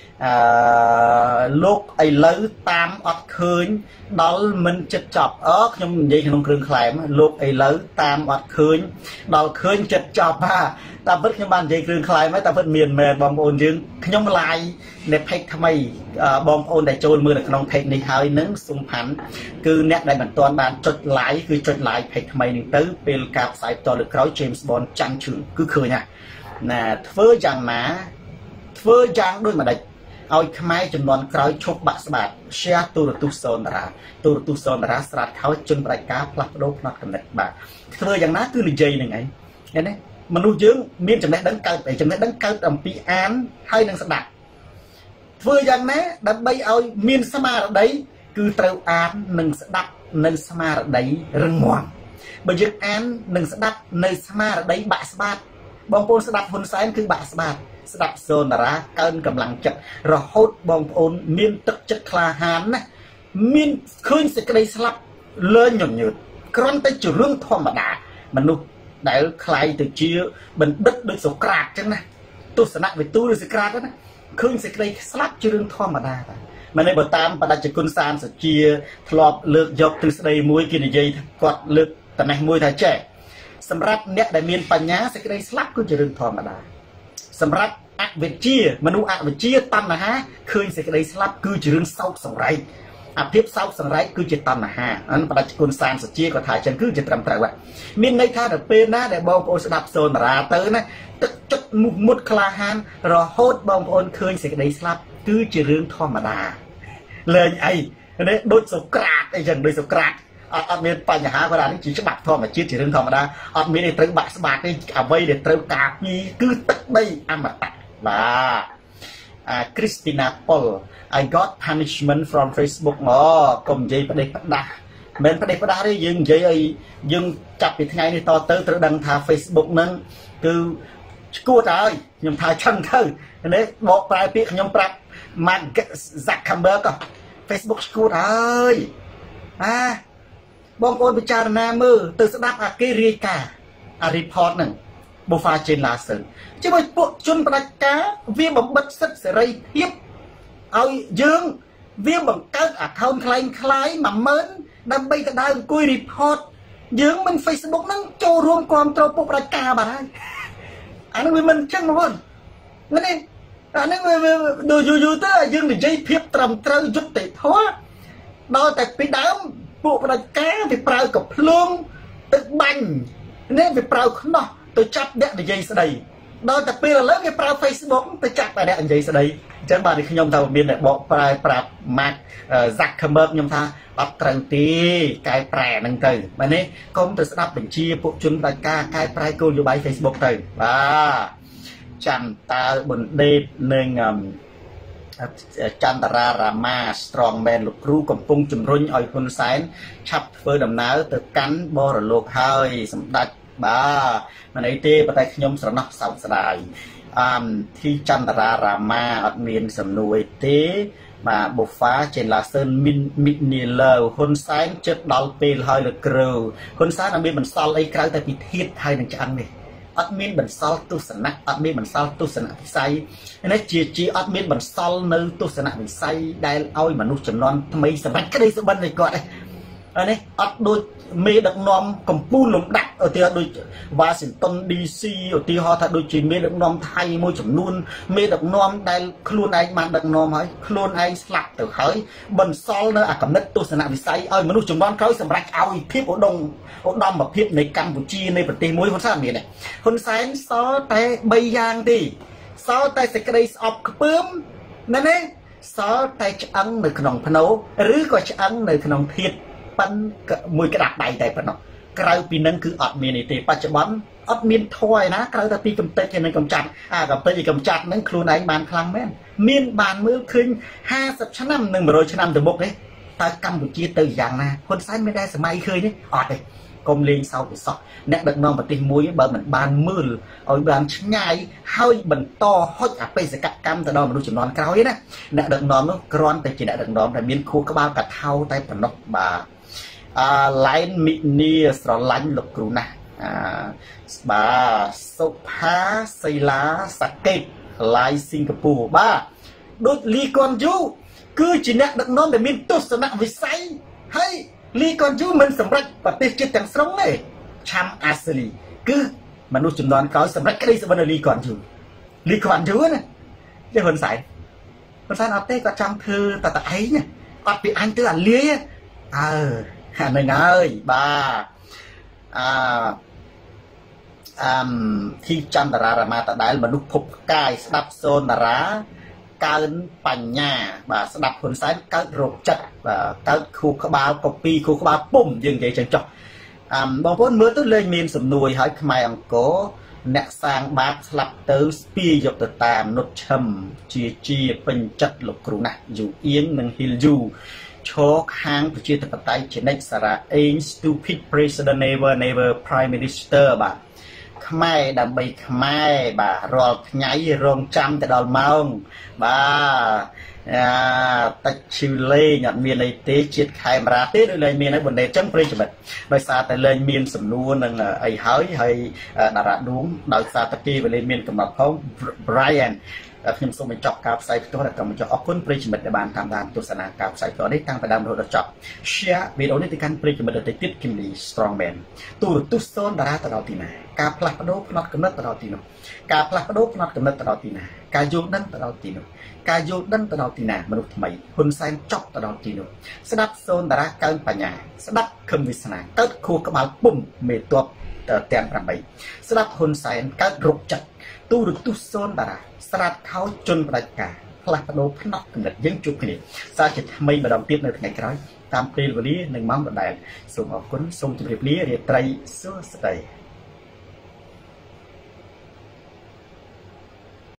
លោកអីលើតាមអត់ឃើញដល់មិនចិត្តចប់ខ្ញុំនិយាយក្នុងគ្រឿងខ្លែមលោកអីលើតាមអត់ឃើញដល់ឃើញចិត្តចប់តែពិតខ្ញុំបាននិយាយគ្រឿងខ្លែមហើយតែពិតមានមែនបងប្អូនយើងខ្ញុំ live នៅ page ថ្មីបងប្អូនដែលចូលមើលនៅក្នុង page នេះហើយនឹងសុំផាន់គឺអ្នកដែលមិនទាន់បានចុច like គឺចុច like page ថ្មីនេះទៅពេលការផ្សាយបន្តលើក្រោយ James Bond ចាំងជឿគឺឃើញណាធ្វើយ៉ាងណាធ្វើយ៉ាងដូចម្ដេចឲ្យខ្មែរចំនួនក្រោយឈប់បាក់ស្បាត share ទូរទស្សន៍សូនតារាទូរទស្សន៍សូនតារាស្រាតខោជនបដិការផ្លាស់ប្ដូរផ្នត់កំណត់បាទធ្វើយ៉ាងណាគឺនិយាយនឹងឯងឃើញទេមនុស្សយើងមានចំណេះដឹងកើតចំណេះដឹងកើតអំពីអានហើយនឹងស្ដាប់ធ្វើយ៉ាងណាដើម្បីឲ្យមានស្មារតីគឺត្រូវអាននិងស្ដាប់នៅស្មារតីរឹងមាំបើយើងអាននិងស្ដាប់នៅស្មារតីបាក់ស្បាតបងប្អូនស្ដាប់ហ៊ុនសែនគឺបាក់ស្បាតស្ដាប់សូនតារាកើនកម្លាំងចិត្តរហូតបងប្អូនមានទឹកចិត្តក្លាហានណាមានឃើញសេចក្តីស្លាប់លើញញើតគ្រាន់តែជារឿងធម្មតាមនុស្សដែលខ្លាយទៅជាបណ្ឌិតដូចសូក្រាតអញ្ចឹងណាទស្សនវិទូឬសូក្រាតណាឃើញសេចក្តីស្លាប់ជារឿងធម្មតាមែនទេបើតាមបដិជគុណសានសជាធ្លាប់លើកយកទ្រឹស្ដីមួយគេនិយាយថាគាត់លើកតណេះមួយថាចេះសម្រាប់អ្នកដែលមានបញ្ញាសេចក្តីស្លាប់គឺជារឿងធម្មតាសម្រាប់អវិជ្ជាមនុស្សអវិជ្ជាតណ្ហាឃើញសេចក្តីស្លាប់គឺជារឿងសោកសង្រេងអាភិបសោកសង្រេងគឺជាតណ្ហាអានបដិជគុណសានសជាក៏ថាចឹងគឺជាត្រឹមត្រូវមានន័យថាដល់ពេលណាដែលបងប្អូនស្ដាប់សូនតារាទៅណាទឹកចិត្តមុតក្លាហានរហូតបងប្អូនឃើញសេចក្តីស្លាប់គឺជារឿងធម្មតាលេងអីនេះដូចសូក្រាតអីចឹងដូចសូក្រាតអត់មានបញ្ហាគាត់នេះជាច្បាប់ធម្មជាតិជារឿងធម្មតាអត់មានអីត្រូវបាក់ស្បាតទេអ្វីដែលត្រូវការពីគឺទឹកដីអមតៈបាទ Christina Paul I got punishment from Facebook កុំនិយាយផ្ដេសផ្ដាស់មិនផ្ដេសផ្ដាស់ទេយើងនិយាយឲ្យយើងចាប់ពីថ្ងៃនេះតទៅត្រូវដឹងថា Facebook ហ្នឹងគឺឈួតហើយខ្ញុំថាឆឹងទៅនេះបកប្រែពាក្យខ្ញុំប្រាប់ Mark Zuckerberg Facebook ឈួតហើយបងប្អូនពិចារណាមើលទៅស្ដាប់អាគេរាយការណ៍report ហ្នឹង Bofa Chen Larsen ជាមួយពួកជនផ្ដាច់ការវាបំបិទសិទ្ធិសេរីភាពឲ្យយើងវាបង្កើត account คล้ายៗ 10000 ដើម្បីទៅដើរអង្គុយ report យើងមិន Facebook ហ្នឹងចូលរួមគ្រប់គ្រងពួកផ្ដាច់ការបាត់ហើយអាហ្នឹងវាមិនអញ្ចឹងបងប្អូនមែនទេអាហ្នឹងវាដូចយូរទៅយើងនិយាយភាពត្រឹមត្រូវយុត្តិធម៌ដល់តែពីដើមពួកផ្ដាច់ការវាប្រើកំភ្លើងទឹកបាញ់នេះវាប្រើខ្នោះទៅចាប់អ្នកនិយាយស្ដីដល់តែពេលឥឡូវវាប្រើ Facebook ទៅចាប់តែអ្នកនិយាយស្ដីអញ្ចឹងបាទខ្ញុំថាមានតែបកប្រែប្រាប់ Mark Zuckerberg ខ្ញុំថាអត់ត្រូវទេកែប្រែហ្នឹងទៅបាទនេះកុំទៅស្ដាប់បញ្ជាពួកជនផ្ដាច់ការកែប្រែគោលនយោបាយ Facebook ទៅបាទចាំតើបណ្ឌិតនឹងចន្ទរារាមា strong man លោកគ្រូកំពុងជំរុញឲ្យហ៊ុនសែនឆាប់ធ្វើដំណើរទៅកាន់បរលោកហើយសម្ដេចបាទមិនអីទេប៉ុន្តែខ្ញុំស្រណោះសោកស្ដាយទីចន្ទរារាមាអត់មានសំណួរអីទេបាទ Bofa Chen Larsen មីនីលើហ៊ុនសែនចិត្តដល់ពេលហើយលោកគ្រូហ៊ុនសែនអត់មានបន្សល់អីក្រៅតែពីធាតុហើយនឹងឆ្អឹងនេះអត់មានបន្សល់ទស្សនៈអត់មានបន្សល់ទស្សនៈវិស័យនេះជាអត់មានបន្សល់នៅទស្សនៈវិស័យដែលឲ្យមនុស្សចំនួនថ្មីសម្រាប់ក្តីសុបិននៃគាត់នេះអត់ដូចមេដឹកនាំកម្ពុជាលំដាក់ឧទាហរណ៍ដូច Washington DC ឧទាហរណ៍ថាដូចជាមេដឹកនាំថៃមួយចំនួនមេដឹកនាំដែលខ្លួនឯងបានដឹកនាំហើយខ្លួនឯងស្លាប់ទៅហើយបន្សល់នៅអាកំណត់ទស្សនវិស័យឲ្យមនុស្សចំនួនក្រោយសម្រាប់ឲ្យភាពឧត្តមភាពនៃកម្ពុជានៃប្រទេសមួយហ៊ុនសែនមានហ៊ុនសែនសល់តែ3យ៉ាងទេសល់តែសេចក្តីស្អប់ខ្ពើមណានេះសល់តែឆ្អឹងនៅក្នុងភ្នោឬក៏ឆ្អឹងនៅក្នុងធាតុប៉ិនមួយក្តាប់ដៃតែប៉ុណ្ណោះក្រៅពីនឹងគឺអត់មានទេបច្ចុប្បន្នអត់មានធွာយណាក្រៅតែពីកំទេចហើយនឹងកំចាត់កំទេចកំចាត់នឹងខ្លួនឯងបានខ្លាំងមែនមានបានមើលឃើញ50ឆ្នាំនិង100ឆ្នាំទៅមុខទេតើកម្ពុជាទៅយ៉ាងណាហ៊ុនសែនមានតែសម័យឃើញទេអត់ទេកុំលេងសោកសោះអ្នកដឹកនាំប្រទេសមួយបើមិនបានមើលឲ្យបានឆ្ងាយហើយបន្តហុចអបិសកកម្មទៅដល់មនុស្សចំនួនក្រោយណាអ្នកដឹកនាំនោះគ្រាន់តែជាអ្នកដឹកនាំដែលមានខួរក្បាលកថៅតែប៉ុណ្ណោះបាទឡែនមីនីស្រឡាញ់លោកគ្រូណាស់បាទសុផាសីឡាសាកេតឡាយសិង្ហបុរីបាទដូចលីកុនយូគឺជាអ្នកដឹកនាំដែលមានទស្សនវិស័យហើយលីកុនយូមិនសម្រេចប្រទេសជាតិទាំងស្រុងទេឆាំអាស្លីគឺមនុស្សចំនួនក្រោយសម្រេចក្តីសុបិនលីកុនយូណាទេហ៊ុនសែនអត់ទេគាត់ចង់ធ្វើតឯងអត់ពីអញទៅអាលាយហ្នឹងហើយបាទធីចន្ទរារមាតដែលមនុស្សភពផ្កាយស្ដាប់សូនតារាកើនបញ្ញាបាទស្ដាប់ហ៊ុនសែនកើតរោគចិត្តបាទកើតខួរក្បាលកូពីខួរក្បាលពុំយើងនិយាយចឹងចុះបងប្អូនមើលទៅលេងមានសំនួយហើយខ្មែរអង្គរអ្នកសាងបាបស្លាប់ទៅស្ពាយយកទៅតាមនុតឈឹមជាពេញចិត្តលោកគ្រូណាស់យូអៀងនិងហ៊ីលយូឈរខាងប្រជាធិបតេយ្យជានិច្ចសារ៉ាអេង stupid president never prime minister បាទខ្មែរដើម្បីខ្មែរបាទរាល់ថ្ងៃរងចាំទៅដល់ម៉ោងបាទតិចឈឺលេងអត់មានអីទេជាតិខេមរាទេដូចលែងមានហើយបណ្ដេតចឹងប្រិយមិត្តដោយសារតែលែងមានសំណួរនឹងអីហើយតារាឌូងដោយសារតែគេវាលែងមានកំណត់ផង Brian ខ្ញុំសូមបញ្ចប់ការផ្សាយផ្ទាល់ដល់បញ្ចប់អរគុណប្រិយមិត្តដែលបានតាមដានទស្សនាការផ្សាយផ្ទាល់នេះតាំងពីដើមរហូតដល់ចប់ Share វីដេអូនេះទៅកាន់ប្រិយមិត្តដទៃទៀត Kimberly Strongman ទូរទស្សន៍សូនតារាទៅដល់ទីណាការផ្លាស់ប្ដូរផ្នត់កំណត់ទៅដល់ទីនោះការផ្លាស់ប្ដូរផ្នត់កំណត់ទៅដល់ទីណាការយល់ដឹងទៅដល់ទីនោះការយល់ដឹងទៅដល់ទីណាមនុស្សថ្មីហ៊ុនសែនចប់ទៅដល់ទីនោះស្ដាប់សូនតារាកើនបញ្ញាស្ដាប់ខឹមវាសនាកើតខួរក្បាលពុំមេតបទាំង8ស្ដាប់ហ៊ុនសែនកើតរោគចិត្តទូរទស្សន៍សូនតារាស្រាតខោជន់ផ្ដាច់ការផ្លាស់ប្ដូរផ្នត់កំណត់យើងជួបគ្នាសារជាថ្មីម្ដងទៀតនៅថ្ងៃក្រោយតាមពេលវេលានិងម៉ោងដដែលសូមអរគុណសូមជម្រាបលារាត្រីសួស្តី